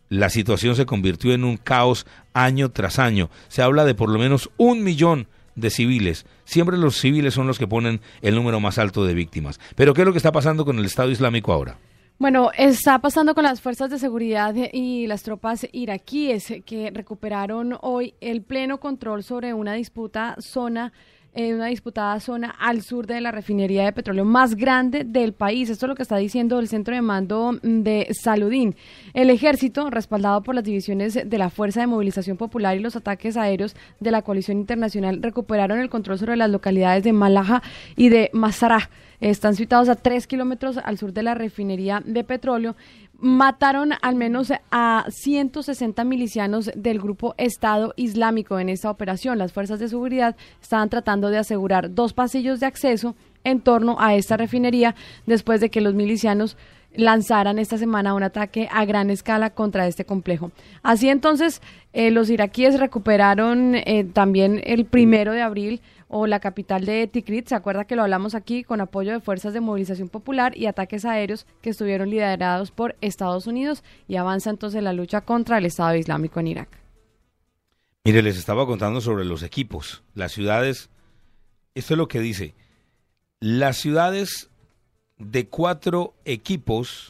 la situación se convirtió en un caos año tras año. Se habla de por lo menos un millón de civiles. Siempre los civiles son los que ponen el número más alto de víctimas. Pero ¿qué es lo que está pasando con el Estado Islámico ahora? Bueno, está pasando con las fuerzas de seguridad y las tropas iraquíes que recuperaron hoy el pleno control sobre una disputa zona eh, una disputada zona al sur de la refinería de petróleo más grande del país. Esto es lo que está diciendo el centro de mando de Saludín. El ejército, respaldado por las divisiones de la Fuerza de Movilización Popular y los ataques aéreos de la coalición internacional, recuperaron el control sobre las localidades de Malaja y de Masará. Están situados a tres kilómetros al sur de la refinería de petróleo. Mataron al menos a ciento sesenta milicianos del grupo Estado Islámico en esta operación. Las fuerzas de seguridad estaban tratando de asegurar dos pasillos de acceso en torno a esta refinería después de que los milicianos lanzaran esta semana un ataque a gran escala contra este complejo. Así entonces, eh, los iraquíes recuperaron eh, también el primero de abril o la capital de Tikrit. Se acuerda que lo hablamos aquí, con apoyo de fuerzas de movilización popular y ataques aéreos que estuvieron liderados por Estados Unidos, y avanza entonces la lucha contra el Estado Islámico en Irak. Mire, les estaba contando sobre los equipos, las ciudades. Esto es lo que dice. Las ciudades de cuatro equipos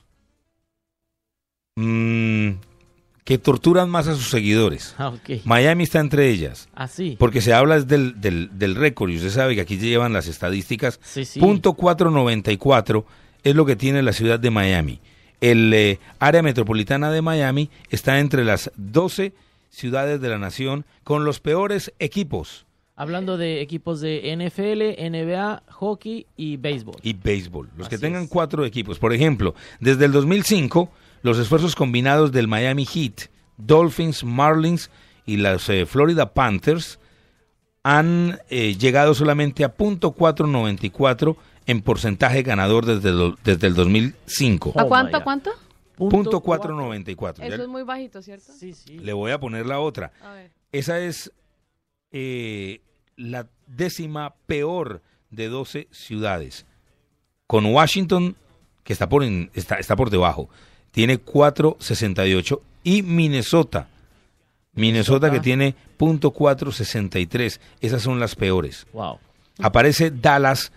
mmm, que torturan más a sus seguidores. Ah, okay. Miami está entre ellas. Ah, sí. Porque se habla del, del, del récord, y usted sabe que aquí llevan las estadísticas. Sí, sí. Punto cuatrocientos noventa y cuatro es lo que tiene la ciudad de Miami. El eh, área metropolitana de Miami está entre las doce ciudades de la nación con los peores equipos. Hablando de equipos de N F L, N B A, hockey y béisbol. Y béisbol. Los Así que tengan es. cuatro equipos. Por ejemplo, desde el dos mil cinco, los esfuerzos combinados del Miami Heat, Dolphins, Marlins y los eh, Florida Panthers han eh, llegado solamente a punto cuatrocientos noventa y cuatro en porcentaje ganador desde el, desde el dos mil cinco. ¿A cuánto, a cuánto? Punto cuatrocientos noventa y cuatro. Eso Ya es muy bajito, ¿cierto? Sí, sí. le voy a poner la otra. A ver. Esa es eh, la décima peor de doce ciudades. Con Washington, que está por, en, está, está por debajo, tiene cuatrocientos sesenta y ocho. Y Minnesota, Minnesota que tiene punto cuatrocientos sesenta y tres. Esas son las peores. Wow. Aparece Dallas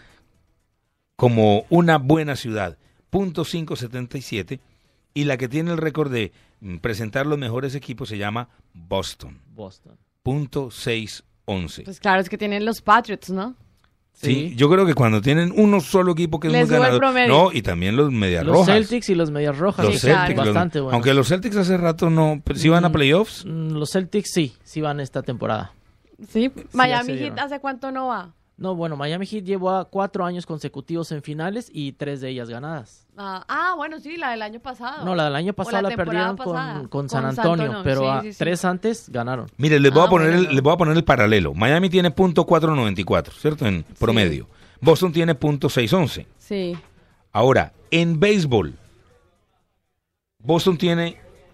como una buena ciudad, punto quinientos setenta y siete. Y la que tiene el récord de mm, presentar los mejores equipos se llama Boston, Boston. punto seiscientos once. Pues claro, es que tienen los Patriots, ¿no? Sí, yo creo que cuando tienen uno solo equipo que es Les muy sube el ganador. promedio. No, y también los Medias Los Rojas. Celtics y los Medias Rojas. Los Sí, Celtics, claro. los- Bastante buenos. aunque los Celtics hace rato no, ¿sí van a playoffs? Mm, Los Celtics sí, sí van esta temporada. Sí, ya Miami se Heat, dieron. ¿hace cuánto no va? No, bueno, Miami Heat llevó a cuatro años consecutivos en finales y tres de ellas ganadas. Ah, ah, bueno, sí, la del año pasado. No, la del año O pasado la, temporada perdieron pasada. con, con San Antonio, pero sí, a sí, sí. tres antes ganaron. Mire, les voy, Ah, a poner bueno, el, no. les voy a poner el paralelo. Miami tiene punto cuatrocientos noventa y cuatro, ¿cierto? En promedio. Boston tiene punto seiscientos once. Sí. Ahora, en béisbol, Boston tiene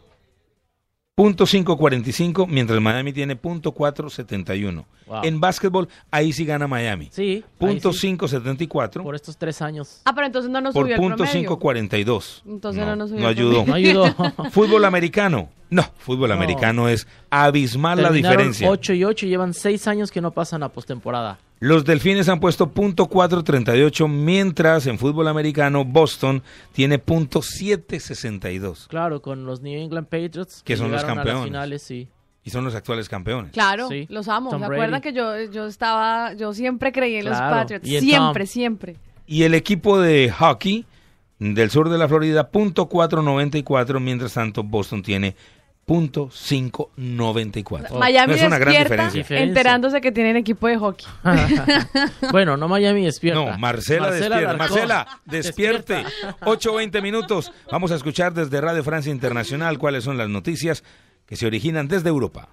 punto quinientos cuarenta y cinco, mientras Miami tiene punto cuatrocientos setenta y uno. Wow. En básquetbol, ahí sí gana Miami. Sí. Punto ahí sí. quinientos setenta y cuatro Por estos tres años. Ah, pero entonces no nos por subió el punto promedio. quinientos cuarenta y dos. Entonces no, nos subió no el ayudó. promedio. No ayudó. Fútbol americano. No, fútbol No. americano es abismal la Terminaron diferencia. ocho y ocho y llevan seis años que no pasan a postemporada. Los Delfines han puesto punto cuatrocientos treinta y ocho, mientras en fútbol americano Boston tiene punto setecientos sesenta y dos. Claro, con los New England Patriots. Que son los llegaron a campeones. las finales, sí. Y son los actuales campeones. Claro, Sí. los amo. Tom ¿Se acuerdan Brady. que yo, yo estaba, yo siempre creí en Claro. los Patriots? Y en Siempre, Tom. siempre. Y el equipo de hockey del sur de la Florida, punto cuatrocientos noventa y cuatro, mientras tanto Boston tiene punto quinientos noventa y cuatro. Miami No es una gran despierta diferencia. enterándose que tienen equipo de hockey. Bueno, no Miami despierta. No, Marcela, despierta. Alarcón. Marcela, despierte. ocho veinte minutos. Vamos a escuchar desde Radio Francia Internacional cuáles son las noticias que se originan desde Europa.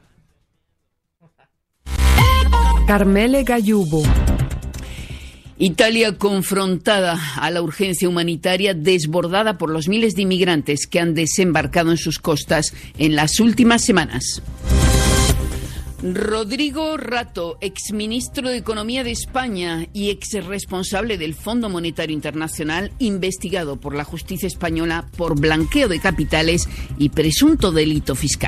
Carmele Gallubo. Italia confrontada a la urgencia humanitaria desbordada por los miles de inmigrantes que han desembarcado en sus costas en las últimas semanas. Rodrigo Rato, exministro de Economía de España y exresponsable del Fondo Monetario Internacional, investigado por la justicia española por blanqueo de capitales y presunto delito fiscal.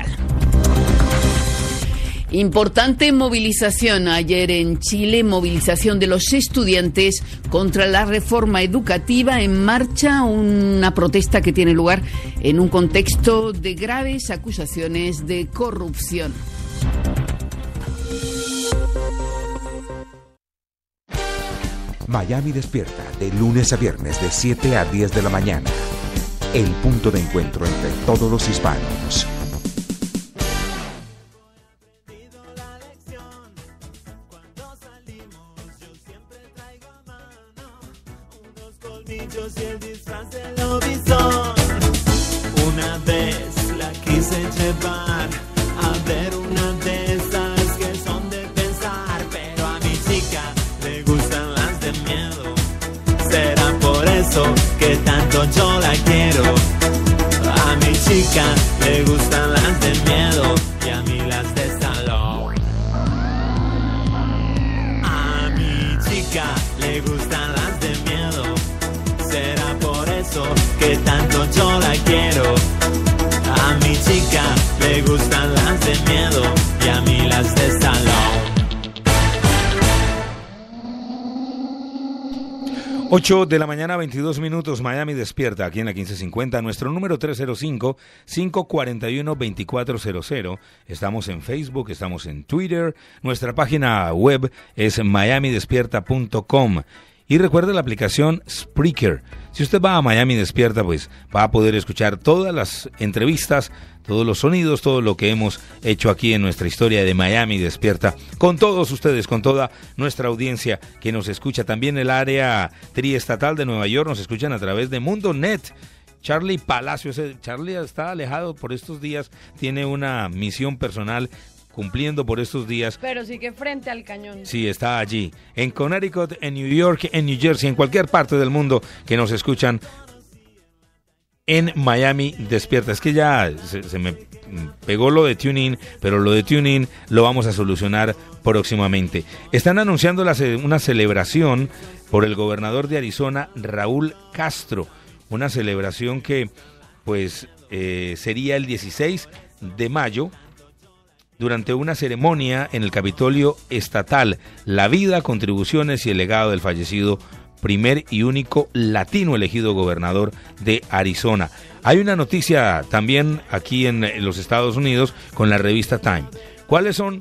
Importante movilización ayer en Chile, movilización de los estudiantes contra la reforma educativa. En marcha una protesta que tiene lugar en un contexto de graves acusaciones de corrupción. Miami Despierta, de lunes a viernes de siete a diez de la mañana. El punto de encuentro entre todos los hispanos. Colmillos y el disfraz de lobizón. Una vez la quise llevar a ver una de esas que son de pensar, pero a mi chica le gustan las de miedo. Será por eso que tanto yo la quiero. A mi chica le gustan las de miedo y a mí las de salón. A mi chica le gustan las de miedo. Será por eso que tanto yo la quiero. A mi chica le gustan las de miedo y a mí las de salón. ocho de la mañana, veintidós minutos, Miami Despierta, aquí en la quince cincuenta, nuestro número tres cero cinco, cinco cuatro uno, dos cuatro cero cero. Estamos en Facebook, estamos en Twitter, nuestra página web es miami despierta punto com. Y recuerde la aplicación Spreaker. Si usted va a Miami Despierta, pues va a poder escuchar todas las entrevistas, todos los sonidos, todo lo que hemos hecho aquí en nuestra historia de Miami Despierta, con todos ustedes, con toda nuestra audiencia que nos escucha. También el área triestatal de Nueva York nos escuchan a través de Mundo Net. Charlie Palacios, Charlie está alejado por estos días, tiene una misión personal cumpliendo por estos días. Pero sigue frente al cañón. Sí, está allí, en Connecticut, en New York, en New Jersey, en cualquier parte del mundo que nos escuchan en Miami Despierta. Es que ya se, se me pegó lo de TuneIn, pero lo de TuneIn lo vamos a solucionar próximamente. Están anunciando la, una celebración por el gobernador de Arizona, Raúl Castro, una celebración que pues eh, sería el dieciséis de mayo, durante una ceremonia en el Capitolio Estatal, la vida, contribuciones y el legado del fallecido primer y único latino elegido gobernador de Arizona. Hay una noticia también aquí en los Estados Unidos con la revista Time. ¿Cuáles son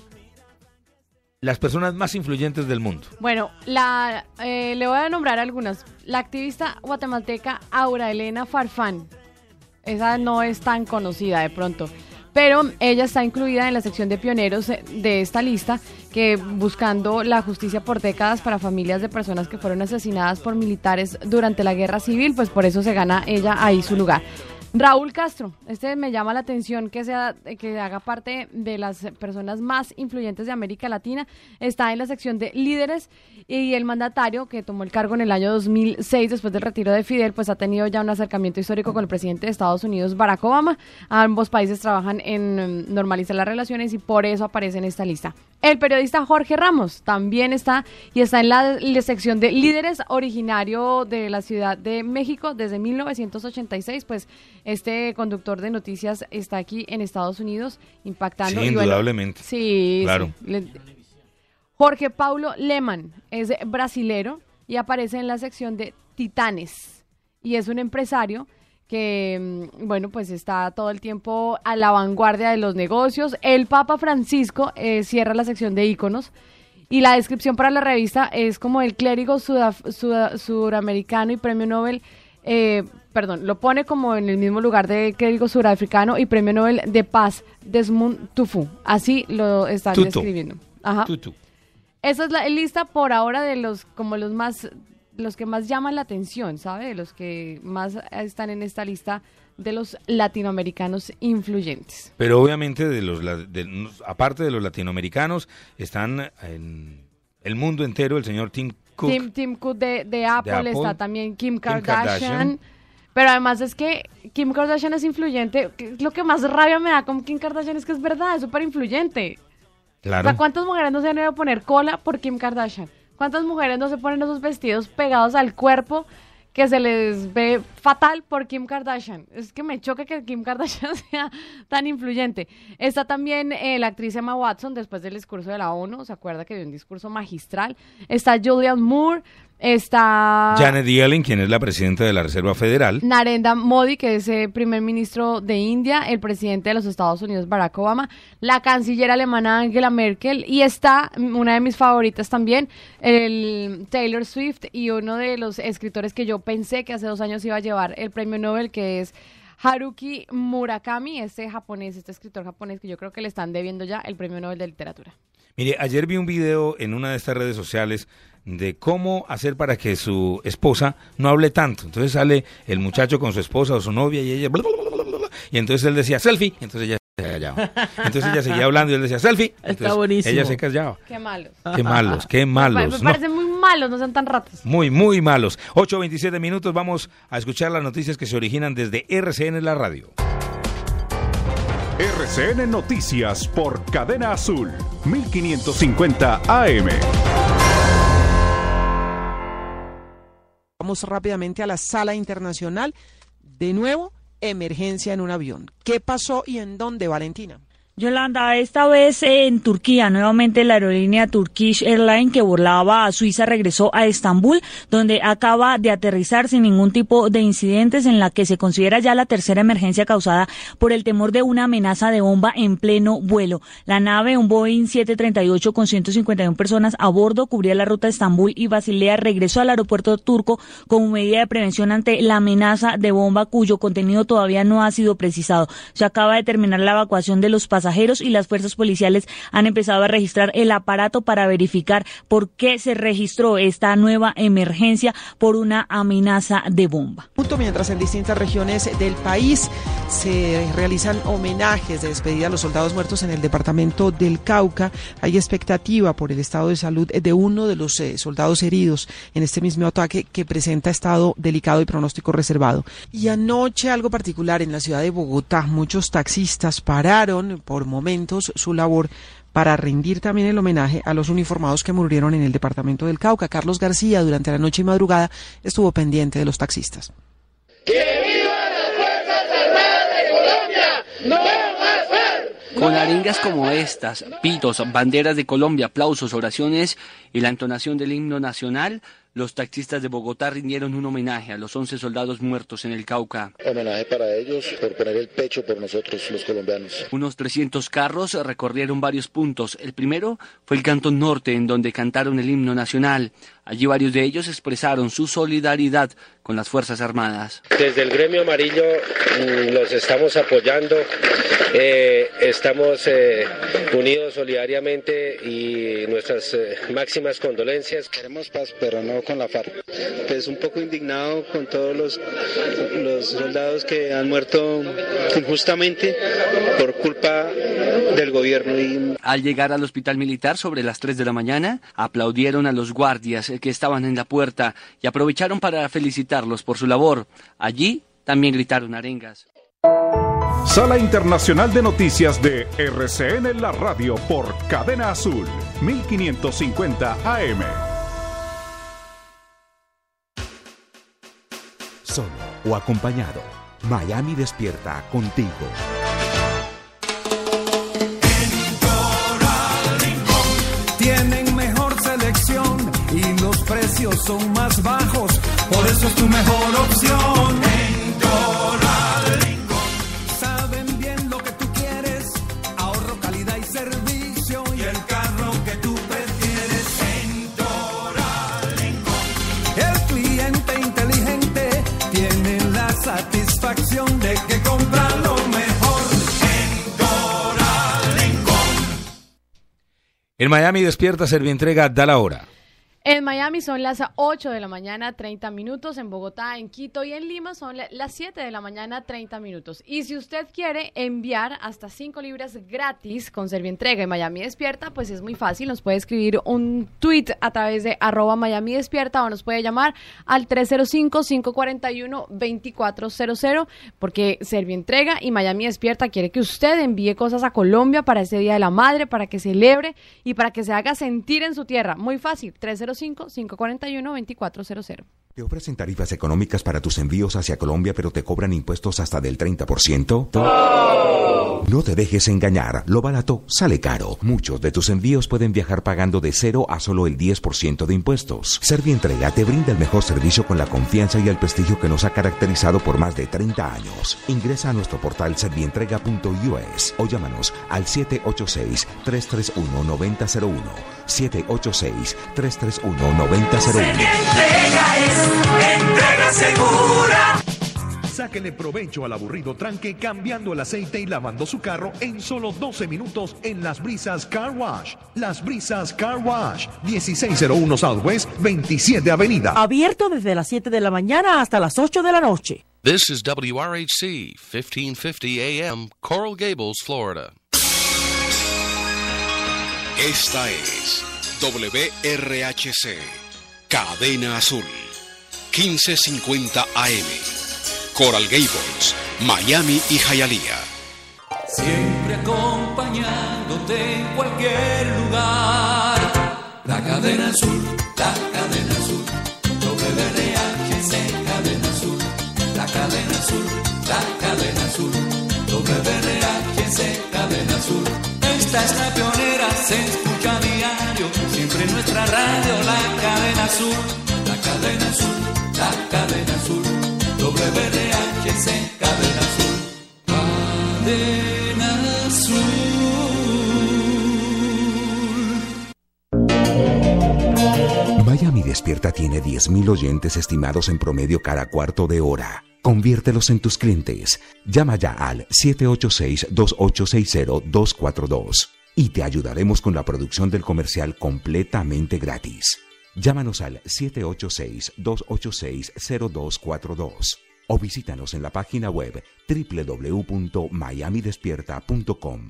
las personas más influyentes del mundo? Bueno, la, eh, le voy a nombrar algunas. La activista guatemalteca Aura Elena Farfán. Esa no es tan conocida de pronto, pero ella está incluida en la sección de pioneros de esta lista, que buscando la justicia por décadas para familias de personas que fueron asesinadas por militares durante la guerra civil, pues por eso se gana ella ahí su lugar. Raúl Castro, este me llama la atención que sea que haga parte de las personas más influyentes de América Latina, está en la sección de líderes, y el mandatario que tomó el cargo en el año dos mil seis después del retiro de Fidel, pues ha tenido ya un acercamiento histórico con el presidente de Estados Unidos, Barack Obama. Ambos países trabajan en normalizar las relaciones y por eso aparece en esta lista. El periodista Jorge Ramos también está y está en la, la sección de líderes, originario de la Ciudad de México desde mil novecientos ochenta y seis, pues este conductor de noticias está aquí en Estados Unidos impactando. Sí, y bueno, indudablemente. sí, claro. Sí. Le, Jorge Paulo Leman es brasilero y aparece en la sección de Titanes y es un empresario que, bueno, pues está todo el tiempo a la vanguardia de los negocios. El Papa Francisco eh, cierra la sección de íconos y la descripción para la revista es como el clérigo sudaf- sud- suramericano y premio Nobel, eh, perdón, lo pone como en el mismo lugar de clérigo surafricano y premio Nobel de Paz, Desmond Tutu. Así lo están Tutu. describiendo. Ajá. Tutu. Esa es la lista por ahora de los como los más los que más llaman la atención, ¿sabe? De los que más están en esta lista de los latinoamericanos influyentes. Pero obviamente de los de, aparte de los latinoamericanos están en el mundo entero el señor Tim Cook. Tim, Tim Cook de, de, Apple, de Apple, está también Kim Kim Kardashian, Kardashian. Pero además es que Kim Kardashian es influyente. Lo que más rabia me da con Kim Kardashian es que es verdad, es súper influyente. Claro. O sea, ¿cuántas mujeres no se han ido a poner cola por Kim Kardashian? ¿Cuántas mujeres no se ponen esos vestidos pegados al cuerpo que se les ve fatal por Kim Kardashian? Es que me choca que Kim Kardashian sea tan influyente. Está también eh, la actriz Emma Watson, después del discurso de la ONU, ¿se acuerda que dio un discurso magistral? Está Julianne Moore, está Janet Yellen, quien es la presidenta de la Reserva Federal. Narendra Modi, que es el primer ministro de India, el presidente de los Estados Unidos, Barack Obama, la canciller alemana Angela Merkel, y está una de mis favoritas también, el Taylor Swift, y uno de los escritores que yo pensé que hace dos años iba a llevar el premio Nobel, que es Haruki Murakami, este japonés, este escritor japonés que yo creo que le están debiendo ya el premio Nobel de Literatura. Mire, ayer vi un video en una de estas redes sociales de cómo hacer para que su esposa no hable tanto. Entonces sale el muchacho con su esposa o su novia y ella... Bla, bla, bla, bla, bla, y entonces él decía selfie, entonces ella se callaba. Entonces ella seguía hablando y él decía selfie. Está buenísimo. Ella se callaba. Qué malos. Qué malos, qué malos. Me, me parecen muy malos, no sean tan ratos. Muy, muy malos. ocho veintisiete minutos, vamos a escuchar las noticias que se originan desde R C N, la radio. R C N Noticias por Cadena Azul, mil quinientos cincuenta A M. Vamos rápidamente a la sala internacional. De nuevo, emergencia en un avión. ¿Qué pasó y en dónde, Valentina? Yolanda, esta vez en Turquía, nuevamente la aerolínea Turkish Airlines que volaba a Suiza regresó a Estambul, donde acaba de aterrizar sin ningún tipo de incidentes, en la que se considera ya la tercera emergencia causada por el temor de una amenaza de bomba en pleno vuelo. La nave, un Boeing siete treinta y ocho con ciento cincuenta y una personas a bordo, cubría la ruta Estambul y Basilea, regresó al aeropuerto turco como medida de prevención ante la amenaza de bomba, cuyo contenido todavía no ha sido precisado. Se acaba de terminar la evacuación de los pasajeros y las fuerzas policiales han empezado a registrar el aparato para verificar por qué se registró esta nueva emergencia por una amenaza de bomba. Mientras en distintas regiones del país se realizan homenajes de despedida a los soldados muertos en el departamento del Cauca, hay expectativa por el estado de salud de uno de los eh, soldados heridos en este mismo ataque, que presenta estado delicado y pronóstico reservado. Y anoche algo particular en la ciudad de Bogotá, muchos taxistas pararon por momentos su labor para rendir también el homenaje a los uniformados que murieron en el departamento del Cauca. Carlos García, durante la noche y madrugada, estuvo pendiente de los taxistas. ¡Que viva las Fuerzas Armadas de Colombia! ¡No más FARC! Con arengas como estas, pitos, banderas de Colombia, aplausos, oraciones y la entonación del himno nacional, los taxistas de Bogotá rindieron un homenaje a los once soldados muertos en el Cauca. Homenaje para ellos por poner el pecho por nosotros, los colombianos. Unos trescientos carros recorrieron varios puntos. El primero fue el Cantón Norte, en donde cantaron el himno nacional. Allí varios de ellos expresaron su solidaridad con las Fuerzas Armadas. Desde el Gremio Amarillo mmm, los estamos apoyando, eh, estamos eh, unidos solidariamente y nuestras eh, máximas condolencias. Queremos paz, pero no con la FARC. Pues un poco indignado con todos los, los soldados que han muerto injustamente por culpa del gobierno. Y... Al llegar al hospital militar sobre las tres de la mañana, aplaudieron a los guardias que estaban en la puerta y aprovecharon para felicitarlos por su labor. Allí también gritaron arengas. Sala Internacional de Noticias de R C N, la radio por Cadena Azul, mil quinientos cincuenta A M. Solo o acompañado, Miami despierta contigo. Tienen mejor selección y los precios son más bajos, por eso es tu mejor opción. En Doral Lincoln saben bien lo que tú quieres, ahorro, calidad y servicio y el carro que tú prefieres. En Doral Lincoln el cliente inteligente tiene la satisfacción de que compra lo mejor. En Doral Lincoln. En Miami despierta, Servientrega da la hora. En Miami son las ocho de la mañana, treinta minutos. En Bogotá, en Quito y en Lima son las siete de la mañana, treinta minutos. Y si usted quiere enviar hasta cinco libras gratis con Servientrega en Miami Despierta, pues es muy fácil. Nos puede escribir un tweet a través de arroba Miami Despierta o nos puede llamar al tres cero cinco, cinco cuatro uno, dos cuatro cero cero, porque Servientrega y Miami Despierta quiere que usted envíe cosas a Colombia para este Día de la Madre, para que celebre y para que se haga sentir en su tierra. Muy fácil, tres cero cinco, cinco cuatro uno, dos cuatro cero cero. ¿Te ofrecen tarifas económicas para tus envíos hacia Colombia, pero te cobran impuestos hasta del treinta por ciento? ¡Oh! No te dejes engañar, lo barato sale caro. Muchos de tus envíos pueden viajar pagando de cero a solo el diez por ciento de impuestos. Servientrega te brinda el mejor servicio con la confianza y el prestigio que nos ha caracterizado por más de treinta años. Ingresa a nuestro portal servientrega punto u s o llámanos al siete ocho seis, tres tres uno, nueve cero cero uno. siete ocho seis, tres tres uno, nueve cero uno. Servientrega es entrega segura. Sáquele provecho al aburrido tranque cambiando el aceite y lavando su carro en solo doce minutos en Las Brisas Car Wash. Las Brisas Car Wash, dieciséis cero uno Southwest, veintisiete Avenida. Abierto desde las siete de la mañana hasta las ocho de la noche. This is W R H C, fifteen fifty A M, Coral Gables, Florida. Esta es W R H C, Cadena Azul, quince cincuenta A M, Coral Gables, Miami y Hialeah. Siempre acompañándote en cualquier lugar. La Cadena Azul, la Cadena Azul, W R H C, Cadena Azul, la Cadena Azul, la Cadena Azul, W R H C, Cadena Azul. Esta es la pionera, se escucha a diario, siempre en nuestra radio, la Cadena Azul, la Cadena Azul, la Cadena Azul, W R H C, Cadena Azul, Cadena Azul. Miami Despierta tiene diez mil oyentes estimados en promedio cada cuarto de hora. Conviértelos en tus clientes. Llama ya al siete ocho seis, dos ocho seis cero, dos cuatro dos y te ayudaremos con la producción del comercial completamente gratis. Llámanos al siete ocho seis, dos ocho seis, cero dos cuatro dos o visítanos en la página web doble u doble u doble u punto miami despierta punto com.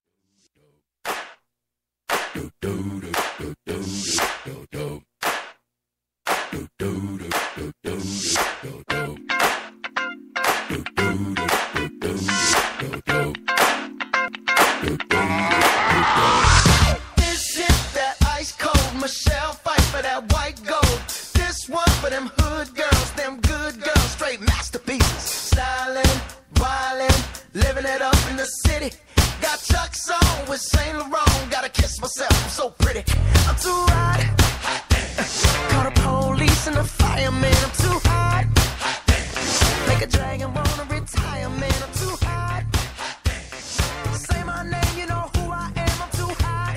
This is that ice cold Michelle fight for that white gold. This one for them hood girls, them good girls, straight masterpieces. Stylin', wildin', living it up in the city. Got Chuck's on with Saint Laurent. Gotta kiss myself, I'm so pretty. I'm too hot. Call the police and the fireman. I'm too hot. Make a dragon wanna retire, man. I'm too hot. Say my name, you know who I am. I'm too hot.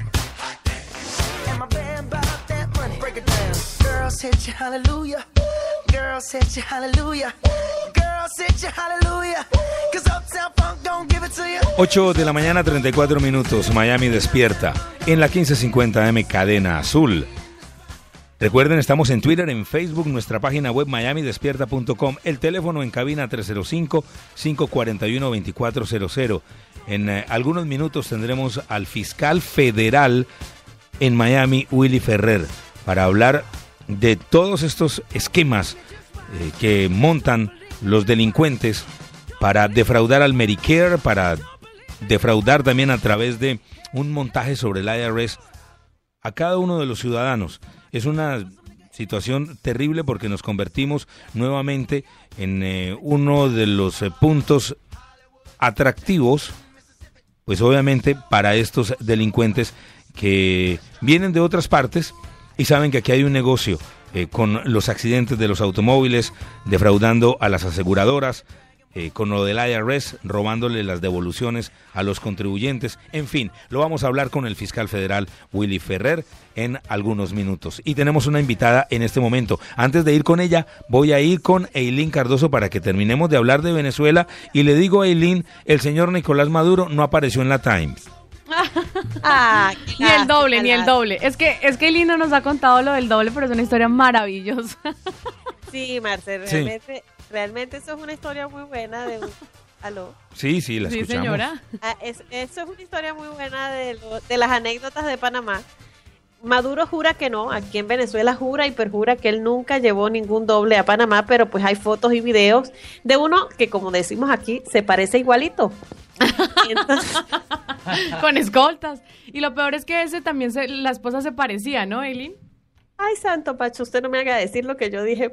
And my band bought that money. Break it down. Girls hit you, hallelujah. Girls hit you, hallelujah. Girls hit you, hallelujah. Cause Uptown Funk don't give it to you. ocho de la mañana, treinta y cuatro minutos, Miami Despierta, en la quince cincuenta A M Cadena Azul. Recuerden, estamos en Twitter, en Facebook, nuestra página web miami despierta punto com, el teléfono en cabina tres cero cinco, cinco cuatro uno, dos cuatro cero cero. En eh, algunos minutos tendremos al fiscal federal en Miami, Willy Ferrer, para hablar de todos estos esquemas eh, que montan los delincuentes para defraudar al Medicare, para defraudar también a través de un montaje sobre el I R S a cada uno de los ciudadanos. Es una situación terrible porque nos convertimos nuevamente en eh, uno de los eh, puntos atractivos, pues obviamente para estos delincuentes que vienen de otras partes y saben que aquí hay un negocio eh, con los accidentes de los automóviles, defraudando a las aseguradoras, eh, con lo del I R S, robándole las devoluciones a los contribuyentes. En fin, lo vamos a hablar con el fiscal federal Willy Ferrer en algunos minutos. Y tenemos una invitada en este momento. Antes de ir con ella, voy a ir con Eileen Cardoso para que terminemos de hablar de Venezuela. Y le digo a Eileen, el señor Nicolás Maduro no apareció en la Times. Ah, ni el doble, ni el doble. Es que es que Eileen no nos ha contado lo del doble, pero es una historia maravillosa. Sí, Marce, realmente, sí. realmente eso es una historia muy buena de un... ¿Aló? Sí, sí, la escuchamos. Sí, señora. Ah, es, eso es una historia muy buena de, lo, de las anécdotas de Panamá. Maduro jura que no, aquí en Venezuela jura y perjura que él nunca llevó ningún doble a Panamá, pero pues hay fotos y videos de uno que, como decimos aquí, se parece igualito. Entonces... Con escoltas. Y lo peor es que ese también, se, la esposa se parecía, ¿no, Eileen? Ay, santo Pacho, usted no me haga decir lo que yo dije.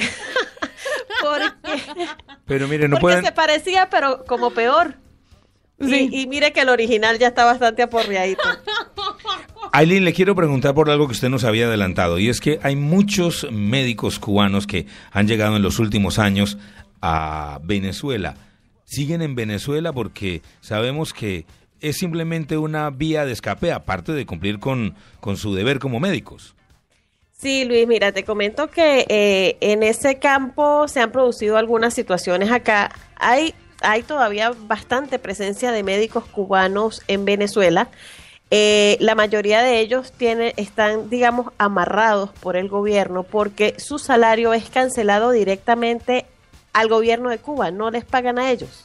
Porque, pero mire, no porque pueden... se parecía, pero como peor. Sí. Y, y mire que el original ya está bastante aporreadito. Eileen, le quiero preguntar por algo que usted nos había adelantado, y es que hay muchos médicos cubanos que han llegado en los últimos años a Venezuela. Siguen en Venezuela porque sabemos que es simplemente una vía de escape, aparte de cumplir con, con su deber como médicos. Sí, Luis, mira, te comento que eh, en ese campo se han producido algunas situaciones acá. Hay, hay todavía bastante presencia de médicos cubanos en Venezuela. Eh, la mayoría de ellos tiene, están, digamos, amarrados por el gobierno porque su salario es cancelado directamente al gobierno de Cuba, no les pagan a ellos.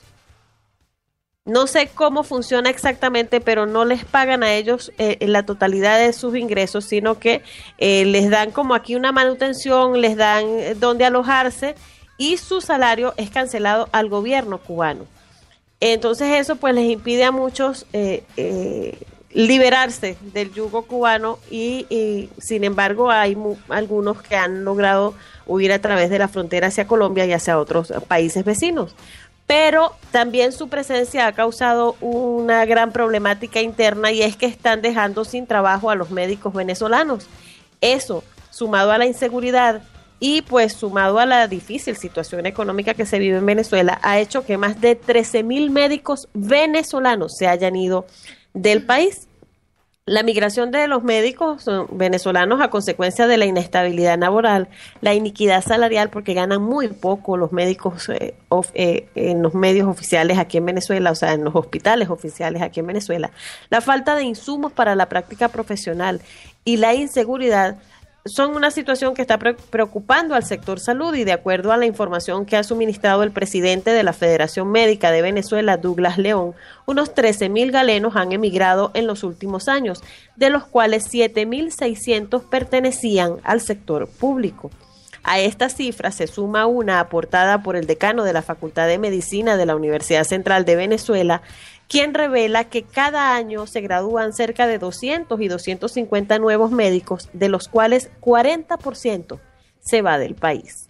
No sé cómo funciona exactamente, pero no les pagan a ellos eh, la totalidad de sus ingresos, sino que eh, les dan como aquí una manutención, les dan eh, donde alojarse y su salario es cancelado al gobierno cubano. Entonces eso pues les impide a muchos eh, eh, liberarse del yugo cubano y, y sin embargo hay mu- algunos que han logrado huir a través de la frontera hacia Colombia y hacia otros países vecinos. Pero también su presencia ha causado una gran problemática interna y es que están dejando sin trabajo a los médicos venezolanos. Eso, sumado a la inseguridad y pues sumado a la difícil situación económica que se vive en Venezuela, ha hecho que más de trece mil médicos venezolanos se hayan ido del país. La migración de los médicos venezolanos a consecuencia de la inestabilidad laboral, la iniquidad salarial, porque ganan muy poco los médicos eh, of, eh, en los medios oficiales aquí en Venezuela, o sea, en los hospitales oficiales aquí en Venezuela, la falta de insumos para la práctica profesional y la inseguridad son una situación que está pre- preocupando al sector salud y de acuerdo a la información que ha suministrado el presidente de la Federación Médica de Venezuela, Douglas León, unos trece mil galenos han emigrado en los últimos años, de los cuales siete mil seiscientos pertenecían al sector público. A esta cifra se suma una aportada por el decano de la Facultad de Medicina de la Universidad Central de Venezuela, quien revela que cada año se gradúan cerca de doscientos y doscientos cincuenta nuevos médicos, de los cuales cuarenta por ciento se va del país.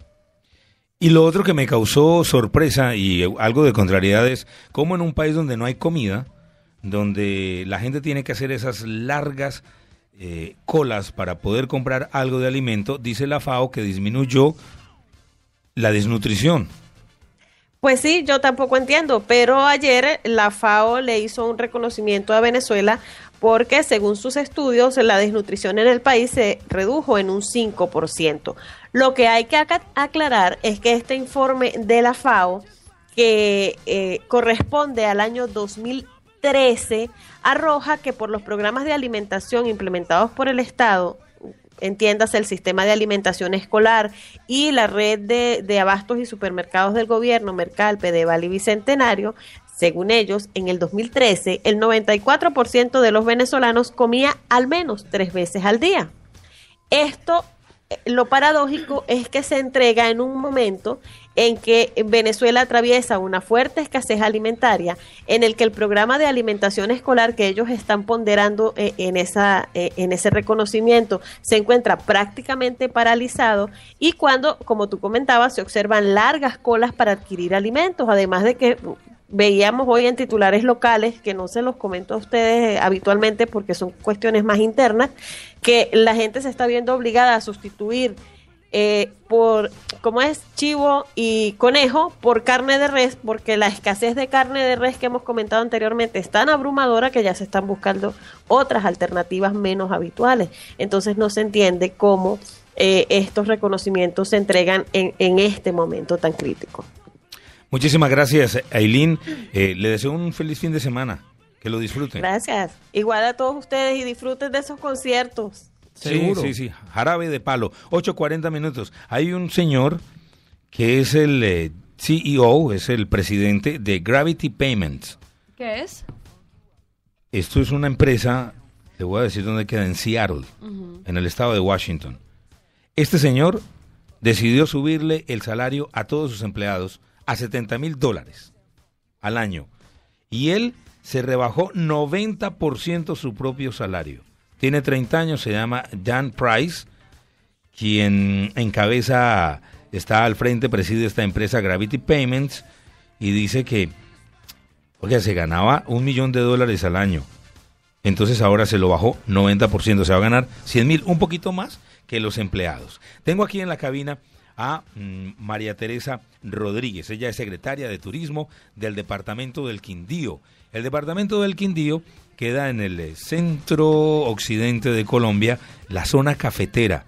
Y lo otro que me causó sorpresa y algo de contrariedad es cómo en un país donde no hay comida, donde la gente tiene que hacer esas largas eh, colas para poder comprar algo de alimento, dice la FAO que disminuyó la desnutrición. Pues sí, yo tampoco entiendo, pero ayer la FAO le hizo un reconocimiento a Venezuela porque según sus estudios la desnutrición en el país se redujo en un cinco por ciento. Lo que hay que aclarar es que este informe de la FAO, que eh, corresponde al año dos mil trece, arroja que por los programas de alimentación implementados por el Estado, entiéndase el sistema de alimentación escolar y la red de, de abastos y supermercados del gobierno, Mercal, Pedeval y Bicentenario, según ellos, en el dos mil trece, el noventa y cuatro por ciento de los venezolanos comía al menos tres veces al día. Esto, lo paradójico es que se entrega en un momento en que Venezuela atraviesa una fuerte escasez alimentaria, en el que el programa de alimentación escolar que ellos están ponderando eh, en, esa, eh, en ese reconocimiento se encuentra prácticamente paralizado y cuando, como tú comentabas, se observan largas colas para adquirir alimentos, además de que veíamos hoy en titulares locales, que no se los comento a ustedes habitualmente porque son cuestiones más internas, que la gente se está viendo obligada a sustituir eh, por, ¿cómo es? Chivo y conejo por carne de res, porque la escasez de carne de res que hemos comentado anteriormente es tan abrumadora que ya se están buscando otras alternativas menos habituales. Entonces no se entiende cómo eh, estos reconocimientos se entregan en, en este momento tan crítico. Muchísimas gracias, Eileen. Eh, le deseo un feliz fin de semana. Que lo disfruten. Gracias. Igual a todos ustedes y disfruten de esos conciertos. Sí, sí, sí. Jarabe de palo. ocho cuarenta minutos. Hay un señor que es el eh, C E O, es el presidente de Gravity Payments. ¿Qué es? Esto es una empresa, te voy a decir dónde queda, en Seattle, uh-huh. en el estado de Washington. Este señor decidió subirle el salario a todos sus empleados a setenta mil dólares al año. Y él se rebajó noventa por ciento su propio salario. Tiene treinta años, se llama Dan Price, quien encabeza, está al frente, preside esta empresa Gravity Payments, y dice que, oiga, se ganaba un millón de dólares al año. Entonces ahora se lo bajó noventa por ciento, se va a ganar cien mil, un poquito más que los empleados. Tengo aquí en la cabina a mm, María Teresa Rodríguez. Ella es secretaria de Turismo del Departamento del Quindío. El Departamento del Quindío queda en el centro occidente de Colombia, la zona cafetera,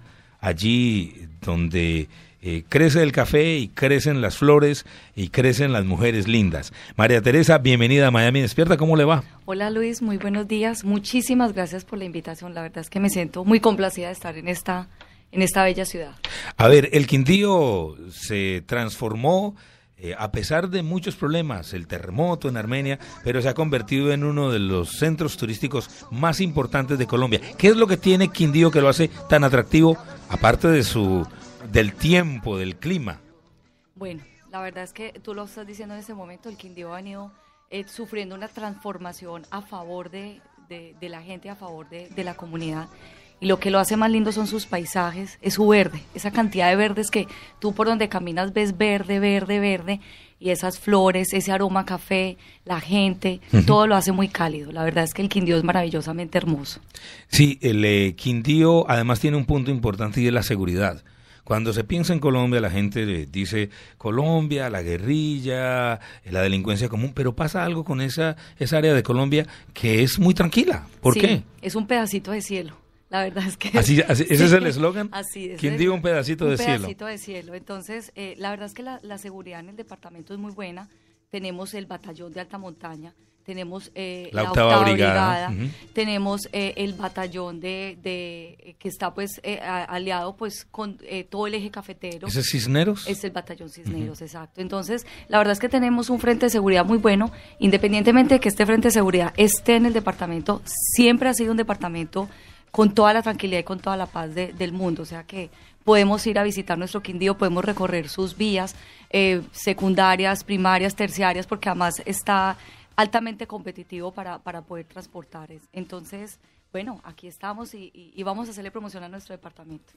allí donde eh, crece el café y crecen las flores y crecen las mujeres lindas. María Teresa, bienvenida a Miami Despierta, ¿cómo le va? Hola Luis, muy buenos días, muchísimas gracias por la invitación, la verdad es que me siento muy complacida de estar en esta, en esta bella ciudad. A ver, el Quindío se transformó Eh, a pesar de muchos problemas, el terremoto en Armenia, pero se ha convertido en uno de los centros turísticos más importantes de Colombia. ¿Qué es lo que tiene Quindío que lo hace tan atractivo, aparte de su del tiempo, del clima? Bueno, la verdad es que tú lo estás diciendo en este momento, el Quindío ha venido eh, sufriendo una transformación a favor de, de, de la gente, a favor de, de la comunidad. Y lo que lo hace más lindo son sus paisajes, es su verde, esa cantidad de verdes que tú por donde caminas ves verde, verde, verde, y esas flores, ese aroma a café, la gente, uh-huh. todo lo hace muy cálido. La verdad es que el Quindío es maravillosamente hermoso. Sí, el eh, Quindío además tiene un punto importante y es la seguridad. Cuando se piensa en Colombia, la gente dice Colombia, la guerrilla, la delincuencia común, pero pasa algo con esa, esa área de Colombia que es muy tranquila. ¿Por sí, qué? Es un pedacito de cielo. La verdad es que... Así, así, ¿Ese sí, es el eslogan? Así es. ¿Quién diga un pedacito un de cielo? Un pedacito de cielo. Entonces, eh, la verdad es que la, la seguridad en el departamento es muy buena. Tenemos el batallón de alta montaña, tenemos eh, la, la octava, octava brigada, brigada uh-huh. tenemos eh, el batallón de, de que está pues eh, aliado pues con eh, todo el eje cafetero. ¿Ese es Cisneros? Es el batallón Cisneros, uh-huh. exacto. Entonces, la verdad es que tenemos un frente de seguridad muy bueno, independientemente de que este frente de seguridad esté en el departamento, siempre ha sido un departamento con toda la tranquilidad y con toda la paz de, del mundo, o sea que podemos ir a visitar nuestro Quindío, podemos recorrer sus vías eh, secundarias, primarias, terciarias, porque además está altamente competitivo para, para poder transportar. Entonces, bueno, aquí estamos y, y, y vamos a hacerle promoción a nuestro departamento.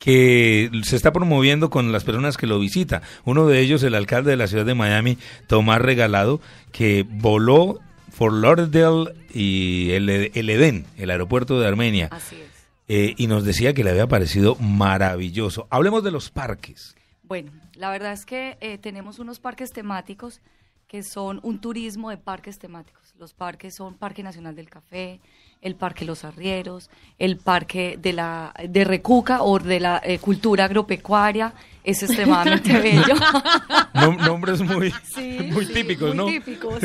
Que se está promoviendo con las personas que lo visitan. Uno de ellos, el alcalde de la ciudad de Miami, Tomás Regalado, que voló Fort Lauderdale y el, el Edén, el aeropuerto de Armenia. Así es. Eh, y nos decía que le había parecido maravilloso. Hablemos de los parques. Bueno, la verdad es que eh, tenemos unos parques temáticos que son un turismo de parques temáticos. Los parques son Parque Nacional del Café, el Parque Los Arrieros, el Parque de la de Recuca o de la eh, cultura agropecuaria, es extremadamente bello. Nom- nombres muy, sí, muy sí, típicos, muy ¿no? Muy típicos.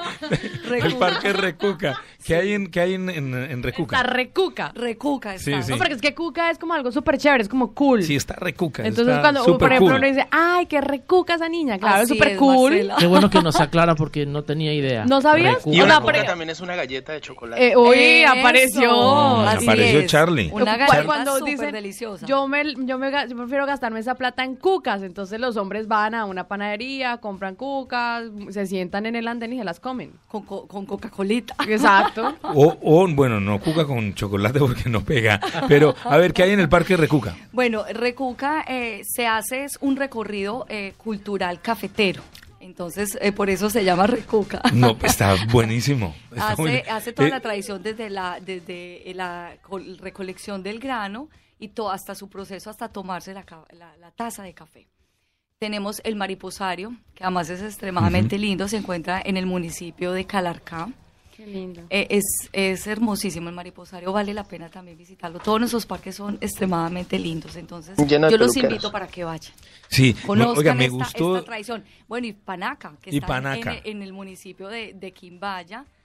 El Parque Recuca. ¿Qué sí. hay en qué hay en, en, en Recuca? Está Recuca. Recuca está. Sí, sí. No, porque es que Cuca es como algo súper chévere, es como cool. Sí, está Recuca. Entonces está cuando, por ejemplo, cool. uno dice, ay, qué Recuca esa niña. Claro, Así es súper es, cool. Marcela. Qué bueno que nos aclara porque no tenía idea. ¿No sabías? Recuca. Y una Una pre- también es una galleta de chocolate. Eh, uy, Eso. apareció. Así Apareció es. Charlie. Una Cu- galleta cuando súper dicen, deliciosa. Yo me, yo me ga- yo prefiero gastarme esa plata en cucas. Entonces los hombres van a una panadería, compran cucas, se sientan en el andén y se las comen. Con, co- con Coca-Colita. Exacto. O, o, bueno, no Cuca con chocolate porque no pega. Pero, a ver, ¿qué hay en el Parque Recuca? Bueno, Recuca eh, se hace es un recorrido eh, cultural cafetero. Entonces, eh, por eso se llama Recuca. No, está buenísimo. Está hace, muy... hace toda eh, la tradición desde la desde la col- recolección del grano y to, hasta su proceso, hasta tomarse la, ca- la, la taza de café. Tenemos el mariposario, que además es extremadamente uh-huh. lindo, se encuentra en el municipio de Calarcá. Qué lindo. Eh, es, es hermosísimo el mariposario, vale la pena también visitarlo. Todos nuestros parques son extremadamente lindos, entonces Lleno de yo los peluqueros. invito para que vayan. Sí, Conozcan oiga, me esta, gustó. esta tradición. Bueno, y Panaca, que Y está Panaca. En, en el municipio de, de Quimbaya.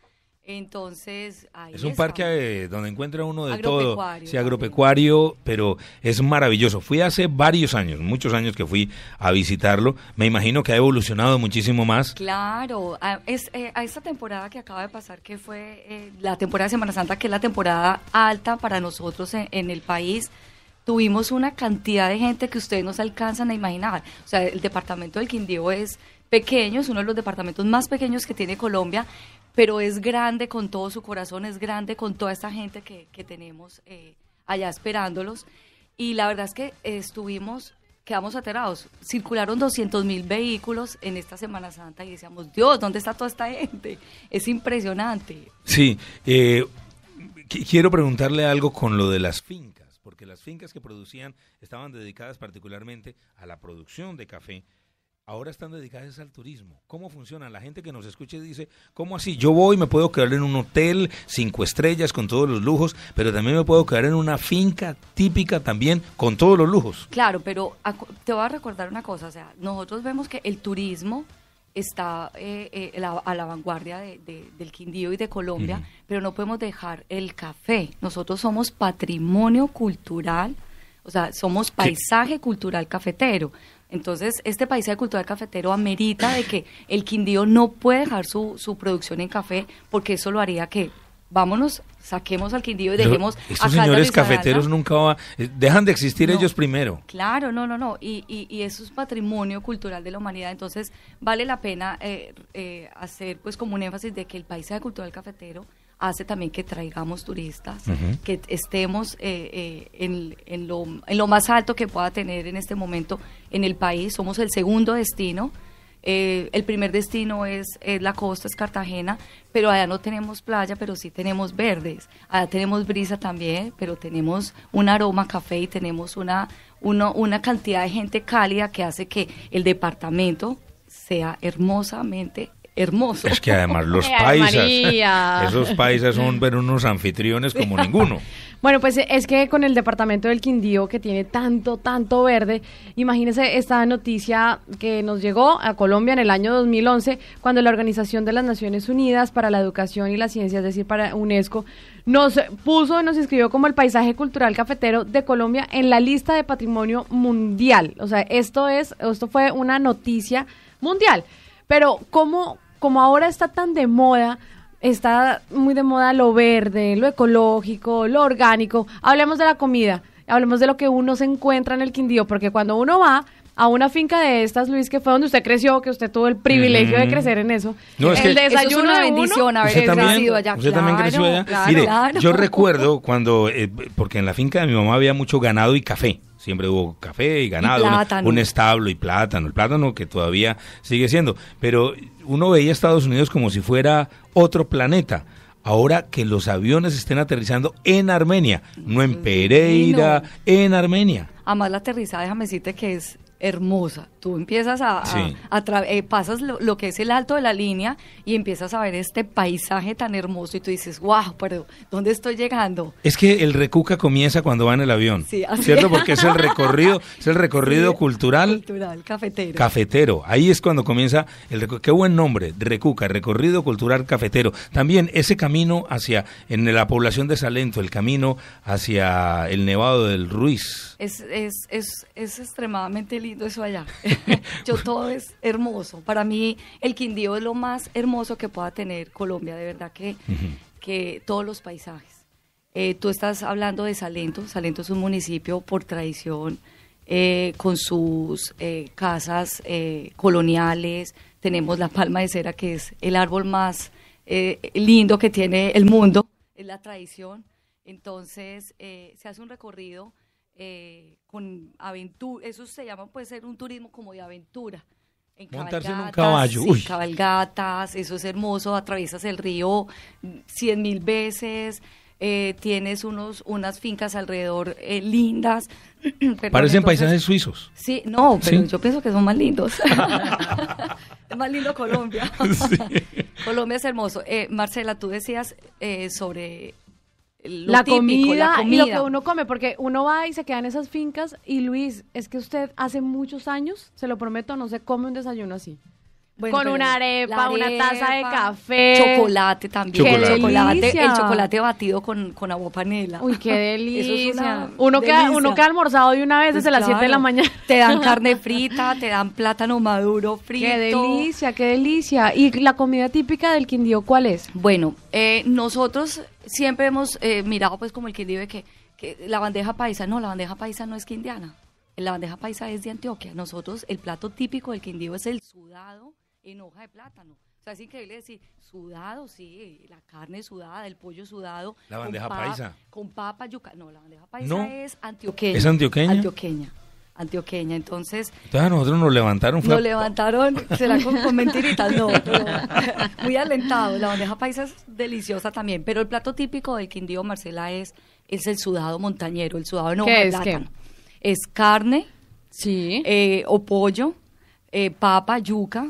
Entonces, ahí es un está. parque eh, donde encuentra uno de Agropecuario todo, sí, agropecuario, pero es maravilloso. Fui hace varios años, muchos años que fui a visitarlo. Me imagino que ha evolucionado muchísimo más. Claro, a, es, eh, a esta temporada que acaba de pasar, que fue eh, la temporada de Semana Santa, que es la temporada alta para nosotros en, en el país, tuvimos una cantidad de gente que ustedes no se alcanzan a imaginar. O sea, el departamento del Quindío es pequeño, es uno de los departamentos más pequeños que tiene Colombia, pero es grande con todo su corazón, es grande con toda esta gente que, que tenemos eh, allá esperándolos. Y la verdad es que eh, estuvimos, quedamos aterrados. Circularon doscientos mil vehículos en esta Semana Santa y decíamos, Dios, ¿dónde está toda esta gente? Es impresionante. Sí, eh, qu- quiero preguntarle algo con lo de las fincas, porque las fincas que producían estaban dedicadas particularmente a la producción de café. Ahora están dedicadas al turismo. ¿Cómo funciona? La gente que nos escuche dice, ¿cómo así? Yo voy, me puedo quedar en un hotel, cinco estrellas, con todos los lujos, pero también me puedo quedar en una finca típica también, con todos los lujos. Claro, pero acu- te voy a recordar una cosa, o sea, nosotros vemos que el turismo está eh, eh, la- a la vanguardia de, de- del Quindío y de Colombia, uh-huh. pero no podemos dejar el café. Nosotros somos patrimonio cultural, o sea, somos paisaje cultural cafetero. Entonces, este paisaje cultural cafetero amerita de que el Quindío no puede dejar su, su producción en café, porque eso lo haría que, vámonos, saquemos al Quindío y dejemos... Pero estos señores cafeteros nunca va, dejan de existir no, ellos primero. Claro, no, no, no, y, y, y eso es patrimonio cultural de la humanidad, entonces vale la pena eh, eh, hacer pues como un énfasis de que el paisaje cultural cafetero hace también que traigamos turistas, uh-huh. que estemos eh, eh, en, en, lo, en lo más alto que pueda tener en este momento en el país. Somos el segundo destino, eh, el primer destino es, es la costa, es Cartagena, pero allá no tenemos playa, pero sí tenemos verdes, allá tenemos brisa también, pero tenemos un aroma a café y tenemos una, uno, una cantidad de gente cálida que hace que el departamento sea hermosamente hermoso. Es que además los paisas, esos paisas son ver unos anfitriones como ninguno. Bueno, pues es que con el departamento del Quindío, que tiene tanto, tanto verde, imagínense esta noticia que nos llegó a Colombia en el año dos mil once, cuando la Organización de las Naciones Unidas para la Educación y la Ciencia, es decir, para UNESCO, nos puso, nos inscribió como el paisaje cultural cafetero de Colombia en la lista de patrimonio mundial. O sea, esto es, esto fue una noticia mundial. Pero ¿cómo, como ahora está tan de moda, está muy de moda lo verde, lo ecológico, lo orgánico? Hablemos de la comida, hablemos de lo que uno se encuentra en el Quindío, porque cuando uno va a una finca de estas, Luis, que fue donde usted creció, que usted tuvo el privilegio mm. de crecer en eso, no, es el que desayuno eso es una bendición haber nacido allá. Usted claro, también creció allá. Claro, Mire, claro. yo recuerdo cuando, eh, porque en la finca de mi mamá había mucho ganado y café. Siempre hubo café y ganado, y un, un establo y plátano, el plátano que todavía sigue siendo, pero uno veía Estados Unidos como si fuera otro planeta. Ahora que los aviones estén aterrizando en Armenia, no en Pereira, no. en Armenia. Además la aterrizada, déjame decirte que es hermosa. Tú empiezas a, sí. a, a tra- eh, pasas lo, lo que es el alto de la línea y empiezas a ver este paisaje tan hermoso y tú dices, wow, pero ¿dónde estoy llegando? Es que el recuca comienza cuando va en el avión, sí, así ¿cierto? Porque es el recorrido, es el recorrido sí, cultural, cultural, cafetero. Cafetero. Ahí es cuando comienza el recorrido. Qué buen nombre, recuca, recorrido cultural cafetero. También ese camino hacia, en la población de Salento, el camino hacia el Nevado del Ruiz. Es, es, es, es extremadamente lindo eso allá. Yo todo es hermoso. Para mí el Quindío es lo más hermoso que pueda tener Colombia, de verdad que, uh-huh. que todos los paisajes. Eh, tú estás hablando de Salento. Salento es un municipio por tradición eh, con sus eh, casas eh, coloniales. Tenemos la palma de cera, que es el árbol más eh, lindo que tiene el mundo, es la tradición. Entonces eh, se hace un recorrido eh, con aventura, eso se llama, puede ser un turismo como de aventura. En montarse en un caballo. Sí, Uy. cabalgatas, eso es hermoso, atraviesas el río cien mil veces, eh, tienes unos unas fincas alrededor eh, lindas. Perdón, parecen entonces, paisajes suizos. Sí, no, pero ¿Sí? yo pienso que son más lindos. Es más lindo Colombia. Sí. Colombia es hermoso. Eh, Marcela, tú decías eh, sobre... La típico, comida, la comida y lo que uno come, porque uno va y se queda en esas fincas y Luis, es que usted hace muchos años, se lo prometo, no se come un desayuno así. Bueno, con pero una arepa, la una taza de arepa, café. chocolate también. ¡Qué chocolate, delicia! el chocolate batido con, con agua panela. Uy, qué delicia. Eso es una uno, que, delicia. uno que ha almorzado de una vez desde Pues las siete de la claro. mañana. Te dan carne frita, te dan plátano maduro frito. Qué delicia, qué delicia. ¿Y la comida típica del Quindío cuál es? Bueno, eh, nosotros siempre hemos eh, mirado pues como el Quindío de que, que la bandeja paisa, no, la bandeja paisa no es quindiana. La bandeja paisa es de Antioquia. Nosotros, el plato típico del Quindío es el sudado en hoja de plátano. O sea, es increíble decir, sudado, sí, la carne sudada, el pollo sudado. La bandeja con pa- paisa. Con papa, yuca. No, la bandeja paisa No. es antioqueña. ¿Es antioqueña? Antioqueña. Antioqueña. Entonces, Entonces a nosotros nos levantaron. nos fue- levantaron, será con, con mentiritas, no, pero muy alentado. La bandeja paisa es deliciosa también, pero el plato típico del Quindío, Marcela, es, es el sudado montañero, el sudado en hoja ¿Qué de es, qué? plátano. Es carne, sí, eh, o pollo, eh, papa, yuca,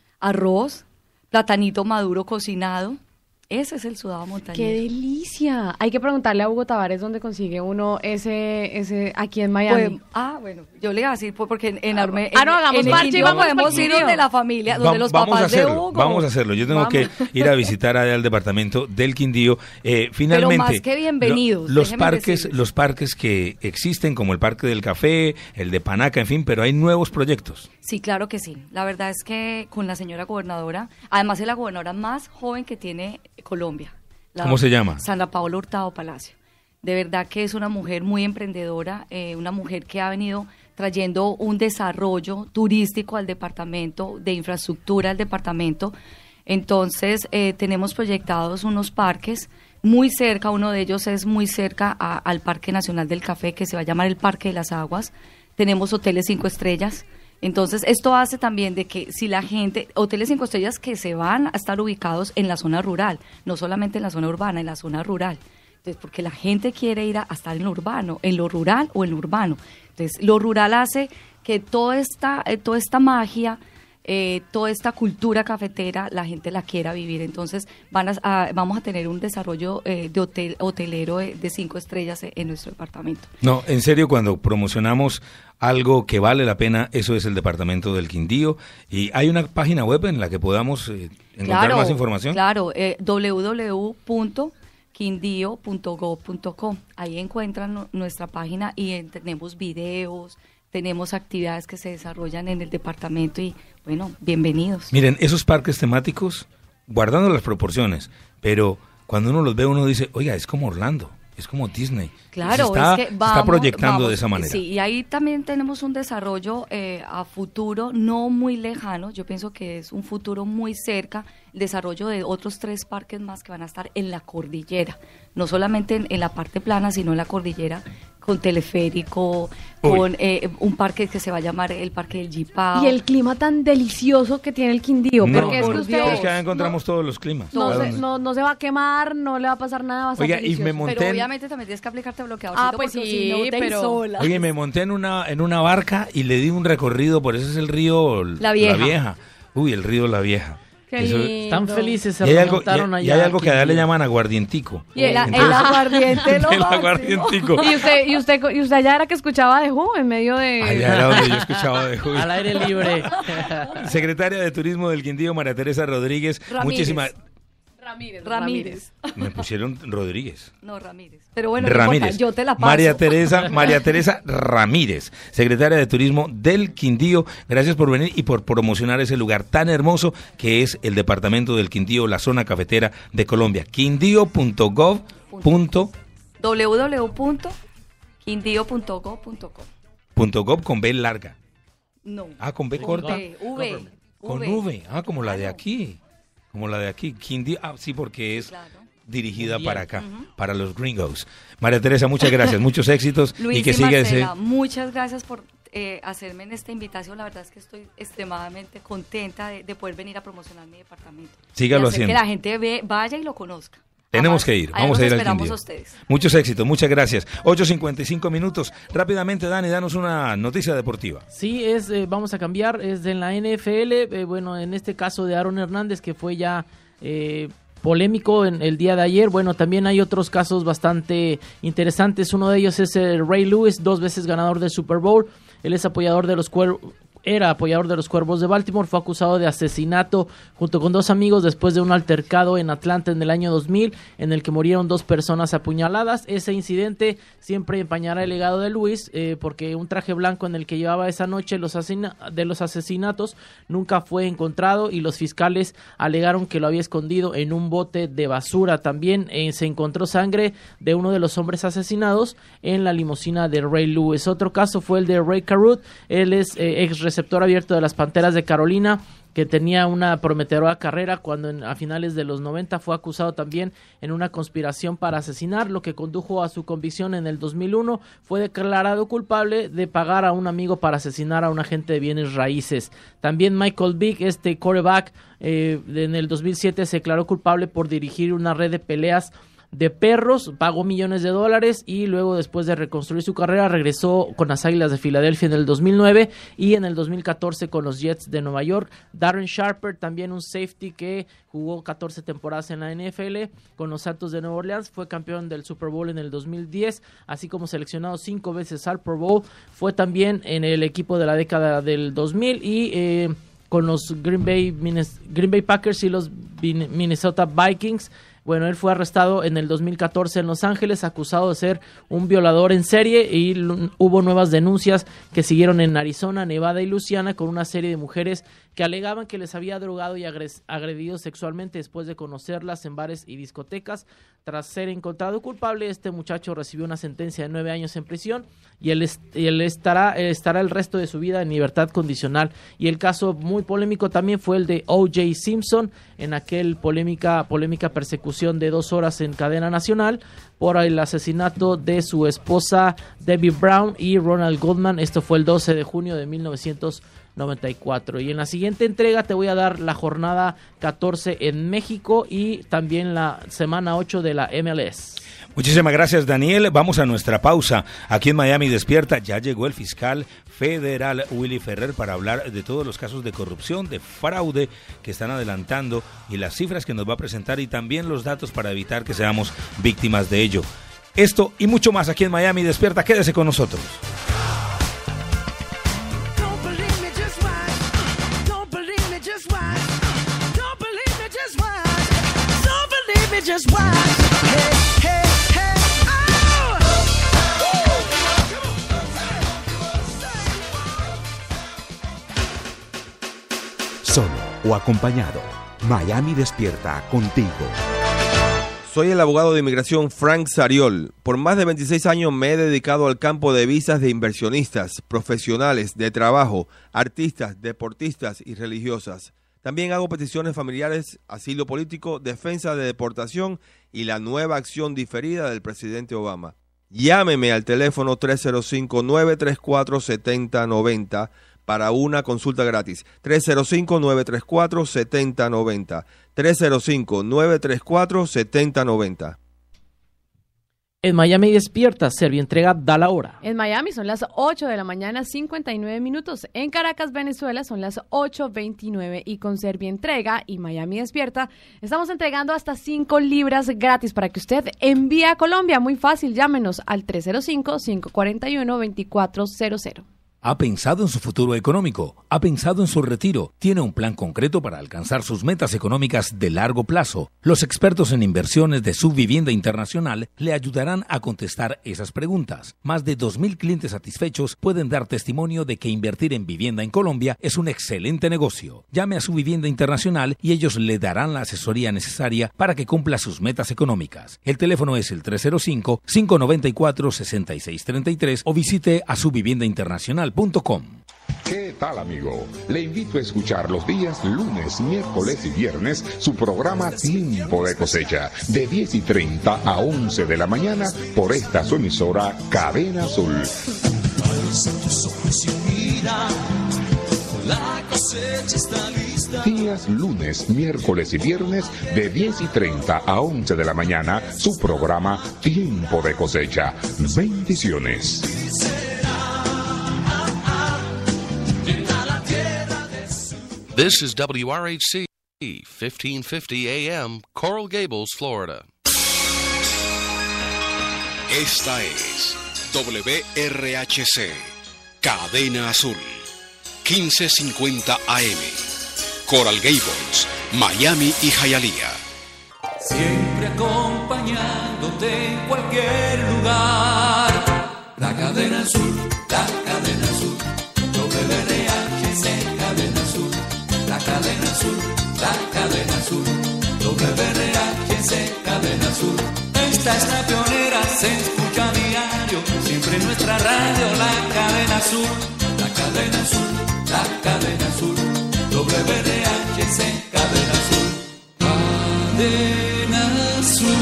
arroz, platanito maduro cocinado. Ese es el sudado montañero. Qué delicia. Hay que preguntarle a Hugo Tavares dónde consigue uno ese, ese aquí en Miami. Pues, ah, bueno, yo le iba a decir pues, porque en, en, Arme- Ah, no, en- hagamos en el parche y Quindío vamos podemos pa'l ir Quindío. donde la familia, donde Va- los vamos a papás de hacerlo, Hugo. vamos a hacerlo. Yo tengo Vamos. que ir a visitar allá el departamento del Quindío. Eh, finalmente, más que bienvenidos, lo- los déjenme parques, decirles. los parques que existen, como el Parque del Café, el de Panaca, en fin, pero hay nuevos proyectos. Sí, claro que sí. La verdad es que con la señora gobernadora, además es la gobernadora más joven que tiene Colombia. La ¿Cómo se llama? Sandra Paola Hurtado Palacio. De verdad que es una mujer muy emprendedora, eh, una mujer que ha venido trayendo un desarrollo turístico al departamento, de infraestructura al departamento. Entonces, eh, tenemos proyectados unos parques muy cerca, uno de ellos es muy cerca a- al Parque Nacional del Café, que se va a llamar el Parque de las Aguas. Tenemos hoteles cinco estrellas. Entonces, esto hace también de que si la gente, hoteles cinco estrellas que se van a estar ubicados en la zona rural, no solamente en la zona urbana, en la zona rural. Entonces, porque la gente quiere ir a, a estar en lo urbano, en lo rural o en lo urbano. Entonces, lo rural hace que toda esta, eh, toda esta magia, eh, toda esta cultura cafetera, la gente la quiera vivir. Entonces, van a, a- vamos a tener un desarrollo eh, de hotel, hotelero de, de cinco estrellas en, en nuestro departamento. No, en serio, cuando promocionamos algo que vale la pena, eso es el departamento del Quindío. Y hay una página web en la que podamos eh, encontrar más información. Claro, eh, doble u doble u doble u punto quindío punto gov punto co. Ahí encuentran nu- nuestra página y eh, tenemos videos, tenemos actividades que se desarrollan en el departamento y, bueno, bienvenidos. Miren, esos parques temáticos, guardando las proporciones, pero cuando uno los ve, uno dice, oiga, es como Orlando, es como Disney. Claro, se está, es que se vamos, está proyectando vamos, de esa manera. Sí, y ahí también tenemos un desarrollo eh, a futuro no muy lejano, yo pienso que es un futuro muy cerca, el desarrollo de otros tres parques más que van a estar en la cordillera, no solamente en, en la parte plana, sino en la cordillera, con teleférico, Uy. con eh, un parque que se va a llamar el Parque del Jipao. Y el clima tan delicioso que tiene el Quindío. No, porque es que por usted Dios. Es que ahí encontramos todos los climas. no, ¿A se, dónde? no, no se va a quemar, no le va a pasar nada, va a estar Oiga, y delicioso. me monté Pero en- obviamente también tienes que aplicarte bloqueador. Ah, pues sí, si no te pero- insolas. Oye, me monté en una en una barca y le di un recorrido, por eso es el río La Vieja. Uy, el río La Vieja. Qué Eso- lindo. Están felices, se y hay algo, remontaron y- y allá hay algo aquí que allá en le Quindío. llaman aguardientico. Y el, el Entonces- aguardiente, lo el máximo. aguardientico. Y usted, y usted, y usted allá era que escuchaba de Who en medio de... Allá era donde yo escuchaba de Julio. Al aire libre. Secretaria de Turismo del Quindío, María Teresa Rodríguez. Ramírez. Muchísimas. Ramírez. Ramírez. Me pusieron Rodríguez. No, Ramírez. Pero bueno, no Ramírez. importa, yo te la paso. María Teresa, María Teresa Ramírez, secretaria de Turismo del Quindío. Gracias por venir y por promocionar ese lugar tan hermoso que es el departamento del Quindío, la zona cafetera de Colombia. quindío punto gov punto doble u doble u doble u punto quindío punto gov punto co. punto gov con B larga. No. Ah, con B corta. V, V. Con V. V. Ah, como la de aquí. Como la de aquí. Quindío. Ah, sí, porque es dirigida Bien. para acá, para los gringos. María Teresa, muchas gracias, muchos éxitos Luis y que y siga ese. Marcela, muchas gracias por eh, hacerme en esta invitación. La verdad es que estoy extremadamente contenta de, de poder venir a promocionar mi departamento. Sígalo Y hacer haciendo. que la gente ve, vaya y lo conozca. Tenemos Además, que ir, allá vamos los a ir al esperamos Quindío. a ustedes. Muchos éxitos, muchas gracias. ocho cincuenta y cinco minutos. Rápidamente, Dani, danos una noticia deportiva. Sí, es, eh, vamos a cambiar, es de la N F L, eh, bueno, en este caso de Aaron Hernández, que fue ya eh, polémico en el día de ayer. Bueno, también hay otros casos bastante interesantes. Uno de ellos es el Ray Lewis, dos veces ganador del Super Bowl. Él es apoyador de los cuervos. era apoyador de los Cuervos de Baltimore, fue acusado de asesinato junto con dos amigos después de un altercado en Atlanta en el año dos mil, en el que murieron dos personas apuñaladas. Ese incidente siempre empañará el legado de Lewis, eh, porque un traje blanco en el que llevaba esa noche los asesina- de los asesinatos nunca fue encontrado y los fiscales alegaron que lo había escondido en un bote de basura. También eh, se encontró sangre de uno de los hombres asesinados en la limusina de Ray Lewis. Otro caso fue el de Ray Carruth. Él es eh, ex receptor abierto de las Panteras de Carolina, que tenía una prometedora carrera cuando en, a finales de los noventa fue acusado también en una conspiración para asesinar, lo que condujo a su convicción en el dos mil uno. Fue declarado culpable de pagar a un amigo para asesinar a un agente de bienes raíces. También Michael Vick, este quarterback, eh, en el dos mil siete se declaró culpable por dirigir una red de peleas de perros, pagó millones de dólares y luego, después de reconstruir su carrera, regresó con las Águilas de Filadelfia en el dos mil nueve y en el dos mil catorce con los Jets de Nueva York. Darren Sharper, también un safety que jugó catorce temporadas en la N F L con los Santos de Nueva Orleans, fue campeón del Super Bowl en el dos mil diez, así como seleccionado cinco veces al Pro Bowl. Fue también en el equipo de la década del dos mil y eh, con los Green Bay, Green Bay Packers y los Minnesota Vikings. Bueno, él fue arrestado en el dos mil catorce en Los Ángeles, acusado de ser un violador en serie, y l- hubo nuevas denuncias que siguieron en Arizona, Nevada y Luisiana con una serie de mujeres que alegaban que les había drogado y agres- agredido sexualmente después de conocerlas en bares y discotecas. Tras ser encontrado culpable, este muchacho recibió una sentencia de nueve años en prisión y él, est- y él estará, estará el resto de su vida en libertad condicional. Y el caso muy polémico también fue el de O J Simpson, en aquel polémica, polémica persecución de dos horas en cadena nacional por el asesinato de su esposa Debbie Brown y Ronald Goldman. Esto fue el doce de junio de mil novecientos noventa y cuatro. Y en la siguiente entrega te voy a dar la jornada catorce en México y también la semana ocho de la M L S. Muchísimas gracias, Daniel. Vamos a nuestra pausa. Aquí en Miami Despierta ya llegó el fiscal federal Willy Ferrer para hablar de todos los casos de corrupción, de fraude que están adelantando y las cifras que nos va a presentar y también los datos para evitar que seamos víctimas de ello. Esto y mucho más aquí en Miami Despierta. Quédese con nosotros. Just watch. Hey, hey, hey, oh! Solo o acompañado, Miami Despierta contigo. Soy el abogado de inmigración Frank Sariol. Por más de veintiséis años me he dedicado al campo de visas de inversionistas, profesionales, de trabajo, artistas, deportistas y religiosas. También hago peticiones familiares, asilo político, defensa de deportación y la nueva acción diferida del presidente Obama. Llámeme al teléfono tres cero cinco, nueve tres cuatro, siete cero nueve cero para una consulta gratis. tres cero cinco, nueve tres cuatro, siete cero nueve cero. tres cero cinco, nueve tres cuatro, siete cero nueve cero. En Miami Despierta, Servientrega da la hora. En Miami son las ocho de la mañana, cincuenta y nueve minutos. En Caracas, Venezuela, son las ocho veintinueve. Y con Servientrega y Miami Despierta, estamos entregando hasta cinco libras gratis para que usted envíe a Colombia. Muy fácil, llámenos al tres cero cinco, cinco cuatro uno, dos cuatro cero cero. ¿Ha pensado en su futuro económico? ¿Ha pensado en su retiro? ¿Tiene un plan concreto para alcanzar sus metas económicas de largo plazo? Los expertos en inversiones de Subvivienda Internacional le ayudarán a contestar esas preguntas. Más de dos mil clientes satisfechos pueden dar testimonio de que invertir en vivienda en Colombia es un excelente negocio. Llame a Subvivienda Internacional y ellos le darán la asesoría necesaria para que cumpla sus metas económicas. El teléfono es el tres cero cinco, cinco nueve cuatro, seis seis tres tres o visite a subvivienda internacional punto com. ¿Qué tal, amigo? Le invito a escuchar los días lunes, miércoles y viernes su programa Tiempo de Cosecha, de diez y treinta a once de la mañana por esta su emisora Cadena Azul. Días lunes, miércoles y viernes de diez y treinta a once de la mañana su programa Tiempo de Cosecha. Bendiciones. This is W R H C, fifteen fifty A M, Coral Gables, Florida. Esta es W R H C, Cadena Azul. quince cincuenta A M. Coral Gables, Miami y Hialeah. Siempre acompañándote en cualquier lugar. La cadena azul, la cadena azul. W R H C, cadena azul. La cadena azul, la cadena azul. W R H C, cadena azul. Esta es la pionera, se escucha a diario. Siempre en nuestra radio, la cadena azul. La cadena azul, la cadena azul. W R H C, cadena azul. Cadena azul.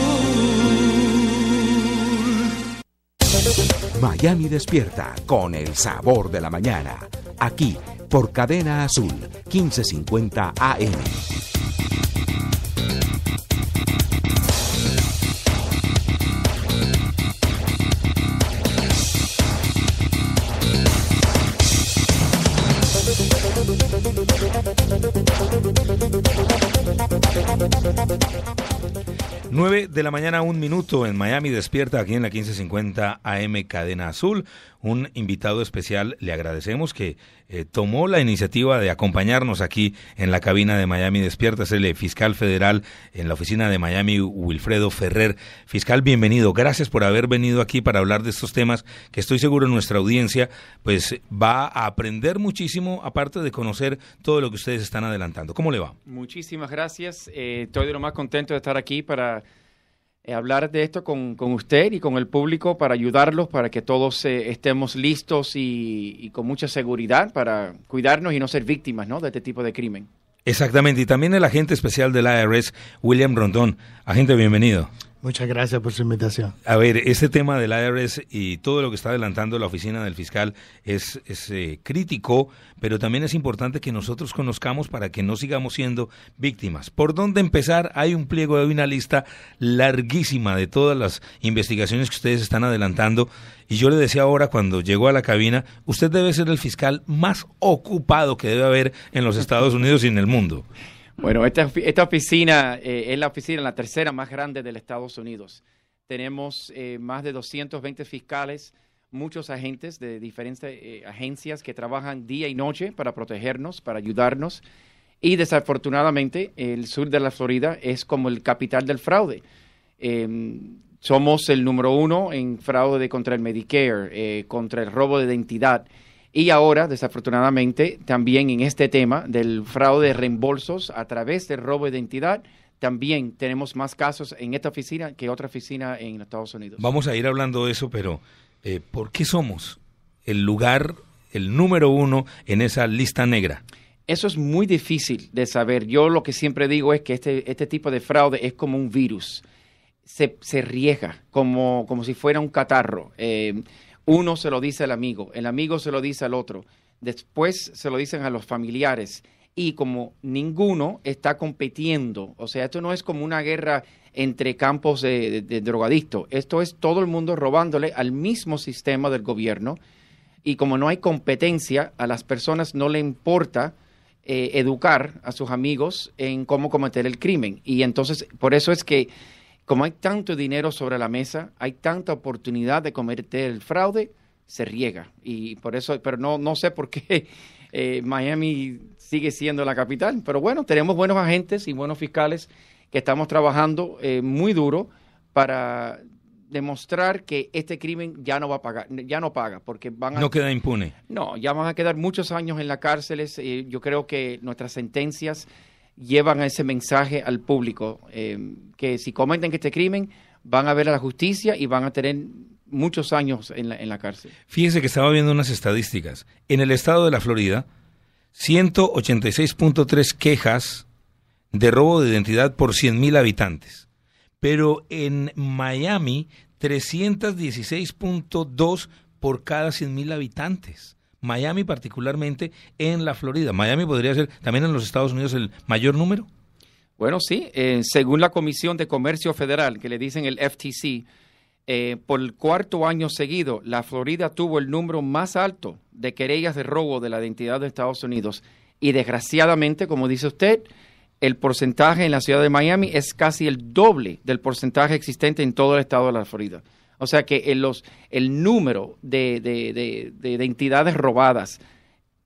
Miami despierta con el sabor de la mañana. Aquí, por Cadena Azul, quince cincuenta A M. nueve de la mañana, un minuto en Miami despierta, aquí en la quince cincuenta A M Cadena Azul. Un invitado especial, le agradecemos que eh, tomó la iniciativa de acompañarnos aquí en la cabina de Miami despierta. Es el fiscal federal en la oficina de Miami, Wilfredo Ferrer. Fiscal, bienvenido. Gracias por haber venido aquí para hablar de estos temas que estoy seguro nuestra audiencia pues va a aprender muchísimo, aparte de conocer todo lo que ustedes están adelantando. ¿Cómo le va? Muchísimas gracias. Eh, estoy de lo más contento de estar aquí para Eh, hablar de esto con, con usted y con el público para ayudarlos, para que todos eh, estemos listos y, y con mucha seguridad para cuidarnos y no ser víctimas, ¿no?, de este tipo de crimen. Exactamente, y también el agente especial del I R S, William Rondón. Agente, bienvenido. Muchas gracias por su invitación. A ver, este tema del I R S y todo lo que está adelantando la oficina del fiscal es, es eh, crítico, pero también es importante que nosotros conozcamos para que no sigamos siendo víctimas. ¿Por dónde empezar? Hay un pliego, hay una lista larguísima de todas las investigaciones que ustedes están adelantando. Y yo le decía ahora, cuando llegó a la cabina, usted debe ser el fiscal más ocupado que debe haber en los Estados Unidos y en el mundo. Bueno, esta, esta oficina eh, es la oficina, la tercera más grande de los Estados Unidos. Tenemos eh, más de doscientos veinte fiscales, muchos agentes de diferentes eh, agencias que trabajan día y noche para protegernos, para ayudarnos. Y desafortunadamente, el sur de la Florida es como el capital del fraude. Eh, somos el número uno en fraude contra el Medicare, eh, contra el robo de identidad. Y ahora, desafortunadamente, también en este tema del fraude de reembolsos a través del robo de identidad, también tenemos más casos en esta oficina que otra oficina en los Estados Unidos. Vamos a ir hablando de eso, pero eh, ¿por qué somos el lugar, el número uno en esa lista negra? Eso es muy difícil de saber. Yo lo que siempre digo es que este, este tipo de fraude es como un virus. Se, se riega como, como si fuera un catarro. Eh, Uno se lo dice al amigo, el amigo se lo dice al otro, después se lo dicen a los familiares y como ninguno está compitiendo, o sea, esto no es como una guerra entre campos de, de, de drogadictos, esto es todo el mundo robándole al mismo sistema del gobierno y como no hay competencia, a las personas no le importa eh, educar a sus amigos en cómo cometer el crimen y entonces por eso es que como hay tanto dinero sobre la mesa, hay tanta oportunidad de cometer el fraude, se riega. Y por eso, pero no, no sé por qué eh, Miami sigue siendo la capital. Pero bueno, tenemos buenos agentes y buenos fiscales que estamos trabajando eh, muy duro para demostrar que este crimen ya no va a pagar, ya no paga, porque van a... No queda impune. No, ya van a quedar muchos años en las cárceles. Eh, yo creo que nuestras sentencias llevan ese mensaje al público, eh, que si cometen este crimen van a ver a la justicia y van a tener muchos años en la, en la cárcel. Fíjese que estaba viendo unas estadísticas. En el estado de la Florida, ciento ochenta y seis punto tres quejas de robo de identidad por cien mil habitantes. Pero en Miami, trescientos dieciséis punto dos por cada cien mil habitantes. Miami particularmente en la Florida. ¿Miami podría ser también en los Estados Unidos el mayor número? Bueno, sí. Eh, según la Comisión de Comercio Federal, que le dicen el F T C, eh, por el cuarto año seguido, la Florida tuvo el número más alto de querellas de robo de la identidad de Estados Unidos. Y desgraciadamente, como dice usted, el porcentaje en la ciudad de Miami es casi el doble del porcentaje existente en todo el estado de la Florida. O sea que en los, el número de, de, de, de identidades robadas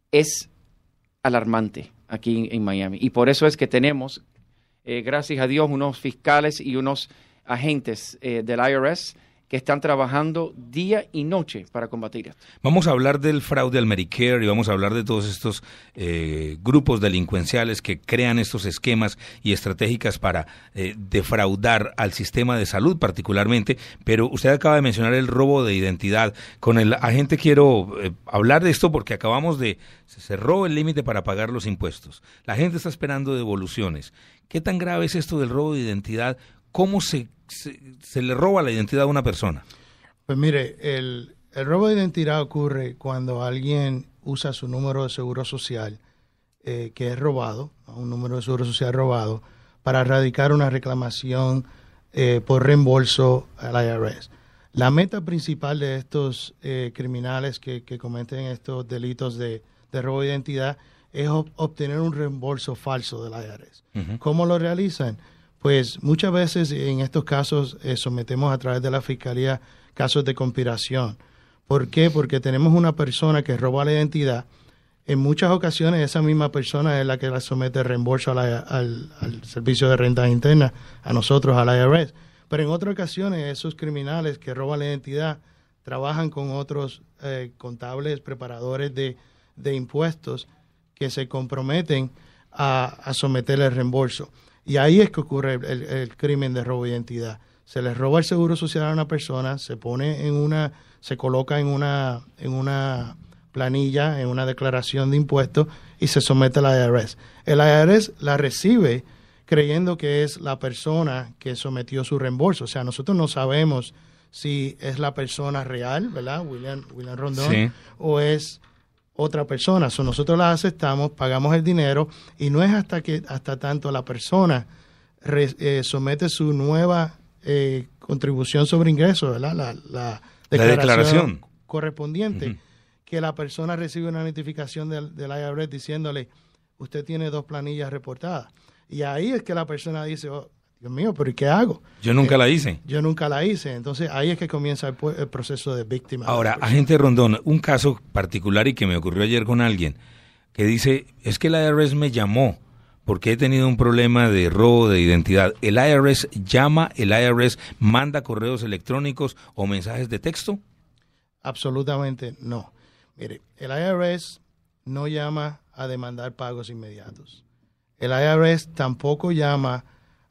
es alarmante aquí en, en Miami. Y por eso es que tenemos, eh, gracias a Dios, unos fiscales y unos agentes eh, del I R S que están trabajando día y noche para combatir esto. Vamos a hablar del fraude al Medicare y vamos a hablar de todos estos eh, grupos delincuenciales que crean estos esquemas y estratégicas para eh, defraudar al sistema de salud particularmente, pero usted acaba de mencionar el robo de identidad. Con el agente quiero eh, hablar de esto porque acabamos de, se cerró el límite para pagar los impuestos. La gente está esperando devoluciones. ¿Qué tan grave es esto del robo de identidad? ¿Cómo se, se, se le roba la identidad a una persona? Pues mire, el, el robo de identidad ocurre cuando alguien usa su número de seguro social, eh, que es robado, un número de seguro social robado, para radicar una reclamación eh, por reembolso al I R S. La meta principal de estos eh, criminales que, que cometen estos delitos de, de robo de identidad es ob- obtener un reembolso falso del I R S. Uh-huh. ¿Cómo lo realizan? Pues muchas veces en estos casos eh, sometemos a través de la Fiscalía casos de conspiración. ¿Por qué? Porque tenemos una persona que roba la identidad. En muchas ocasiones esa misma persona es la que la somete el reembolso a la, al, al Servicio de Rentas Internas, a nosotros, al I R S. Pero en otras ocasiones esos criminales que roban la identidad trabajan con otros eh, contables, preparadores de, de impuestos que se comprometen a, a someter el reembolso. Y ahí es que ocurre el, el, el crimen de robo de identidad. Se les roba el seguro social a una persona, se pone en una, se coloca en una, en una planilla, en una declaración de impuestos y se somete al I R S. El I R S la recibe creyendo que es la persona que sometió su reembolso. O sea, nosotros no sabemos si es la persona real, ¿verdad? William, William Rondón, sí, o es otra persona. So, nosotros la aceptamos, pagamos el dinero y no es hasta que hasta tanto la persona re, eh, somete su nueva eh, contribución sobre ingresos, ¿verdad? La, la, declaración, la declaración correspondiente, uh-huh, que la persona recibe una notificación del, del I R S diciéndole, usted tiene dos planillas reportadas. Y ahí es que la persona dice, oh, Dios mío, pero ¿y qué hago? Yo nunca eh, la hice. Yo nunca la hice. Entonces ahí es que comienza el, el proceso de víctima. Ahora, agente Rondón, un caso particular y que me ocurrió ayer con alguien que dice, es que el I R S me llamó porque he tenido un problema de robo de identidad. ¿El I R S llama, el I R S manda correos electrónicos o mensajes de texto? Absolutamente no. Mire, el I R S no llama a demandar pagos inmediatos. El I R S tampoco llama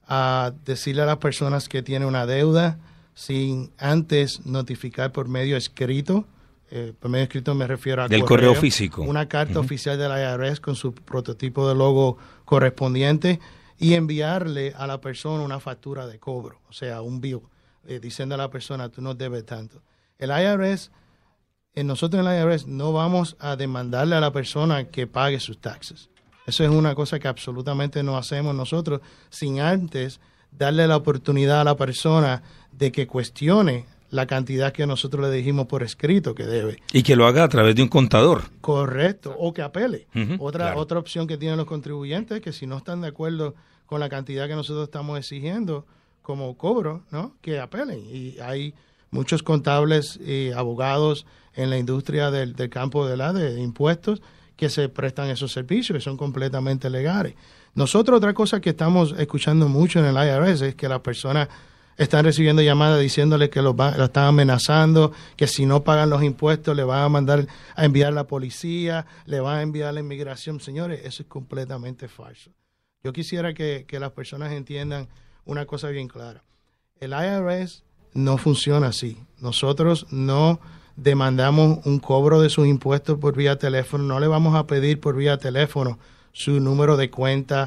a decirle a las personas que tienen una deuda sin antes notificar por medio escrito. Eh, por medio escrito me refiero a del correo, correo físico. Una carta uh-huh. oficial del I R S con su prototipo de logo correspondiente y enviarle a la persona una factura de cobro, o sea, un bill, eh, diciendo a la persona, tú no debes tanto. El I R S, eh, nosotros en el I R S no vamos a demandarle a la persona que pague sus taxes. Eso es una cosa que absolutamente no hacemos nosotros sin antes darle la oportunidad a la persona de que cuestione la cantidad que nosotros le dijimos por escrito que debe. Y que lo haga a través de un contador. Correcto, o que apele. Uh-huh, otra, claro. otra opción que tienen los contribuyentes es que si no están de acuerdo con la cantidad que nosotros estamos exigiendo como cobro, ¿no? Que apelen. Y hay muchos contables y abogados en la industria del, del campo de, la, de impuestos que se prestan esos servicios y son completamente legales. Nosotros, otra cosa que estamos escuchando mucho en el I R S es que las personas están recibiendo llamadas diciéndoles que los, va, los están amenazando, que si no pagan los impuestos le van a mandar a enviar la policía, le van a enviar la inmigración. Señores, eso es completamente falso. Yo quisiera que, que las personas entiendan una cosa bien clara. El I R S no funciona así. Nosotros no demandamos un cobro de sus impuestos por vía teléfono, no le vamos a pedir por vía teléfono su número de cuenta,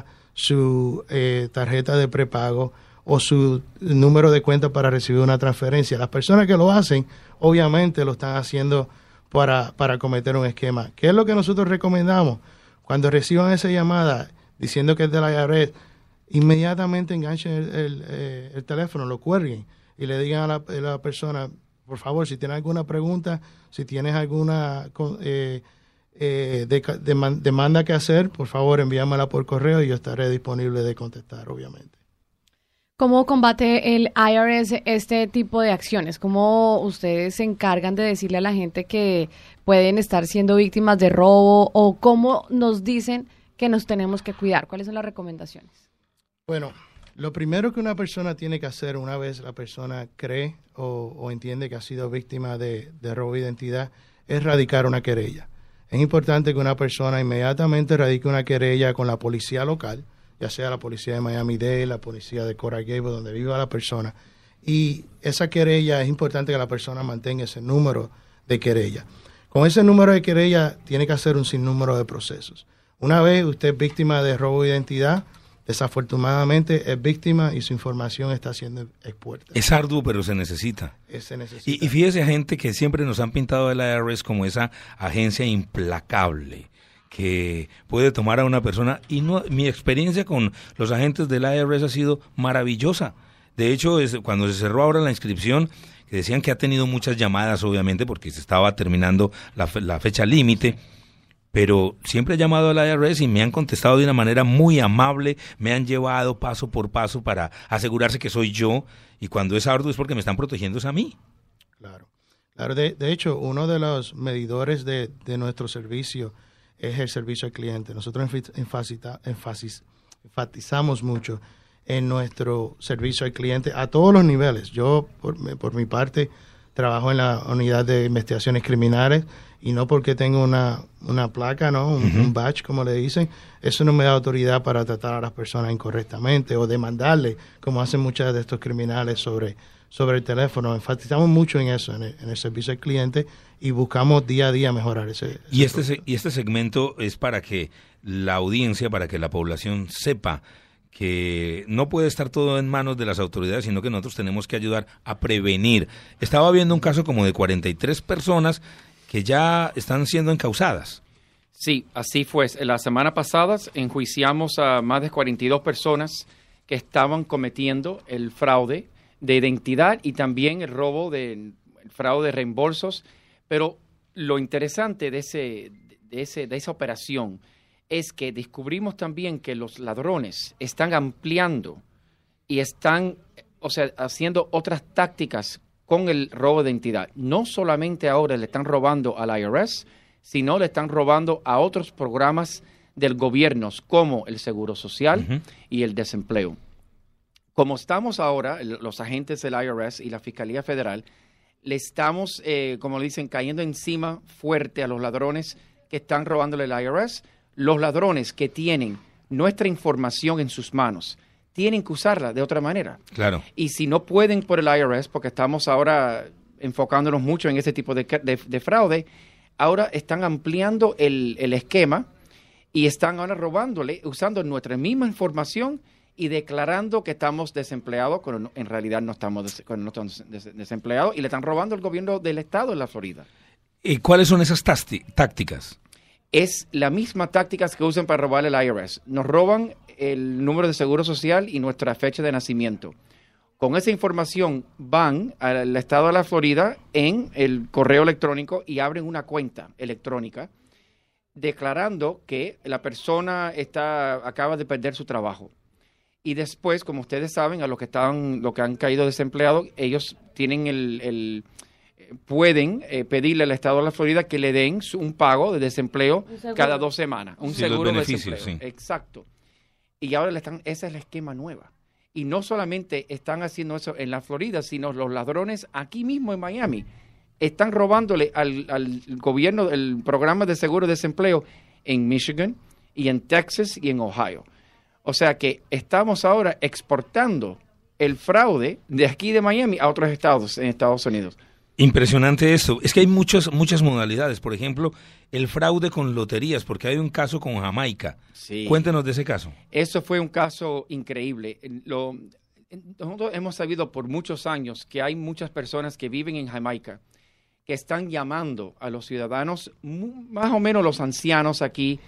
su eh, tarjeta de prepago o su número de cuenta para recibir una transferencia. Las personas que lo hacen, obviamente lo están haciendo para, para cometer un esquema. ¿Qué es lo que nosotros recomendamos? Cuando reciban esa llamada diciendo que es del I R S, inmediatamente enganchen el, el, eh, el teléfono, lo cuelguen y le digan a la, a la persona, por favor, si tienes alguna pregunta, si tienes alguna eh, eh, de, de, demanda que hacer, por favor, envíamela por correo y yo estaré disponible de contestar, obviamente. ¿Cómo combate el I R S este tipo de acciones? ¿Cómo ustedes se encargan de decirle a la gente que pueden estar siendo víctimas de robo o cómo nos dicen que nos tenemos que cuidar? ¿Cuáles son las recomendaciones? Bueno, lo primero que una persona tiene que hacer una vez la persona cree o, o entiende que ha sido víctima de, de robo de identidad es radicar una querella. Es importante que una persona inmediatamente radique una querella con la policía local, ya sea la policía de Miami-Dade, la policía de Coral Gables, donde viva la persona. Y esa querella es importante que la persona mantenga ese número de querella. Con ese número de querella tiene que hacer un sinnúmero de procesos. Una vez usted es víctima de robo de identidad, desafortunadamente es víctima y su información está siendo expuesta. Es arduo, pero se necesita. Eh, se necesita. Y, y fíjese, gente, que siempre nos han pintado el I R S como esa agencia implacable que puede tomar a una persona, y no, mi experiencia con los agentes del I R S ha sido maravillosa. De hecho, es, cuando se cerró ahora la inscripción, que decían que ha tenido muchas llamadas, obviamente, porque se estaba terminando la, fe, la fecha límite, pero siempre he llamado al I R S y me han contestado de una manera muy amable, me han llevado paso por paso para asegurarse que soy yo, y cuando es arduo es porque me están protegiendo a mí. Claro, claro. De, de hecho, uno de los medidores de, de nuestro servicio es el servicio al cliente. Nosotros enfasita, enfasis, enfatizamos mucho en nuestro servicio al cliente a todos los niveles. Yo, por, por mi parte, trabajo en la unidad de investigaciones criminales y no porque tengo una, una placa, ¿no? Un, uh-huh. un badge, como le dicen, eso no me da autoridad para tratar a las personas incorrectamente o demandarle, como hacen muchos de estos criminales sobre, sobre el teléfono. Enfatizamos mucho en eso, en el, en el servicio al cliente, y buscamos día a día mejorar ese, ese y este se, y este segmento es para que la audiencia, para que la población sepa que no puede estar todo en manos de las autoridades, sino que nosotros tenemos que ayudar a prevenir. Estaba viendo un caso como de cuarenta y tres personas que ya están siendo encausadas. Sí, así fue. La semana pasada enjuiciamos a más de cuarenta y dos personas que estaban cometiendo el fraude de identidad y también el robo de el fraude de reembolsos. Pero lo interesante de, ese, de, ese, de esa operación es que descubrimos también que los ladrones están ampliando y están, o sea, haciendo otras tácticas con el robo de identidad. No solamente ahora le están robando al I R S, sino le están robando a otros programas del gobierno, como el Seguro Social uh-huh. y el desempleo. Como estamos ahora, los agentes del I R S y la Fiscalía Federal, le estamos, eh, como le dicen, cayendo encima fuerte a los ladrones que están robándole el I R S. Los ladrones que tienen nuestra información en sus manos tienen que usarla de otra manera. Claro. Y si no pueden por el I R S, porque estamos ahora enfocándonos mucho en ese tipo de, de, de fraude, ahora están ampliando el, el esquema y están ahora robándole, usando nuestra misma información y declarando que estamos desempleados, cuando en realidad no estamos, des, cuando no estamos des, desempleados, y le están robando al gobierno del estado de la Florida. ¿Y cuáles son esas tácticas? Es la misma tácticas que usan para robar el I R S. Nos roban el número de seguro social y nuestra fecha de nacimiento. Con esa información van al estado de la Florida en el correo electrónico y abren una cuenta electrónica declarando que la persona está, acaba de perder su trabajo. Y después, como ustedes saben, a los que están, los que han caído desempleados, ellos tienen el, el pueden eh, pedirle al estado de la Florida que le den su, un pago de desempleo cada dos semanas, un sí, seguro de desempleo. Sí. Exacto. Y ahora le están, ese es el esquema nuevo. Y no solamente están haciendo eso en la Florida, sino los ladrones aquí mismo en Miami están robándole al, al gobierno el programa de seguro de desempleo en Michigan y en Texas y en Ohio. O sea que estamos ahora exportando el fraude de aquí de Miami a otros estados en Estados Unidos. Impresionante esto. Es que hay muchas muchas modalidades. Por ejemplo, el fraude con loterías, porque hay un caso con Jamaica. Sí. Cuéntenos de ese caso. Eso fue un caso increíble. Lo, nosotros hemos sabido por muchos años que hay muchas personas que viven en Jamaica que están llamando a los ciudadanos, más o menos los ancianos aquí,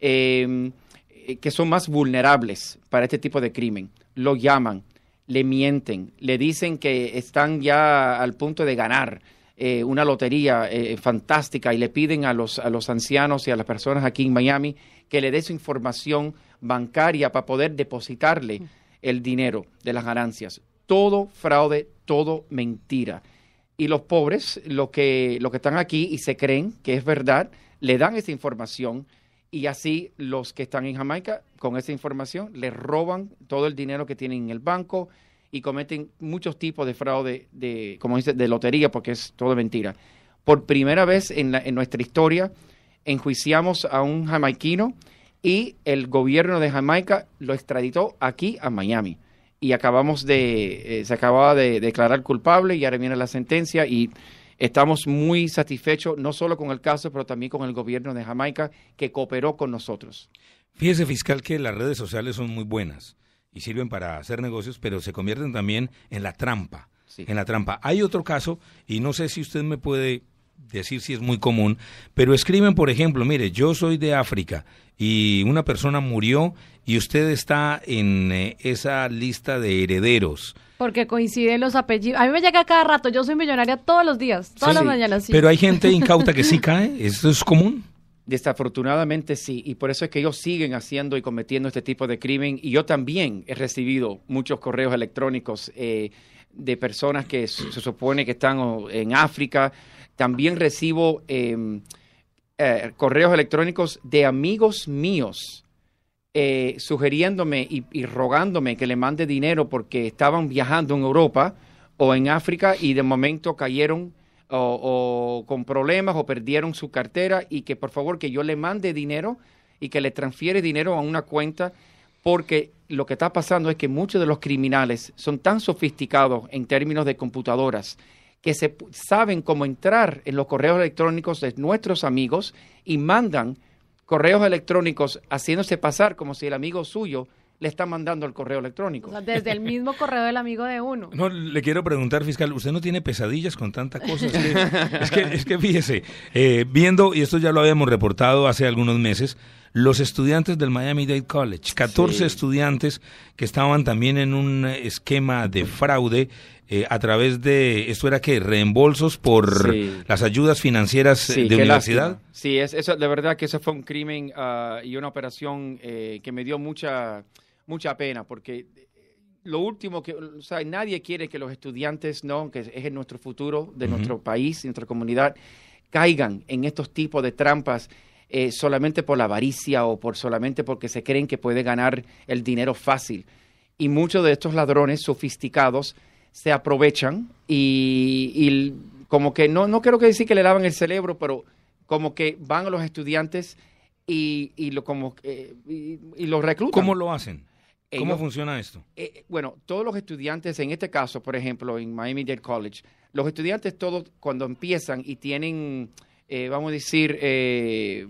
eh, que son más vulnerables para este tipo de crimen. Lo llaman, le mienten, le dicen que están ya al punto de ganar eh, una lotería eh, fantástica y le piden a los, a los ancianos y a las personas aquí en Miami que le dé su información bancaria para poder depositarle el dinero de las ganancias. Todo fraude, todo mentira. Y los pobres, los que, lo que están aquí y se creen que es verdad, le dan esa información y así los que están en Jamaica con esa información les roban todo el dinero que tienen en el banco y cometen muchos tipos de fraude, de, como dice, de lotería, porque es todo mentira. Por primera vez en, la, en nuestra historia enjuiciamos a un jamaiquino y el gobierno de Jamaica lo extraditó aquí a Miami. Y acabamos de, eh, se acababa de declarar culpable y ahora viene la sentencia y estamos muy satisfechos, no solo con el caso, pero también con el gobierno de Jamaica que cooperó con nosotros. Fíjese, fiscal, que las redes sociales son muy buenas y sirven para hacer negocios, pero se convierten también en la trampa. Sí. En la trampa. Hay otro caso, y no sé si usted me puede decir si es muy común, pero escriben, por ejemplo, mire, yo soy de África y una persona murió y usted está en eh, esa lista de herederos. Porque coinciden los apellidos. A mí me llega cada rato, yo soy millonaria todos los días, todas sí, las sí. mañanas. Sí. Pero hay gente incauta que sí cae, ¿esto es común? Desafortunadamente sí, y por eso es que ellos siguen haciendo y cometiendo este tipo de crimen, y yo también he recibido muchos correos electrónicos eh, de personas que se supone que están en África. También recibo eh, eh, correos electrónicos de amigos míos eh, sugiriéndome y, y rogándome que le mande dinero porque estaban viajando en Europa o en África y de momento cayeron o, o con problemas o perdieron su cartera y que por favor que yo le mande dinero y que le transfiere dinero a una cuenta, porque lo que está pasando es que muchos de los criminales son tan sofisticados en términos de computadoras que se saben cómo entrar en los correos electrónicos de nuestros amigos y mandan correos electrónicos haciéndose pasar como si el amigo suyo le está mandando el correo electrónico. O sea, desde el mismo correo del amigo de uno. No, le quiero preguntar, fiscal, ¿usted no tiene pesadillas con tanta cosa? Es que, es que, es que fíjese, eh, viendo, y esto ya lo habíamos reportado hace algunos meses, los estudiantes del Miami-Dade College, catorce sí. estudiantes que estaban también en un esquema de fraude eh, a través de, ¿esto era qué? ¿Reembolsos por sí. las ayudas financieras sí, de universidad? Lástima. Sí, es, eso, de verdad que eso fue un crimen uh, y una operación eh, que me dio mucha, mucha pena, porque lo último que, o sea, nadie quiere que los estudiantes, no, que es nuestro futuro de uh-huh. nuestro país, de nuestra comunidad, caigan en estos tipos de trampas. Eh, solamente por la avaricia o por solamente porque se creen que puede ganar el dinero fácil. Y muchos de estos ladrones sofisticados se aprovechan y, y como que, no, no quiero que decir que le lavan el cerebro, pero como que van a los estudiantes y, y, lo, como, eh, y, y los reclutan. ¿Cómo lo hacen? ¿Cómo Ellos, funciona esto? Eh, bueno, todos los estudiantes, en este caso, por ejemplo, en Miami-Dade College, los estudiantes todos cuando empiezan y tienen... Eh, vamos a decir, eh,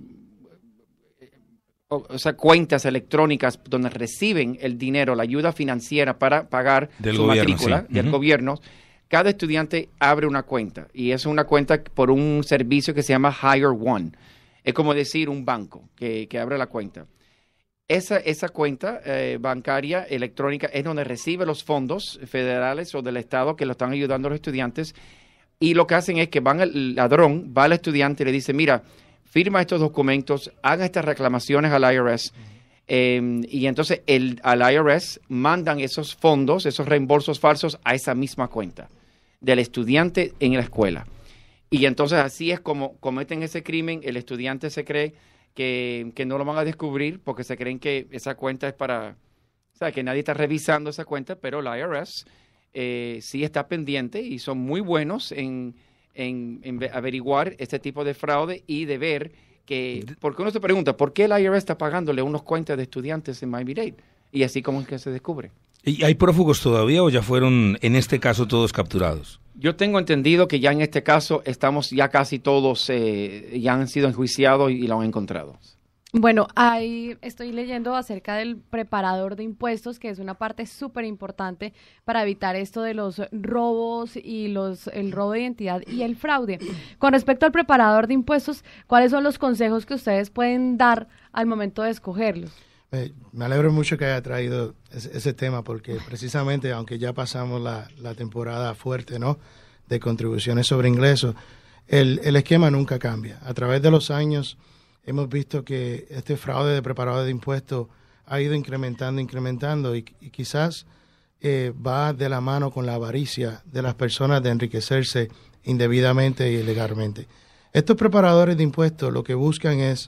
o, o sea, cuentas electrónicas donde reciben el dinero, la ayuda financiera para pagar del su gobierno, matrícula sí. del uh-huh. gobierno. Cada estudiante abre una cuenta y es una cuenta por un servicio que se llama Hire One. Es como decir un banco que, que abre la cuenta. Esa, esa cuenta eh, bancaria electrónica es donde recibe los fondos federales o del Estado que lo están ayudando a los estudiantes. Y lo que hacen es que van el ladrón, va al estudiante y le dice, mira, firma estos documentos, haga estas reclamaciones al I R S. Eh, y entonces el, al I R S mandan esos fondos, esos reembolsos falsos a esa misma cuenta del estudiante en la escuela. Y entonces así es como cometen ese crimen. El estudiante se cree que, que no lo van a descubrir porque se creen que esa cuenta es para... O sea, que nadie está revisando esa cuenta, pero el I R S... Eh, sí está pendiente y son muy buenos en, en, en averiguar este tipo de fraude y de ver que, porque uno se pregunta, ¿por qué el I R S está pagándole unas cuentas de estudiantes en Miami-Dade? Y así como es que se descubre. ¿Y hay prófugos todavía o ya fueron, en este caso, todos capturados? Yo tengo entendido que ya en este caso estamos ya casi todos, eh, ya han sido enjuiciados y, y lo han encontrado. Bueno, ahí estoy leyendo acerca del preparador de impuestos, que es una parte súper importante para evitar esto de los robos y los el robo de identidad y el fraude. Con respecto al preparador de impuestos, ¿cuáles son los consejos que ustedes pueden dar al momento de escogerlos? Eh, me alegro mucho que haya traído ese, ese tema, porque precisamente, aunque ya pasamos la, la temporada fuerte, ¿no?, de contribuciones sobre ingresos, el, el esquema nunca cambia. A través de los años hemos visto que este fraude de preparador de impuestos ha ido incrementando, incrementando y, y quizás eh, va de la mano con la avaricia de las personas de enriquecerse indebidamente y ilegalmente. Estos preparadores de impuestos lo que buscan es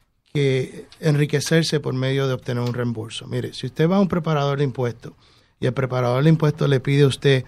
que enriquecerse por medio de obtener un reembolso. Mire, si usted va a un preparador de impuestos y el preparador de impuestos le pide a usted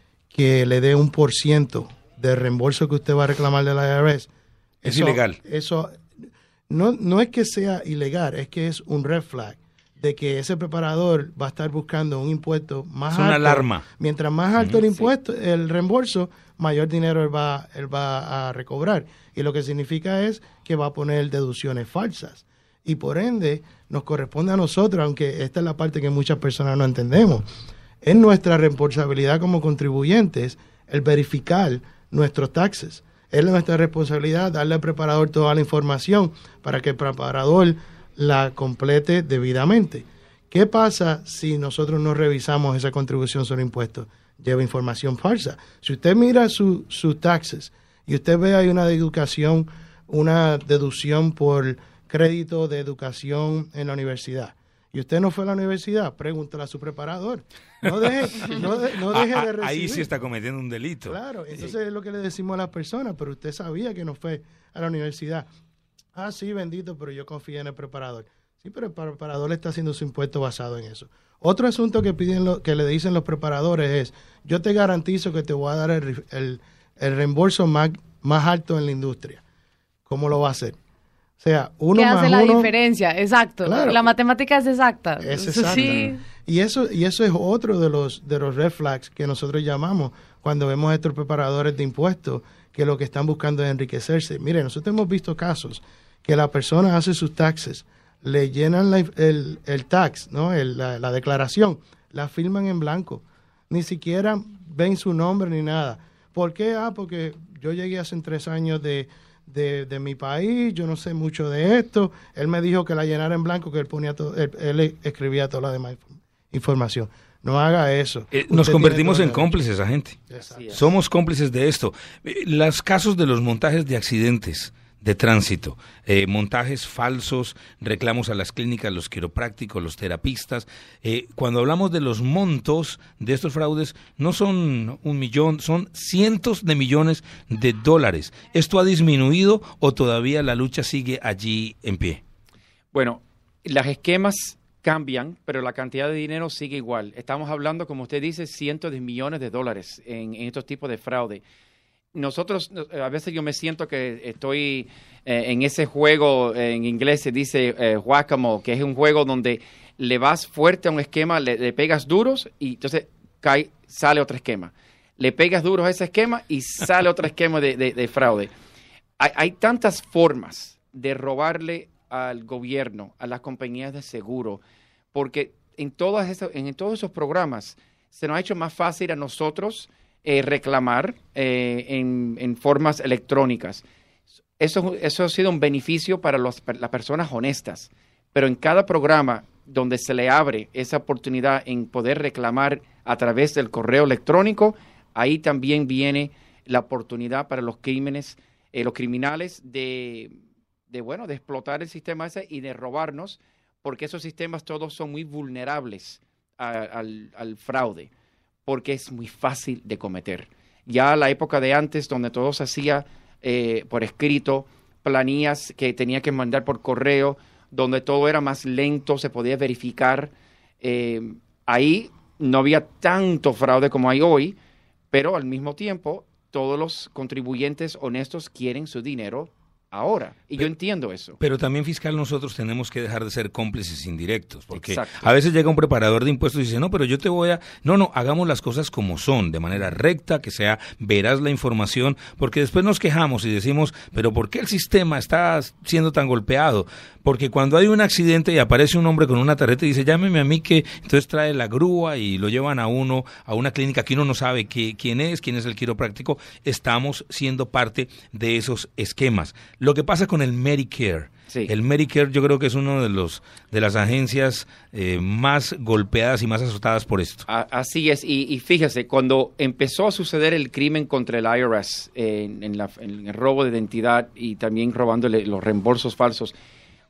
que le dé un por ciento del reembolso que usted va a reclamar de la I R S, es eso, ilegal. Eso no, no es que sea ilegal, es que es un red flag de que ese preparador va a estar buscando un impuesto más es alto. una alarma. Mientras más alto Uh-huh, el impuesto, sí. el reembolso, mayor dinero él va, él va a recobrar. Y lo que significa es que va a poner deducciones falsas. Y por ende, nos corresponde a nosotros, aunque esta es la parte que muchas personas no entendemos, es nuestra responsabilidad como contribuyentes el verificar nuestros taxes. Es nuestra responsabilidad darle al preparador toda la información para que el preparador la complete debidamente. ¿Qué pasa si nosotros no revisamos esa contribución sobre impuestos? Lleva información falsa. Si usted mira sus su taxes y usted ve hay una deducción, una deducción por crédito de educación en la universidad, y usted no fue a la universidad, pregúntale a su preparador. No deje, no de, no deje de recibir. Ahí sí está cometiendo un delito. Claro, entonces es lo que le decimos a las personas, pero usted sabía que no fue a la universidad. Ah, sí, bendito, pero yo confío en el preparador. Sí, pero el preparador está haciendo su impuesto basado en eso. Otro asunto que piden lo, que le dicen los preparadores es, yo te garantizo que te voy a dar el, el, el reembolso más, más alto en la industria. ¿Cómo lo va a hacer? O sea, uno ¿Qué más hace la uno, diferencia? Exacto. Claro. La matemática es exacta. Es exacta. Sí. Y eso, y eso es otro de los, de los red flags que nosotros llamamos cuando vemos a estos preparadores de impuestos que lo que están buscando es enriquecerse. Mire, nosotros hemos visto casos que la persona hace sus taxes, le llenan la, el, el tax, ¿no? El, la, la declaración, la firman en blanco. Ni siquiera ven su nombre ni nada. ¿Por qué? Ah, porque yo llegué hace tres años de, de, de mi país, yo no sé mucho de esto. Él me dijo que la llenara en blanco, que él ponía todo, él, él escribía toda la demás información. No haga eso. Eh, nos convertimos en cómplices, agente. Somos cómplices de esto. Eh, los casos de los montajes de accidentes de tránsito, eh, montajes falsos, reclamos a las clínicas, los quiroprácticos, los terapistas. Eh, cuando hablamos de los montos de estos fraudes, no son un millón, son cientos de millones de dólares. ¿Esto ha disminuido o todavía la lucha sigue allí en pie? Bueno, los esquemas cambian, pero la cantidad de dinero sigue igual. Estamos hablando, como usted dice, cientos de millones de dólares en, en estos tipos de fraude. Nosotros, a veces yo me siento que estoy eh, en ese juego, eh, en inglés se dice eh, whack-a-mole, que es un juego donde le vas fuerte a un esquema, le, le pegas duros y entonces cae, sale otro esquema. Le pegas duros a ese esquema y sale otro esquema de, de, de fraude. Hay, hay tantas formas de robarle al gobierno, a las compañías de seguro, porque en, todas esas, en todos esos programas se nos ha hecho más fácil a nosotros Eh, reclamar eh, en, en formas electrónicas. Eso, eso ha sido un beneficio para los, las personas honestas, pero en cada programa donde se le abre esa oportunidad en poder reclamar a través del correo electrónico, ahí también viene la oportunidad para los crímenes, eh, los criminales de, de, bueno, de explotar el sistema ese y de robarnos, porque esos sistemas todos son muy vulnerables a, al, al fraude, porque es muy fácil de cometer. Ya la época de antes, donde todo se hacía eh, por escrito, planillas que tenía que mandar por correo, donde todo era más lento, se podía verificar. Eh, ahí no había tanto fraude como hay hoy, pero al mismo tiempo todos los contribuyentes honestos quieren su dinero ahora. Y pero, yo entiendo eso. Pero también, fiscal, nosotros tenemos que dejar de ser cómplices indirectos, porque Exacto. a veces llega un preparador de impuestos y dice, no, pero yo te voy a... No, no, hagamos las cosas como son, de manera recta, que sea veraz la información, porque después nos quejamos y decimos, pero ¿por qué el sistema está siendo tan golpeado? Porque cuando hay un accidente y aparece un hombre con una tarjeta y dice, llámeme a mí, que entonces trae la grúa y lo llevan a uno, a una clínica que uno no sabe qué, quién es, quién es el quiropráctico, estamos siendo parte de esos esquemas. Lo que pasa con el Medicare, sí. el Medicare yo creo que es uno de los de las agencias eh, más golpeadas y más azotadas por esto. A, así es, y, y fíjese, cuando empezó a suceder el crimen contra el I R S, eh, en, la, en el robo de identidad y también robándole los reembolsos falsos,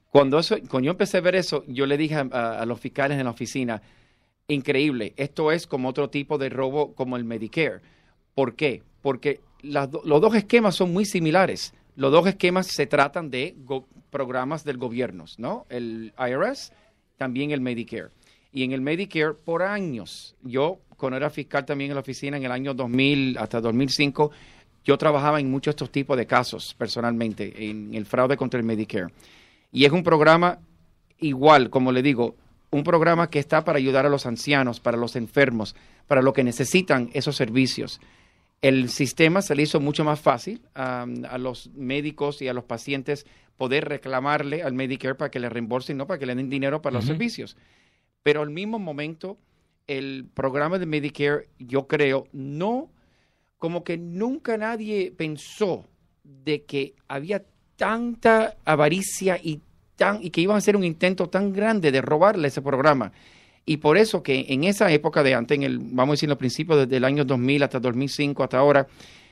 Cuando, eso, cuando yo empecé a ver eso, yo le dije a, a, a los fiscales en la oficina, increíble, esto es como otro tipo de robo como el Medicare. ¿Por qué? Porque las do, los dos esquemas son muy similares. Los dos esquemas se tratan de go, programas del gobierno, ¿no? El I R S, también el Medicare. Y en el Medicare, por años, yo, cuando era fiscal también en la oficina en el año dos mil hasta dos mil cinco, yo trabajaba en muchos de estos tipos de casos personalmente, en el fraude contra el Medicare. Y es un programa igual, como le digo, un programa que está para ayudar a los ancianos, para los enfermos, para los que necesitan esos servicios. El sistema se le hizo mucho más fácil um, a los médicos y a los pacientes poder reclamarle al Medicare para que le reembolsen, no para que le den dinero para uh-huh. los servicios. Pero al mismo momento, el programa de Medicare, yo creo, no, como que nunca nadie pensó de que había tanta avaricia y, tan, y que iban a hacer un intento tan grande de robarle ese programa. Y por eso que en esa época de antes, en el, vamos a decir, en los principios desde el año dos mil hasta dos mil cinco, hasta ahora,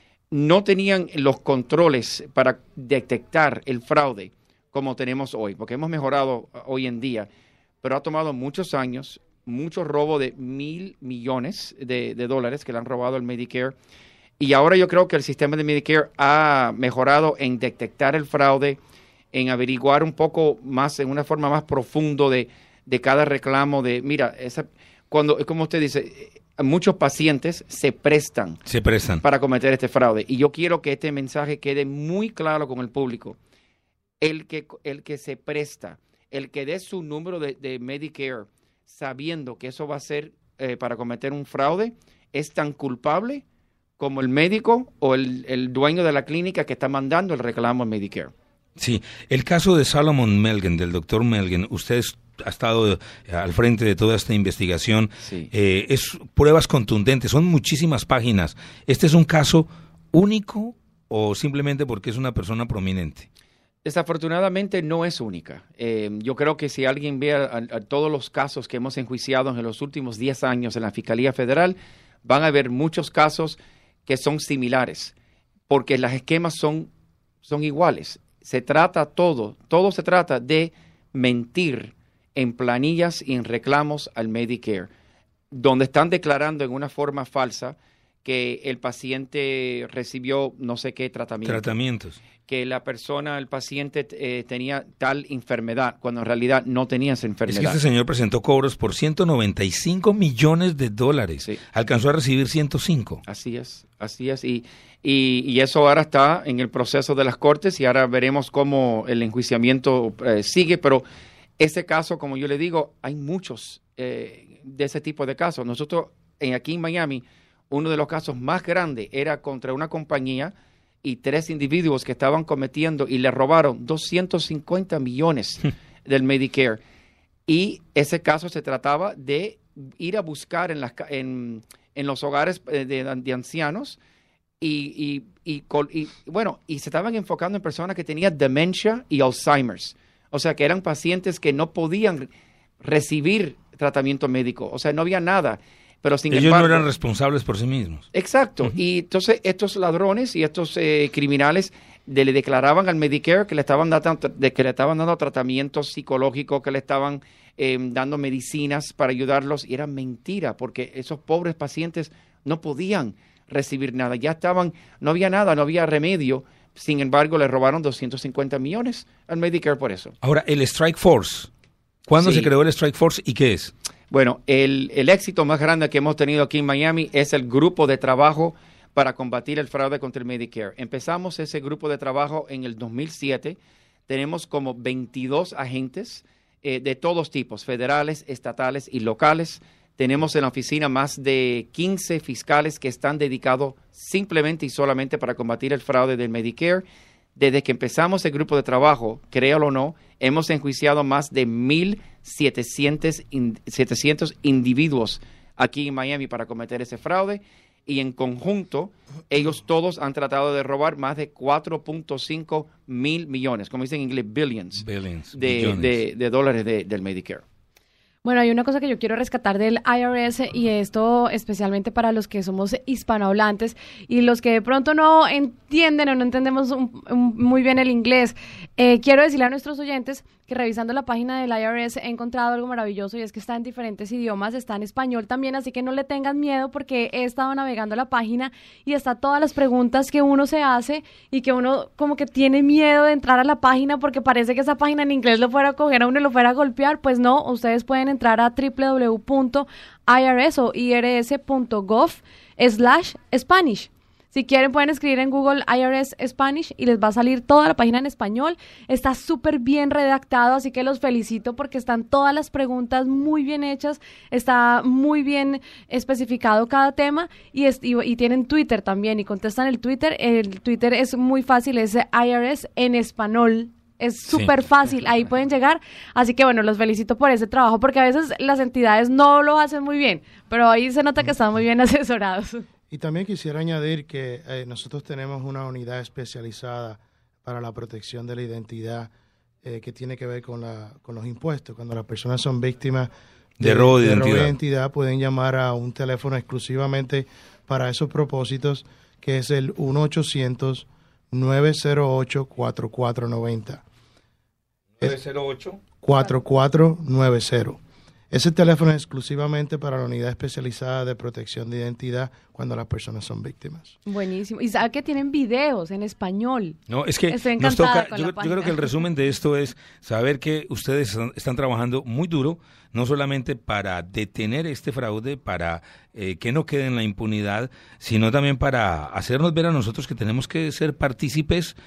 no tenían los controles para detectar el fraude como tenemos hoy, porque hemos mejorado hoy en día, pero ha tomado muchos años, mucho robo de mil millones de, de dólares que le han robado al Medicare. Y ahora yo creo que el sistema de Medicare ha mejorado en detectar el fraude, en averiguar un poco más, en una forma más profundo de, de cada reclamo. De mira, esa, cuando, como usted dice, muchos pacientes se prestan, se prestan para cometer este fraude. Y yo quiero que este mensaje quede muy claro con el público. El que, el que se presta, el que dé su número de, de Medicare sabiendo que eso va a ser eh, para cometer un fraude, es tan culpable como el médico o el, el dueño de la clínica que está mandando el reclamo al Medicare. Sí, el caso de Salomon Melgen, del doctor Melgen, usted ha estado al frente de toda esta investigación, sí. eh, es pruebas contundentes, son muchísimas páginas. ¿Este es un caso único o simplemente porque es una persona prominente? Desafortunadamente no es única. Eh, yo creo que si alguien ve a, a todos los casos que hemos enjuiciado en los últimos diez años en la Fiscalía Federal, van a ver muchos casos que son similares, porque los esquemas son, son iguales. Se trata todo, todo se trata de mentir en planillas y en reclamos al Medicare, donde están declarando en una forma falsa que el paciente recibió no sé qué tratamiento. Tratamientos. Que la persona, el paciente eh, tenía tal enfermedad, cuando en realidad no tenía esa enfermedad. Es que este señor presentó cobros por ciento noventa y cinco millones de dólares. Sí. Alcanzó a recibir ciento cinco. Así es, así es. Y, y, y eso ahora está en el proceso de las cortes y ahora veremos cómo el enjuiciamiento eh, sigue. Pero ese caso, como yo le digo, hay muchos eh, de ese tipo de casos. Nosotros, en, aquí en Miami, uno de los casos más grandes era contra una compañía y tres individuos que estaban cometiendo y le robaron doscientos cincuenta millones del Medicare. Y ese caso se trataba de ir a buscar en, las, en, en los hogares de, de ancianos y, y, y, y, bueno, y se estaban enfocando en personas que tenían demencia y Alzheimer's. O sea, que eran pacientes que no podían recibir tratamiento médico. O sea, no había nada. Pero sin Ellos embargo, no eran responsables por sí mismos. Exacto. Uh-huh. Y entonces estos ladrones y estos eh, criminales de, le declaraban al Medicare que le estaban dando, de, que le estaban dando tratamiento psicológico, que le estaban eh, dando medicinas para ayudarlos. Y era mentira, porque esos pobres pacientes no podían recibir nada. Ya estaban, no había nada, no había remedio. Sin embargo, le robaron doscientos cincuenta millones al Medicare por eso. Ahora, el Strike Force. ¿Cuándo sí. se creó el Strike Force y qué es? Bueno, el, el éxito más grande que hemos tenido aquí en Miami es el grupo de trabajo para combatir el fraude contra el Medicare. Empezamos ese grupo de trabajo en el dos mil siete. Tenemos como veintidós agentes eh, de todos tipos, federales, estatales y locales. Tenemos en la oficina más de quince fiscales que están dedicados simplemente y solamente para combatir el fraude del Medicare. Desde que empezamos el grupo de trabajo, créalo o no, hemos enjuiciado más de mil setecientos individuos aquí en Miami para cometer ese fraude. Y en conjunto, ellos todos han tratado de robar más de cuatro punto cinco mil millones, como dicen en inglés, billions, billions de, de, de dólares de, del Medicare. Bueno, hay una cosa que yo quiero rescatar del I R S y esto especialmente para los que somos hispanohablantes y los que de pronto no entienden o no entendemos un, un, muy bien el inglés. Eh, quiero decirle a nuestros oyentes que revisando la página del I R S he encontrado algo maravilloso y es que está en diferentes idiomas, está en español también, así que no le tengan miedo porque he estado navegando la página y está todas las preguntas que uno se hace y que uno como que tiene miedo de entrar a la página porque parece que esa página en inglés lo fuera a coger a uno y lo fuera a golpear. Pues no, ustedes pueden entrar a w w w punto i r s o i r s punto gov slash Spanish. Si quieren pueden escribir en Google I R S Spanish y les va a salir toda la página en español. Está súper bien redactado, así que los felicito porque están todas las preguntas muy bien hechas, está muy bien especificado cada tema y, es, y, y tienen Twitter también y contestan el Twitter. El Twitter es muy fácil, es I R S en español. Es súper sí. fácil, ahí pueden llegar, así que bueno, los felicito por ese trabajo porque a veces las entidades no lo hacen muy bien, pero ahí se nota que están muy bien asesorados. Y también quisiera añadir que eh, nosotros tenemos una unidad especializada para la protección de la identidad eh, que tiene que ver con, la, con los impuestos. Cuando las personas son víctimas de, de, robo, de, de identidad. robo de identidad, pueden llamar a un teléfono exclusivamente para esos propósitos, que es el uno ochocientos nueve cero ocho cuatro cuatro nueve cero. nueve cero ocho cuatro cuatro nueve cero. Ese teléfono es exclusivamente para la unidad especializada de protección de identidad cuando las personas son víctimas. Buenísimo. Y sabe que tienen videos en español. No, es que nos toca, yo, yo creo que el resumen de esto es saber que ustedes están, están trabajando muy duro, no solamente para detener este fraude, para eh, que no quede en la impunidad, sino también para hacernos ver a nosotros que tenemos que ser partícipes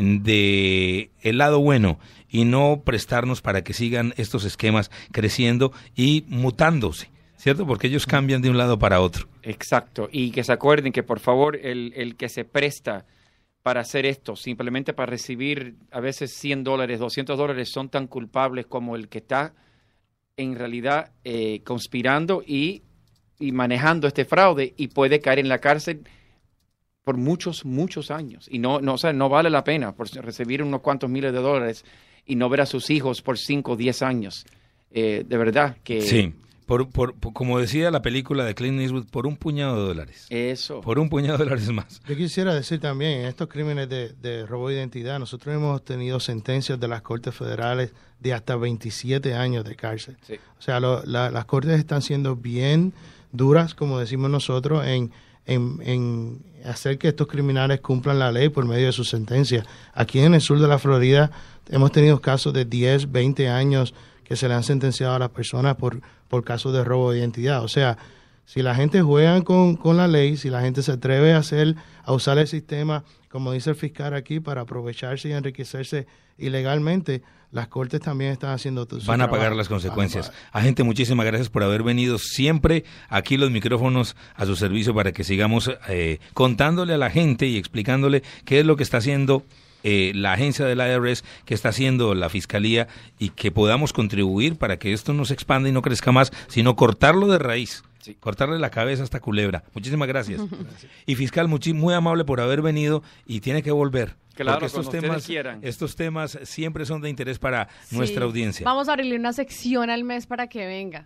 de el lado bueno y no prestarnos para que sigan estos esquemas creciendo y mutándose, ¿cierto? Porque ellos cambian de un lado para otro. Exacto, y que se acuerden que por favor el, el que se presta para hacer esto, simplemente para recibir a veces cien dólares, doscientos dólares, son tan culpables como el que está en realidad eh, conspirando y, y manejando este fraude y puede caer en la cárcel por muchos, muchos años. Y no, no, o sea, no vale la pena por recibir unos cuantos miles de dólares y no ver a sus hijos por cinco o diez años. Eh, de verdad que... Sí, por, por, por, como decía la película de Clint Eastwood, por un puñado de dólares. Eso. Por un puñado de dólares más. Yo quisiera decir también, en estos crímenes de, de robo de identidad, nosotros hemos tenido sentencias de las Cortes Federales de hasta veintisiete años de cárcel. Sí. O sea, lo, la, las Cortes están siendo bien duras, como decimos nosotros, en... En, en hacer que estos criminales cumplan la ley por medio de sus sentencias. Aquí en el sur de la Florida hemos tenido casos de diez, veinte años que se le han sentenciado a las personas por, por casos de robo de identidad. O sea, si la gente juega con, con la ley, si la gente se atreve a hacer, a usar el sistema, como dice el fiscal aquí, para aprovecharse y enriquecerse ilegalmente, las cortes también están haciendo su Van a trabajo. pagar las consecuencias. Agente, muchísimas gracias por haber venido. Siempre aquí los micrófonos a su servicio para que sigamos eh, contándole a la gente y explicándole qué es lo que está haciendo eh, la agencia del I R S, qué está haciendo la Fiscalía y que podamos contribuir para que esto no se expanda y no crezca más, sino cortarlo de raíz. Sí. Cortarle la cabeza a esta culebra. Muchísimas gracias. gracias. Y fiscal, muy, muy amable por haber venido y tiene que volver. Claro, estos temas, estos temas siempre son de interés para sí. nuestra audiencia. Vamos a abrirle una sección al mes para que venga.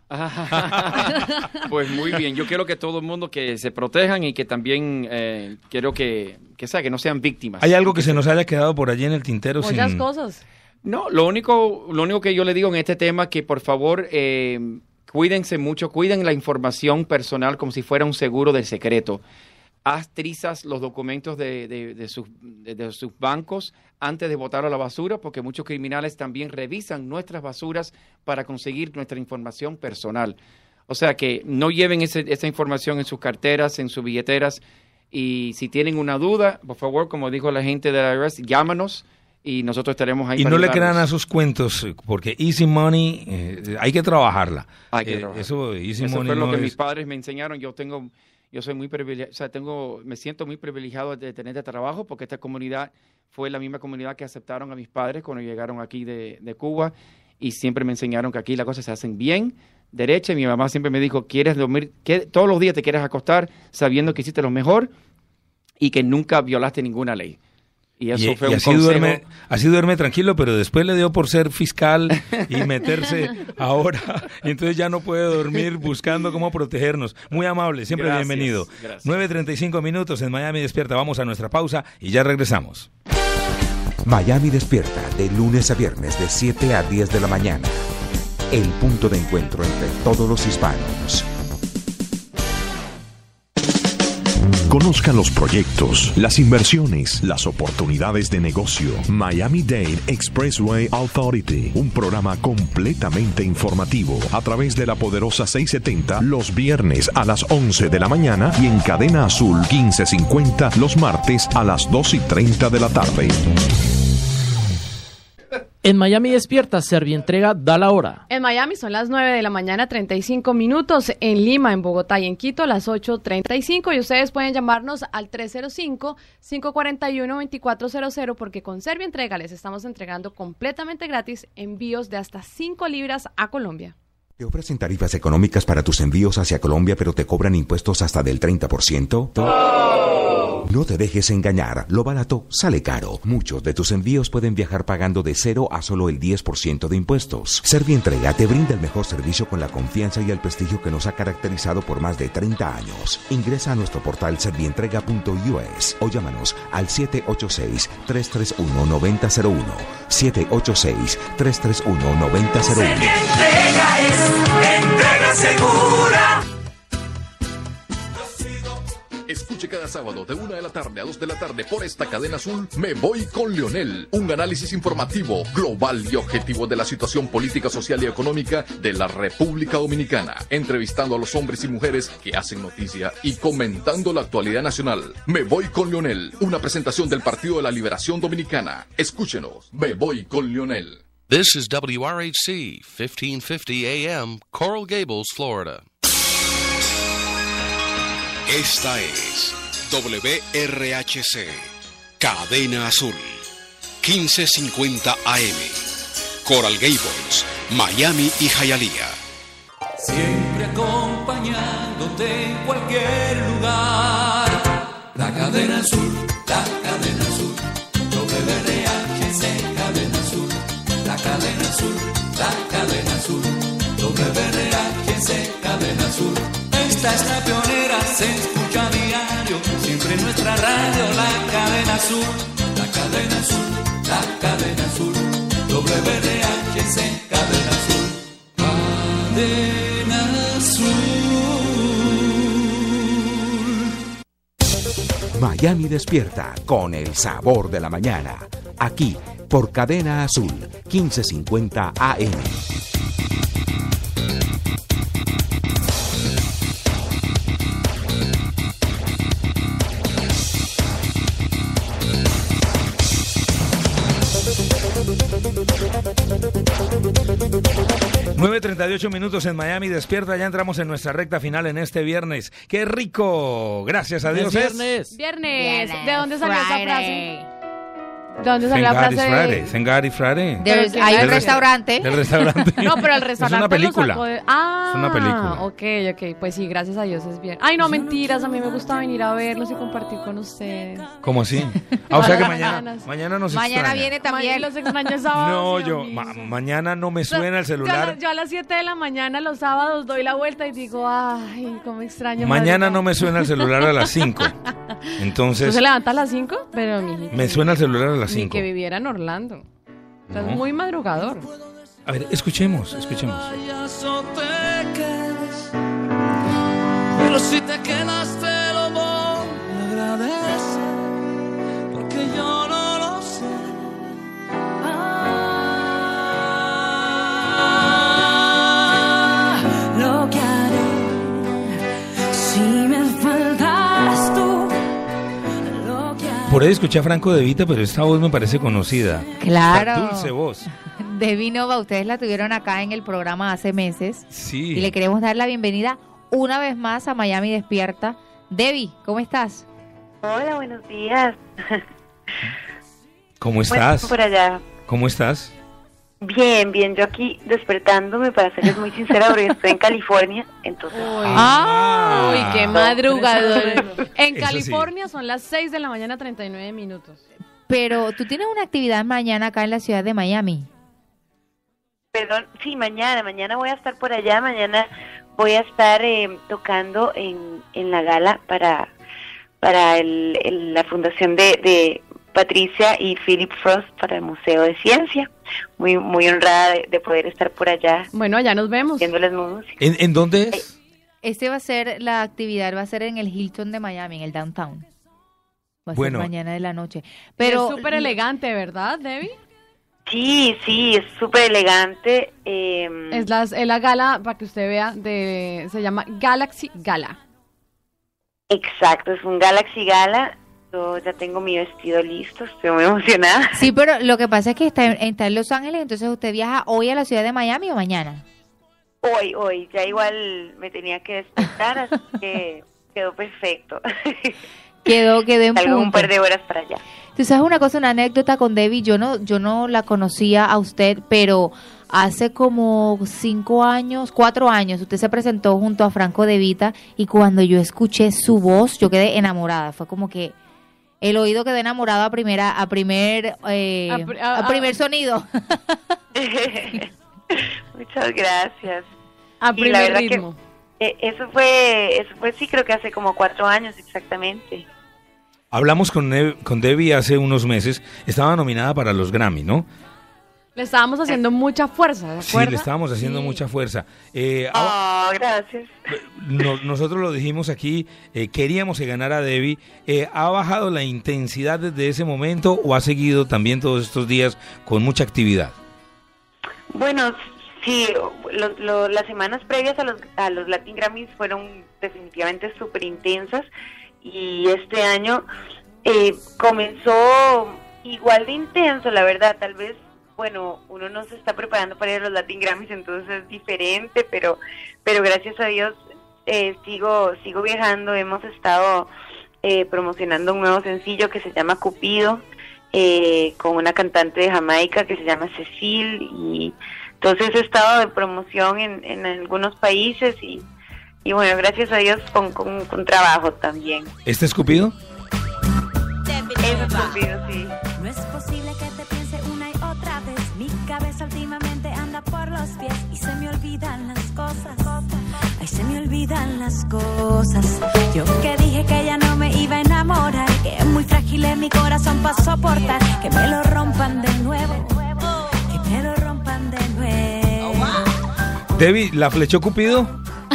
Pues muy bien. Yo quiero que todo el mundo que se protejan y que también eh, quiero que, que, sea, que no sean víctimas. ¿Hay algo que se nos haya quedado por allí en el tintero? Muchas sin... cosas. No, lo único, lo único que yo le digo en este tema que por favor... Eh, Cuídense mucho, cuiden la información personal como si fuera un seguro de secreto. Haz trizas los documentos de, de, de, sus, de, de sus bancos antes de botar a la basura, porque muchos criminales también revisan nuestras basuras para conseguir nuestra información personal. O sea que no lleven ese, esa información en sus carteras, en sus billeteras, y si tienen una duda, por favor, como dijo la gente de la I R S, llámanos. Y nosotros estaremos ahí. Y para no le ayudarlos. crean a sus cuentos, porque Easy Money, eh, hay que trabajarla. Hay que eh, trabajar. Eso, Easy eso Money fue lo no que es... mis padres me enseñaron. Yo tengo, yo soy muy privilegiado, o sea, tengo, me siento muy privilegiado de tener este trabajo, porque esta comunidad fue la misma comunidad que aceptaron a mis padres cuando llegaron aquí de, de Cuba, y siempre me enseñaron que aquí las cosas se hacen bien, derecha, y mi mamá siempre me dijo, ¿quieres dormir? ¿Qué? Todos los días te quieres acostar sabiendo que hiciste lo mejor y que nunca violaste ninguna ley. Y eso y, fue y un así consejo. duerme, así duerme tranquilo, pero después le dio por ser fiscal y meterse ahora, y entonces ya no puede dormir buscando cómo protegernos. Muy amable, siempre Gracias, bienvenido. gracias. nueve treinta y cinco minutos en Miami Despierta. Vamos a nuestra pausa y ya regresamos. Miami Despierta, de lunes a viernes de siete a diez de la mañana. El punto de encuentro entre todos los hispanos. Conozca los proyectos, las inversiones, las oportunidades de negocio. Miami-Dade Expressway Authority, un programa completamente informativo a través de la poderosa seiscientos setenta los viernes a las once de la mañana y en Cadena Azul quince cincuenta los martes a las dos y treinta de la tarde. En Miami Despierta, Servientrega da la hora. En Miami son las nueve de la mañana, treinta y cinco minutos. En Lima, en Bogotá y en Quito, las ocho treinta y cinco. Y ustedes pueden llamarnos al tres cero cinco, cinco cuatro uno, dos cuatro cero cero porque con Servientrega les estamos entregando completamente gratis envíos de hasta cinco libras a Colombia. ¿Te ofrecen tarifas económicas para tus envíos hacia Colombia, pero te cobran impuestos hasta del treinta por ciento? ¡Oh! No te dejes engañar, lo barato sale caro. Muchos de tus envíos pueden viajar pagando de cero a solo el diez por ciento de impuestos. Servientrega te brinda el mejor servicio con la confianza y el prestigio que nos ha caracterizado por más de treinta años. Ingresa a nuestro portal servientrega punto u s o llámanos al siete ocho seis, tres tres uno, nueve cero cero uno. siete ocho seis, tres tres uno, nueve cero cero uno. Servientrega es entrega segura. Escuche cada sábado de una de la tarde a dos de la tarde por esta cadena azul Me Voy con Leonel, un análisis informativo, global y objetivo de la situación política, social y económica de la República Dominicana, entrevistando a los hombres y mujeres que hacen noticia y comentando la actualidad nacional. Me Voy con Leonel, una presentación del Partido de la Liberación Dominicana. Escúchenos, Me Voy con Leonel. This is W R H C, fifteen fifty A M, Coral Gables, Florida. Esta es W R H C, Cadena Azul, quince cincuenta A M, Coral Gables, Miami y Hialeah. Siempre acompañándote en cualquier lugar. La Cadena Azul, la Cadena Azul, W R H C, Cadena Azul, la Cadena Azul, la Cadena Azul, W R H C, Cadena Azul. Esta es la pionera, se escucha a diario, siempre en nuestra radio, la Cadena Azul, la Cadena Azul, la Cadena Azul, W R H C, Cadena Azul, Cadena Azul. Miami Despierta con el sabor de la mañana, aquí por Cadena Azul, quince cincuenta A M. nueve treinta y ocho minutos en Miami Despierta, ya entramos en nuestra recta final en este viernes. ¡Qué rico! Gracias a Dios. Es viernes. Viernes. ¿De dónde salió esa frase? ¿De dónde salió la Thank God frase? it's Friday. Thank God it's Friday. Del- Pero hay que- un restaurante. Del restaurante. No, pero el restaurante Es una lo película. sacó de- Ah, Es una película. ok, ok. Pues sí, gracias a Dios es bien. Ay, no, mentiras. A mí me gusta venir a verlos y compartir con ustedes. ¿Cómo así? Ah, o sea que Todas las mañana, mañanas. mañana nos Mañana extraña. viene también. Los extraños sábados. No, y yo, domingos. ma- mañana no me suena el Yo a, celular. la- yo a las siete de la mañana los sábados doy la vuelta y digo, ay, cómo extraño. Mañana madrugar. no me suena el celular a las cinco. ¿Tú Entonces, se levanta a las cinco? Pero, mijito, me suena el celular a las ni cinco. que viviera en Orlando. Estás No. muy madrugador. A ver, escuchemos, escuchemos. Vayas o te quedes, pero si te quedas te lo voy a agradecer, porque yo no lo sé. Ah, Lo que haré si me faltas tú. Lo que haré. Por ahí escuché a Franco De Vita, pero esta voz me parece conocida. Claro. Esta dulce voz. Debbie Nova, ustedes la tuvieron acá en el programa hace meses. Sí. Y le queremos dar la bienvenida una vez más a Miami Despierta. Debbie, ¿cómo estás? Hola, buenos días. ¿Cómo estás? Por allá. ¿Cómo estás? Bien, bien. Yo aquí despertándome, para serles muy sincera, porque estoy en California, entonces... Ah. Uy, qué madrugador. En Eso sí. California son las seis de la mañana, treinta y nueve minutos. Pero tú tienes una actividad mañana acá en la ciudad de Miami. Perdón, sí, mañana, mañana voy a estar por allá, mañana voy a estar eh, tocando en, en la gala para, para el, el- la fundación de, de Patricia y Philip Frost para el Museo de Ciencia. Muy muy honrada de, de poder estar por allá. Bueno, allá nos vemos. Viéndoles música. ¿En, ¿En dónde es? Este va a ser, la actividad va a ser en el Hilton de Miami, en el downtown. Va a Bueno. ser mañana de la noche. Pero Pero es súper elegante, ¿verdad, Debbie? Sí, sí, es súper elegante. Eh, Es la, es la gala, para que usted vea, de se llama Galaxy Gala. Exacto, es un Galaxy Gala. Yo ya tengo mi vestido listo, estoy muy emocionada. sí, pero lo que pasa es que está en, está en Los Ángeles, entonces usted viaja hoy a la ciudad de Miami o mañana. Hoy, hoy, ya igual me tenía que despertar, así que quedó perfecto. Quedó, quedó en Salgo un punto. par de horas para allá. Tú sabes una cosa, una anécdota con Debbie, yo no, yo no la conocía a usted, pero hace como cinco años, cuatro años, usted se presentó junto a Franco De Vita y cuando yo escuché su voz, yo quedé enamorada. Fue como que el oído quedó enamorado a primera, a primer, eh, A pr- a- a primer sonido. Muchas gracias. A Y la primer verdad ritmo. que eh, eso fue, eso fue sí, creo que hace como cuatro años exactamente. Hablamos con, Ne- con Debbie hace unos meses. Estaba nominada para los Grammy, ¿no? Le estábamos haciendo mucha fuerza, ¿de Sí, acuerdo? le estábamos haciendo Sí. mucha fuerza. Eh, Oh, gracias. no- nosotros lo dijimos aquí, eh, queríamos que ganara Debbie. Eh, ¿Ha bajado la intensidad desde ese momento o ha seguido también todos estos días con mucha actividad? Bueno, sí, lo- lo- las semanas previas a los, a los Latin Grammys fueron definitivamente súper intensas y este año eh, comenzó igual de intenso, la verdad. Tal vez, bueno, uno no se está preparando para ir a los Latin Grammys, entonces es diferente, pero, pero gracias a Dios eh, sigo, sigo viajando. Hemos estado eh, promocionando un nuevo sencillo que se llama Cupido, eh, con una cantante de Jamaica que se llama Cecil, y entonces he estado de promoción en, en algunos países y, y bueno, gracias a Dios con, con, con trabajo también. ¿Este es Cupido? Eso es Cupido, sí. No es posible que te piense una y otra vez. Mi cabeza últimamente anda por los pies y se me olvidan las cosas. Ay, se me olvidan las cosas. Yo que dije que ya no me iba a enamorar, que es muy frágil en mi corazón para soportar que me lo rompan de nuevo, que me lo rompan de nuevo. Debbie, ¿la flechó Cupido?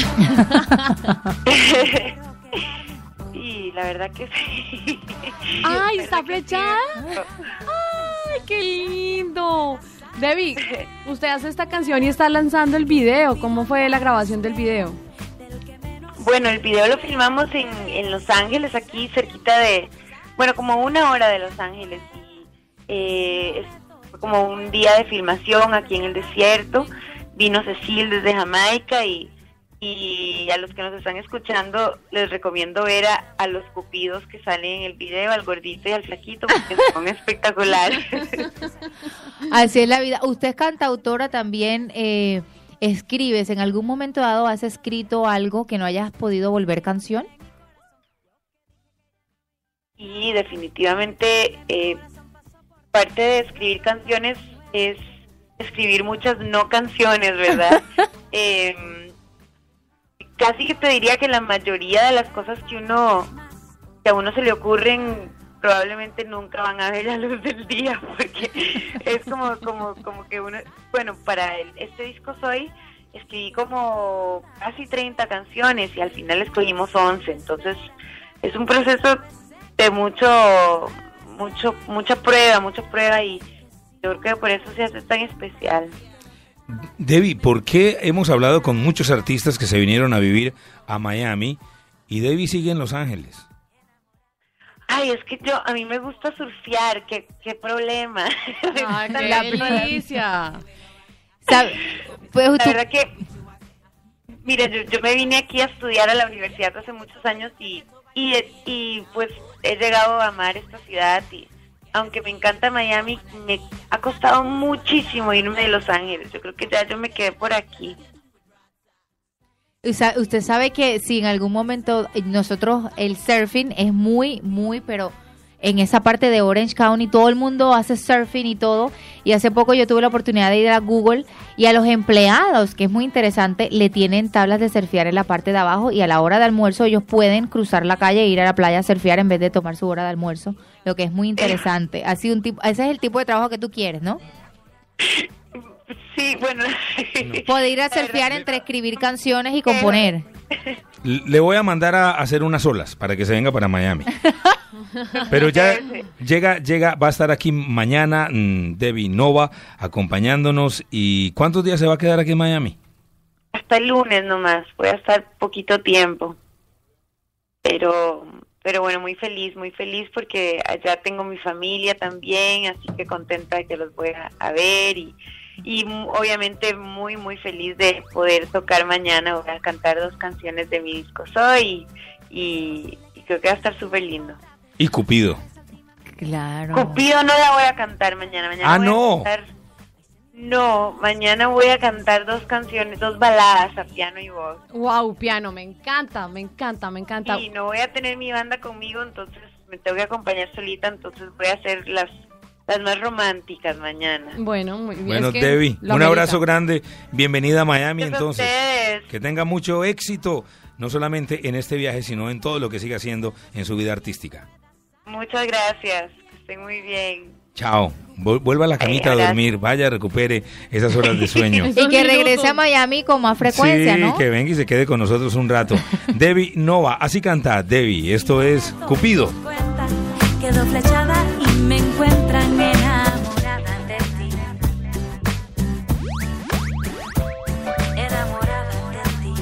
Sí, la verdad que sí. ¡Ay, está flechada! ¡Ay, qué lindo! Debbie, usted hace esta canción y está lanzando el video. ¿Cómo fue la grabación del video? Bueno, el video lo filmamos en, en Los Ángeles, aquí cerquita de, bueno, como una hora de Los Ángeles. Y eh, es fue como un día de filmación aquí en el desierto. Vino Cecil desde Jamaica y, y a los que nos están escuchando les recomiendo ver a, a los cupidos que salen en el video, al gordito y al flaquito, porque son espectaculares. Así es la vida. Usted es cantautora también, eh, escribes. ¿En algún momento dado has escrito algo que no hayas podido volver canción? Y definitivamente eh, parte de escribir canciones es escribir muchas no canciones, ¿verdad? eh, casi que te diría que la mayoría de las cosas que uno que a uno se le ocurren probablemente nunca van a ver la luz del día, porque es como como como que uno, bueno, para el, este disco Soy escribí como casi treinta canciones y al final escogimos once, entonces es un proceso de mucho mucho mucha prueba, mucha prueba y yo creo que por eso se hace tan especial. Debbie, ¿por qué hemos hablado con muchos artistas que se vinieron a vivir a Miami y Debbie sigue en Los Ángeles? Ay, es que yo, a mí me gusta surfear, qué, qué problema. Ay, qué La delicia. Pues, la tú- verdad que, mira, yo, yo me vine aquí a estudiar a la universidad hace muchos años y, y, y pues he llegado a amar esta ciudad y aunque me encanta Miami, me ha costado muchísimo irme de Los Ángeles. Yo creo que ya yo me quedé por aquí. O sea, usted sabe que si en algún momento nosotros el surfing es muy, muy, pero en esa parte de Orange County, todo el mundo hace surfing y todo, y hace poco yo tuve la oportunidad de ir a Google y a los empleados, que es muy interesante, le tienen tablas de surfear en la parte de abajo y a la hora de almuerzo ellos pueden cruzar la calle e ir a la playa a surfear en vez de tomar su hora de almuerzo, lo que es muy interesante. Así un tipo, ese es el tipo de trabajo que tú quieres, ¿no? Sí, bueno. Poder ir a surfear entre escribir canciones y componer. Le voy a mandar a hacer unas olas para que se venga para Miami. Pero ya llega, llega, va a estar aquí mañana mmm, Debbie Nova acompañándonos. ¿Y cuántos días se va a quedar aquí en Miami? Hasta el lunes nomás, voy a estar poquito tiempo. Pero, pero bueno, muy feliz, muy feliz porque allá tengo mi familia también, así que contenta de que los voy a, a ver y, y obviamente muy, muy feliz de poder tocar mañana. Voy a cantar dos canciones de mi disco Soy y, y creo que va a estar súper lindo. Y Cupido. Claro. Cupido no la voy a cantar mañana. mañana ah, voy no. A cantar, no, mañana voy a cantar dos canciones, dos baladas a piano y voz. Wow, piano, me encanta, me encanta, me encanta. Y no voy a tener mi banda conmigo, entonces me tengo que acompañar solita, entonces voy a hacer las las más románticas mañana. Bueno, muy bien. Bueno, es que Debbie, un amerita. abrazo grande, bienvenida a Miami. Gracias entonces. A ustedes. Que tenga mucho éxito, no solamente en este viaje, sino en todo lo que siga haciendo en su vida artística. Muchas gracias, que estén muy bien. Chao, vuelva a la camita Ay, a dormir, vaya, recupere esas horas de sueño. Y que regrese a Miami con más frecuencia, sí, ¿no? que venga y se quede con nosotros un rato. Debbie Nova, así canta Debbie, esto es Cupido. Quedo flechada y me encuentran enamorada de ti. Enamorada de ti.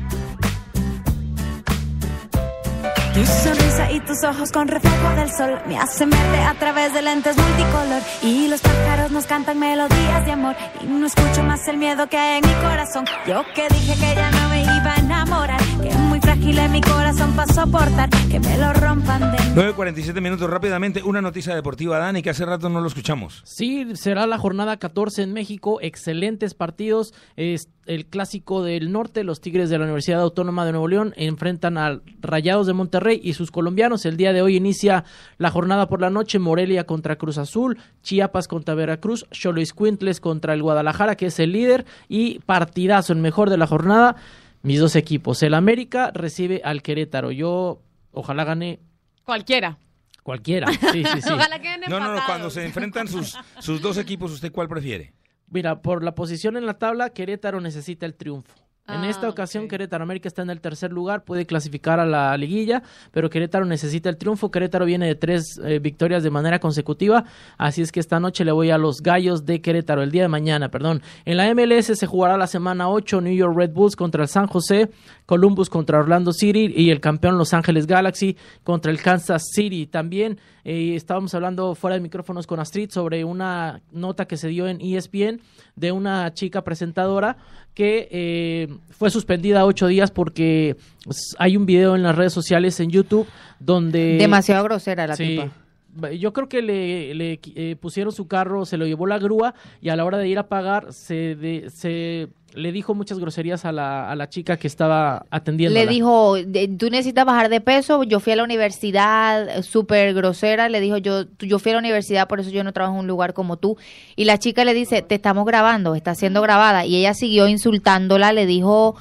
Tu sonrisa y tus ojos con reflejo del sol me hacen verte a través de lentes multicolor. Y los pájaros nos cantan melodías de amor y no escucho más el miedo que hay en mi corazón. Yo que dije que ya no me iba a enamorar, que muy frágil es mi corazón para soportar que me lo rompan de nueve cuarenta y siete minutos, rápidamente, una noticia deportiva, Dani, que hace rato no lo escuchamos. Sí, será la jornada catorce en México, excelentes partidos, es el clásico del norte, los Tigres de la Universidad Autónoma de Nuevo León enfrentan a Rayados de Monterrey y sus colombianos. El día de hoy inicia la jornada por la noche, Morelia contra Cruz Azul, Chiapas contra Veracruz, Xoloitzcuintles contra el Guadalajara, que es el líder, y partidazo, el mejor de la jornada, mis dos equipos. El América recibe al Querétaro. Yo, ojalá gane cualquiera. Cualquiera, sí, sí, sí. Ojalá queden No, no, no, empatados. cuando se enfrentan sus, sus dos equipos, ¿usted cuál prefiere? Mira, por la posición en la tabla, Querétaro necesita el triunfo. En Ah, esta ocasión, ok. Querétaro América está en el tercer lugar, puede clasificar a la liguilla, pero Querétaro necesita el triunfo. Querétaro viene de tres eh, victorias de manera consecutiva, así es que esta noche le voy a los Gallos de Querétaro, el día de mañana, perdón. En la M L S se jugará la semana ocho, New York Red Bulls contra el San José, Columbus contra Orlando City y el campeón Los Ángeles Galaxy contra el Kansas City. También eh, estábamos hablando fuera de micrófonos con Astrid sobre una nota que se dio en E S P N de una chica presentadora que eh, fue suspendida ocho días porque pues, hay un video en las redes sociales en YouTube donde... Demasiado grosera la Sí. tipa. Yo creo que le, le eh, pusieron su carro, se lo llevó la grúa y a la hora de ir a pagar se, de, se le dijo muchas groserías a la, a la chica que estaba atendiendo. Le dijo, de- tú necesitas bajar de peso, yo fui a la universidad, súper grosera, le dijo, yo yo fui a la universidad, por eso yo no trabajo en un lugar como tú. Y la chica le dice, te estamos grabando, está siendo grabada. Y ella siguió insultándola, le dijo,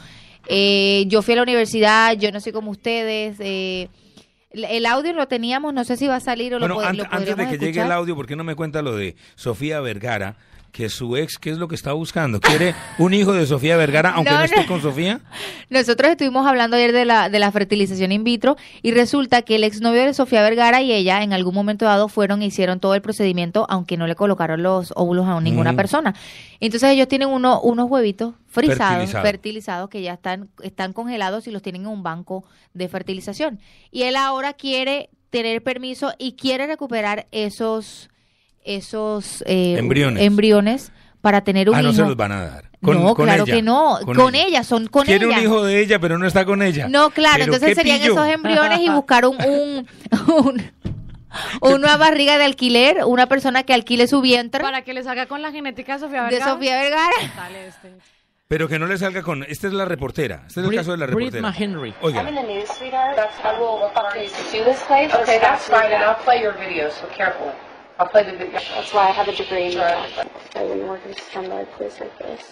eh, yo fui a la universidad, yo no soy como ustedes. Eh, el- el audio lo teníamos, no sé si va a salir o Bueno, lo, po- an- lo antes podríamos de que llegue escuchar. el audio, ¿por qué no me cuenta lo de Sofía Vergara? Que su ex, ¿qué es lo que está buscando? ¿Quiere un hijo de Sofía Vergara, aunque no, No, esté no. con Sofía? Nosotros estuvimos hablando ayer de la, de la fertilización in vitro y resulta que el exnovio de Sofía Vergara y ella en algún momento dado fueron e hicieron todo el procedimiento, aunque no le colocaron los óvulos a ninguna Mm. persona. Entonces ellos tienen uno, unos huevitos frisados, Fertilizado. fertilizados, que ya están, están congelados y los tienen en un banco de fertilización. Y él ahora quiere tener permiso y quiere recuperar esos, esos eh, Embriones. embriones para tener un Ah, no hijo. se los van a dar. Con- no, con claro ella. que no. Con Con, ella. ella. son con Quiere ella. un hijo de ella, pero no está con ella. No, claro, Pero entonces qué serían pillo. esos embriones y buscar un, un, un- una barriga de alquiler, una persona que alquile su vientre Para que le salga con la genética de Sofía de Vergara. Sofía Vergara. Dale, este. Pero que no le salga con... Esta es la reportera. Este es el Brit- caso de la Brit reportera. McHenry. Oiga. I'm in the news, sweetheart. That's I will up to to this place. Okay, that's fine, and I'll play your video, so careful. I'll play the video. That's why I have a degree in that. I wouldn't work in some like place like this.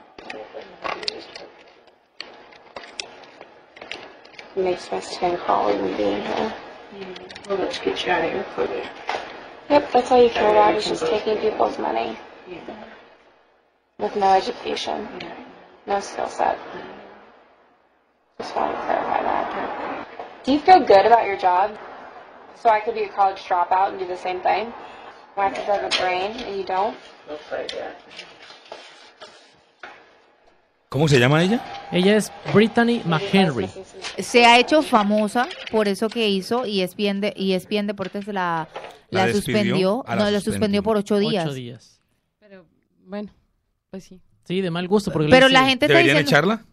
It makes my skin crawl even being here. Mm. Well, let's get you out of here quickly. Yep, that's all you care about is just taking people's money. Yeah. With no education, yeah. No skill set. Just wanted to clarify that. Do you feel good about your job? So I could be a college dropout and do the same thing? Why have to have a brain and you don't? Looks like that. ¿Cómo se llama ella? Ella es Brittany McHenry. Se ha hecho famosa por eso que hizo y E S P N, de, E S P N Deportes la, la, La despidió. suspendió, Ah, la no, lo suspendió. suspendió por ocho días. Ocho días. Pero bueno, pues sí. Sí, de mal gusto. Porque Pero le la dice- gente está ¿Deberían diciendo... echarla?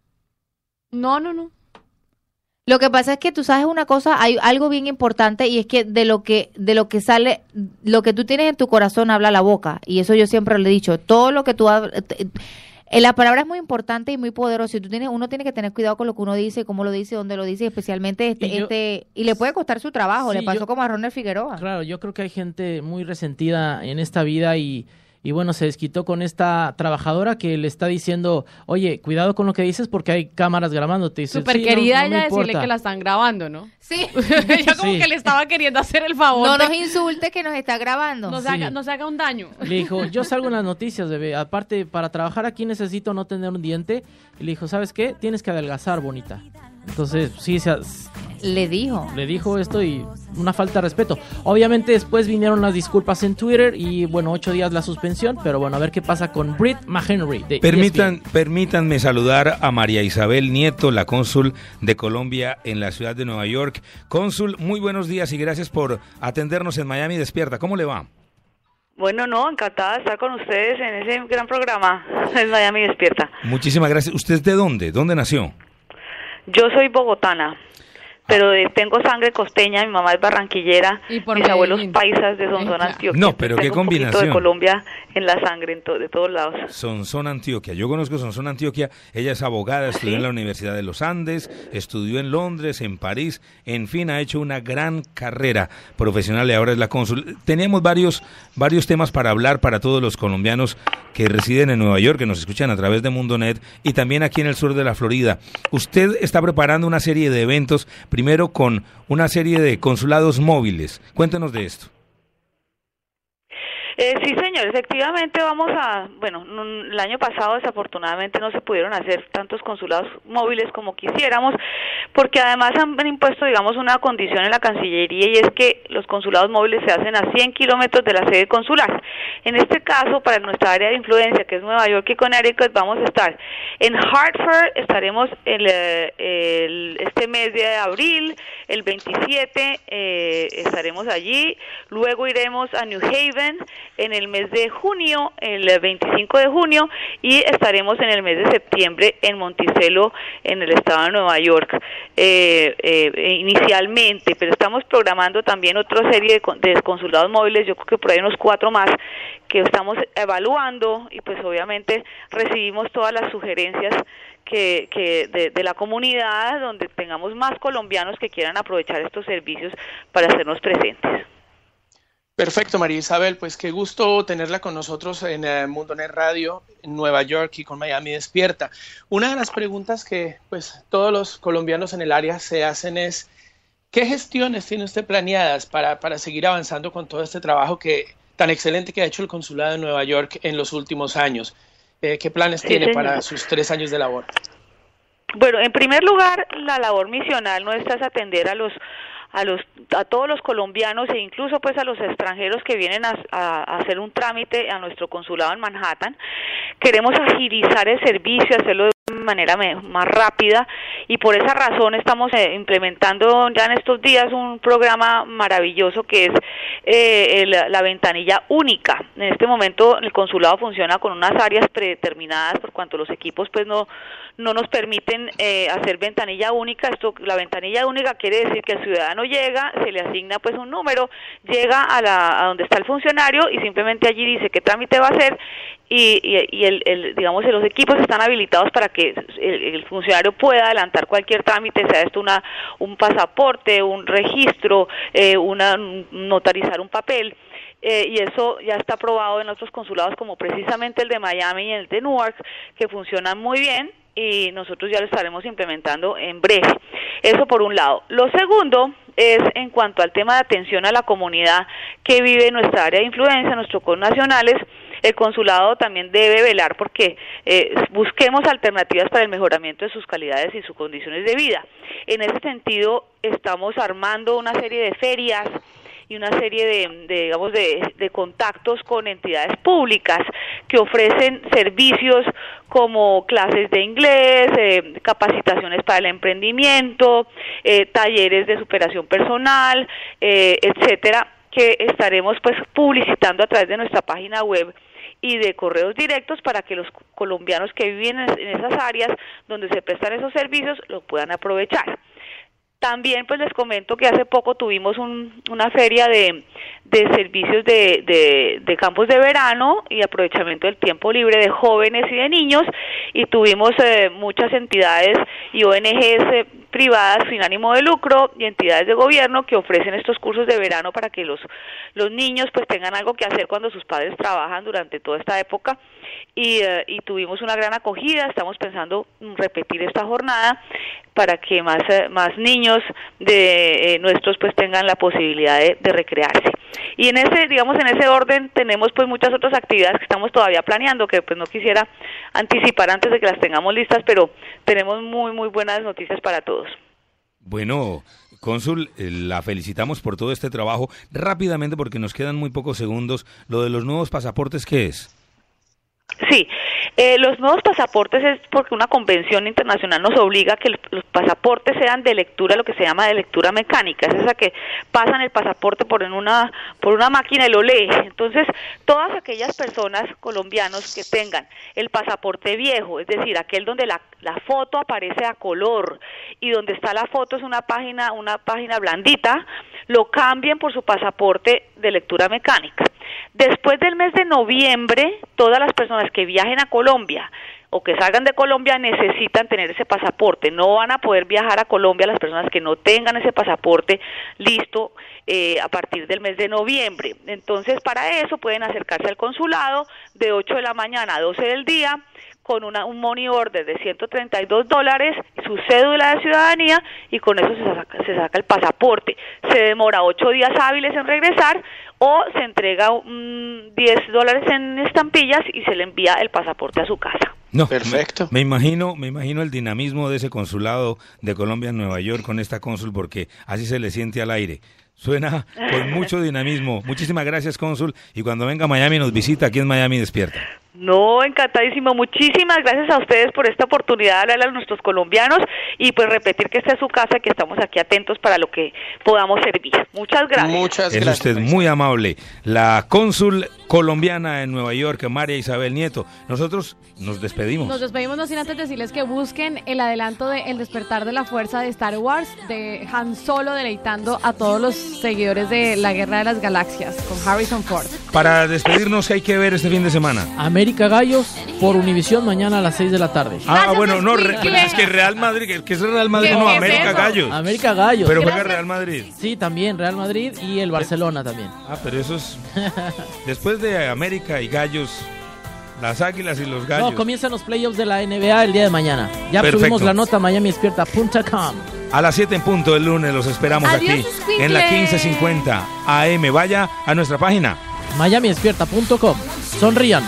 No, no, no. Lo que pasa es que tú sabes una cosa, hay algo bien importante y es que de lo que de lo que sale, lo que tú tienes en tu corazón habla la boca y eso yo siempre le he dicho. Todo lo que tú hab- eh, la palabra es muy importante y muy poderosa. Y tú tienes, uno tiene que tener cuidado con lo que uno dice, cómo lo dice, dónde lo dice, especialmente este Y yo- este y le puede costar su trabajo. Sí, le pasó yo- como a Ronald Figueroa. Claro, yo creo que hay gente muy resentida en esta vida y, y bueno, se desquitó con esta trabajadora que le está diciendo, oye, cuidado con lo que dices porque hay cámaras grabándote. Y dice, Súper "Sí, no, querida no me ella decirle importa". que la están grabando, ¿no? Sí. Ella como Sí. que le estaba queriendo hacer el favor. No de- nos insulte que nos está grabando. no, se Sí. haga, no se haga un daño. Le dijo, yo salgo en las noticias, bebé. Aparte, para trabajar aquí necesito no tener un diente. Y le dijo, ¿sabes qué? Tienes que adelgazar, bonita. Entonces, sí, se, Le dijo. le dijo esto y una falta de respeto. Obviamente después vinieron las disculpas en Twitter y bueno, ocho días la suspensión, pero bueno, a ver qué pasa con Britt McHenry. de Permitan, E S P N. permítanme saludar a María Isabel Nieto, la cónsul de Colombia en la ciudad de Nueva York. Cónsul, muy buenos días y gracias por atendernos en Miami Despierta. ¿Cómo le va? Bueno, no, encantada de estar con ustedes en ese gran programa en Miami Despierta. Muchísimas gracias. ¿Usted es de dónde? ¿Dónde nació? Yo soy bogotana, pero de- tengo sangre costeña, mi mamá es barranquillera, Y por mis abuelos Medellín. paisas de Sonsón, Eh, Antioquia. No, pero qué Tengo un poquito combinación. de Colombia en la sangre, en to- de todos lados. Sonsón, Antioquia. Yo conozco Sonsón, Antioquia. Ella es abogada, estudió en la Universidad de los Andes, estudió en Londres, en París. En fin, ha hecho una gran carrera profesional y ahora es la cónsul. Teníamos varios, varios temas para hablar para todos los colombianos que residen en Nueva York, que nos escuchan a través de Mundonet y también aquí en el sur de la Florida. Usted está preparando una serie de eventos, primero con una serie de consulados móviles. Cuéntenos de esto. Eh, sí, señor, efectivamente vamos a, bueno, n- el año pasado desafortunadamente no se pudieron hacer tantos consulados móviles como quisiéramos, porque además han impuesto, digamos, una condición en la Cancillería y es que los consulados móviles se hacen a cien kilómetros de la sede consular. En este caso, para nuestra área de influencia, que es Nueva York y Connecticut, vamos a estar en Hartford, estaremos el, eh, el- este mes de abril, el veintisiete, eh, estaremos allí, luego iremos a New Haven, en el mes de junio, el veinticinco de junio, y estaremos en el mes de septiembre en Monticello, en el estado de Nueva York, eh, eh, inicialmente, pero estamos programando también otra serie de, con- de consulados móviles, yo creo que por ahí unos cuatro más, que estamos evaluando, y pues obviamente recibimos todas las sugerencias que, que de, de la comunidad, donde tengamos más colombianos que quieran aprovechar estos servicios para hacernos presentes. Perfecto, María Isabel, pues qué gusto tenerla con nosotros en eh, Mundonet Radio, en Nueva York y con Miami Despierta. Una de las preguntas que pues todos los colombianos en el área se hacen es, ¿qué gestiones tiene usted planeadas para, para seguir avanzando con todo este trabajo que tan excelente que ha hecho el Consulado de Nueva York en los últimos años? Eh, ¿Qué planes Sí, tiene señor. para sus tres años de labor? Bueno, en primer lugar, la labor misional nuestra es atender a los a los a todos los colombianos e incluso pues a los extranjeros que vienen a, a- a hacer un trámite a nuestro consulado en Manhattan. Queremos agilizar el servicio, hacerlo de manera me- más rápida y por esa razón estamos eh, implementando ya en estos días un programa maravilloso que es eh, el- la ventanilla única. En este momento el consulado funciona con unas áreas predeterminadas por cuanto los equipos pues no no nos permiten eh, hacer ventanilla única. Esto, la ventanilla única quiere decir que el ciudadano llega, se le asigna pues un número, llega a, la, a donde está el funcionario y simplemente allí dice qué trámite va a hacer y, y, y el, el, digamos, los equipos están habilitados para que el, el funcionario pueda adelantar cualquier trámite, sea esto una, un pasaporte, un registro, eh, una, notarizar un papel. Eh, y eso ya está aprobado en otros consulados como precisamente el de Miami y el de Newark, que funcionan muy bien y nosotros ya lo estaremos implementando en breve. Eso por un lado. Lo segundo es en cuanto al tema de atención a la comunidad que vive en nuestra área de influencia, nuestros connacionales. El consulado también debe velar porque eh, busquemos alternativas para el mejoramiento de sus calidades y sus condiciones de vida. En ese sentido, estamos armando una serie de ferias y una serie de, de digamos, de, de contactos con entidades públicas que ofrecen servicios como clases de inglés, eh, capacitaciones para el emprendimiento, eh, talleres de superación personal, eh, etcétera, que estaremos pues publicitando a través de nuestra página web y de correos directos para que los colombianos que viven en, en esas áreas donde se prestan esos servicios lo puedan aprovechar. También pues les comento que hace poco tuvimos un, una feria de, de servicios de, de, de campos de verano y aprovechamiento del tiempo libre de jóvenes y de niños y tuvimos eh, muchas entidades y O N Ges eh, privadas sin ánimo de lucro y entidades de gobierno que ofrecen estos cursos de verano para que los, los niños pues tengan algo que hacer cuando sus padres trabajan durante toda esta época y, eh, y tuvimos una gran acogida. Estamos pensando repetir esta jornada para que más, eh, más niños de eh, nuestros pues tengan la posibilidad de, de recrearse. Y en ese, digamos, en ese orden tenemos pues muchas otras actividades que estamos todavía planeando, que pues no quisiera anticipar antes de que las tengamos listas, pero tenemos muy, muy buenas noticias para todos. Bueno, cónsul, eh, la felicitamos por todo este trabajo. Rápidamente, porque nos quedan muy pocos segundos, lo de los nuevos pasaportes, ¿qué es? Sí, eh, los nuevos pasaportes es porque una convención internacional nos obliga a que los pasaportes sean de lectura, lo que se llama de lectura mecánica, es esa que pasan el pasaporte por en una por una máquina y lo lee. Entonces, todas aquellas personas colombianos que tengan el pasaporte viejo, es decir, aquel donde la, la foto aparece a color y donde está la foto es una página una página blandita, lo cambien por su pasaporte de lectura mecánica. Después del mes de noviembre, todas las personas que viajen a Colombia o que salgan de Colombia necesitan tener ese pasaporte. No van a poder viajar a Colombia las personas que no tengan ese pasaporte listo eh, a partir del mes de noviembre. Entonces, para eso pueden acercarse al consulado de ocho de la mañana a doce del día con una, un money order de ciento treinta y dos dólares, su cédula de ciudadanía y con eso se saca, se saca el pasaporte. Se demora ocho días hábiles en regresar o se entrega um, diez dólares en estampillas y se le envía el pasaporte a su casa. No, perfecto. Me, me imagino, me imagino el dinamismo de ese consulado de Colombia en Nueva York con esta cónsul, porque así se le siente al aire. Suena con mucho dinamismo. Muchísimas gracias, cónsul. Y cuando venga a Miami nos visita, aquí en Miami Despierta. No, encantadísimo. Muchísimas gracias a ustedes por esta oportunidad de hablarle a nuestros colombianos y pues repetir que esta es su casa y que estamos aquí atentos para lo que podamos servir. Muchas gracias. Muchas gracias. Es usted muy amable. La cónsul colombiana en Nueva York, María Isabel Nieto. Nosotros nos despedimos. Nos despedimos no sin antes decirles que busquen el adelanto de El despertar de la fuerza de Star Wars, de Han Solo deleitando a todos los seguidores de la Guerra de las Galaxias con Harrison Ford. Para despedirnos, ¿qué hay que ver este fin de semana? América Gallos por Univisión mañana a las seis de la tarde. Ah, ah bueno, no, re, es que Real Madrid, que es Real Madrid, no, América Gallos. América Gallos. Pero juega Real Madrid. Sí, también, Real Madrid y el Barcelona también. Ah, pero eso es... Después de América y Gallos, las Águilas y los Gallos. No, comienzan los playoffs de la N B A el día de mañana. Ya Perfecto. Subimos la nota miami despierta punto com. A las siete en punto del lunes los esperamos. Adiós, aquí Squinkle. En la quince cincuenta A M. Vaya a nuestra página miami despierta punto com. Sonrían.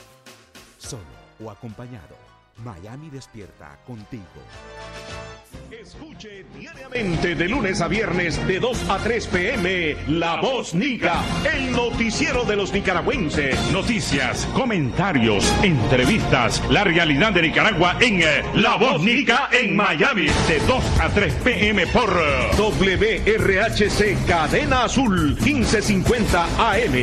Solo o acompañado, Miami Despierta contigo. Escuche diariamente de lunes a viernes de dos a tres p m La Voz Nica, el noticiero de los nicaragüenses. Noticias, comentarios, entrevistas, la realidad de Nicaragua en eh, La Voz Nica en Miami de dos a tres p m por eh, W R H C Cadena Azul quince cincuenta A M.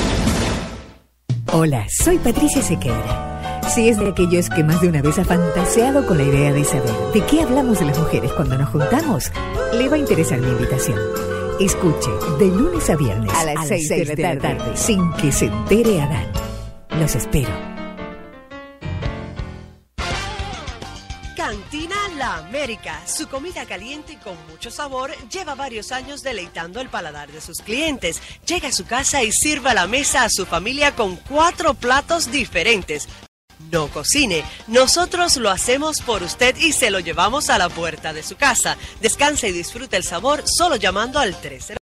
Hola, soy Patricia Sequeira. Si es de aquellos que más de una vez ha fantaseado con la idea de saber de qué hablamos de las mujeres cuando nos juntamos, le va a interesar mi invitación. Escuche de lunes a viernes a las seis de la tarde, sin que se entere Adán. Los espero. Cantina La América. Su comida caliente y con mucho sabor lleva varios años deleitando el paladar de sus clientes. Llega a su casa y sirva a la mesa a su familia con cuatro platos diferentes. No cocine, nosotros lo hacemos por usted y se lo llevamos a la puerta de su casa. Descanse y disfrute el sabor solo llamando al tres cero.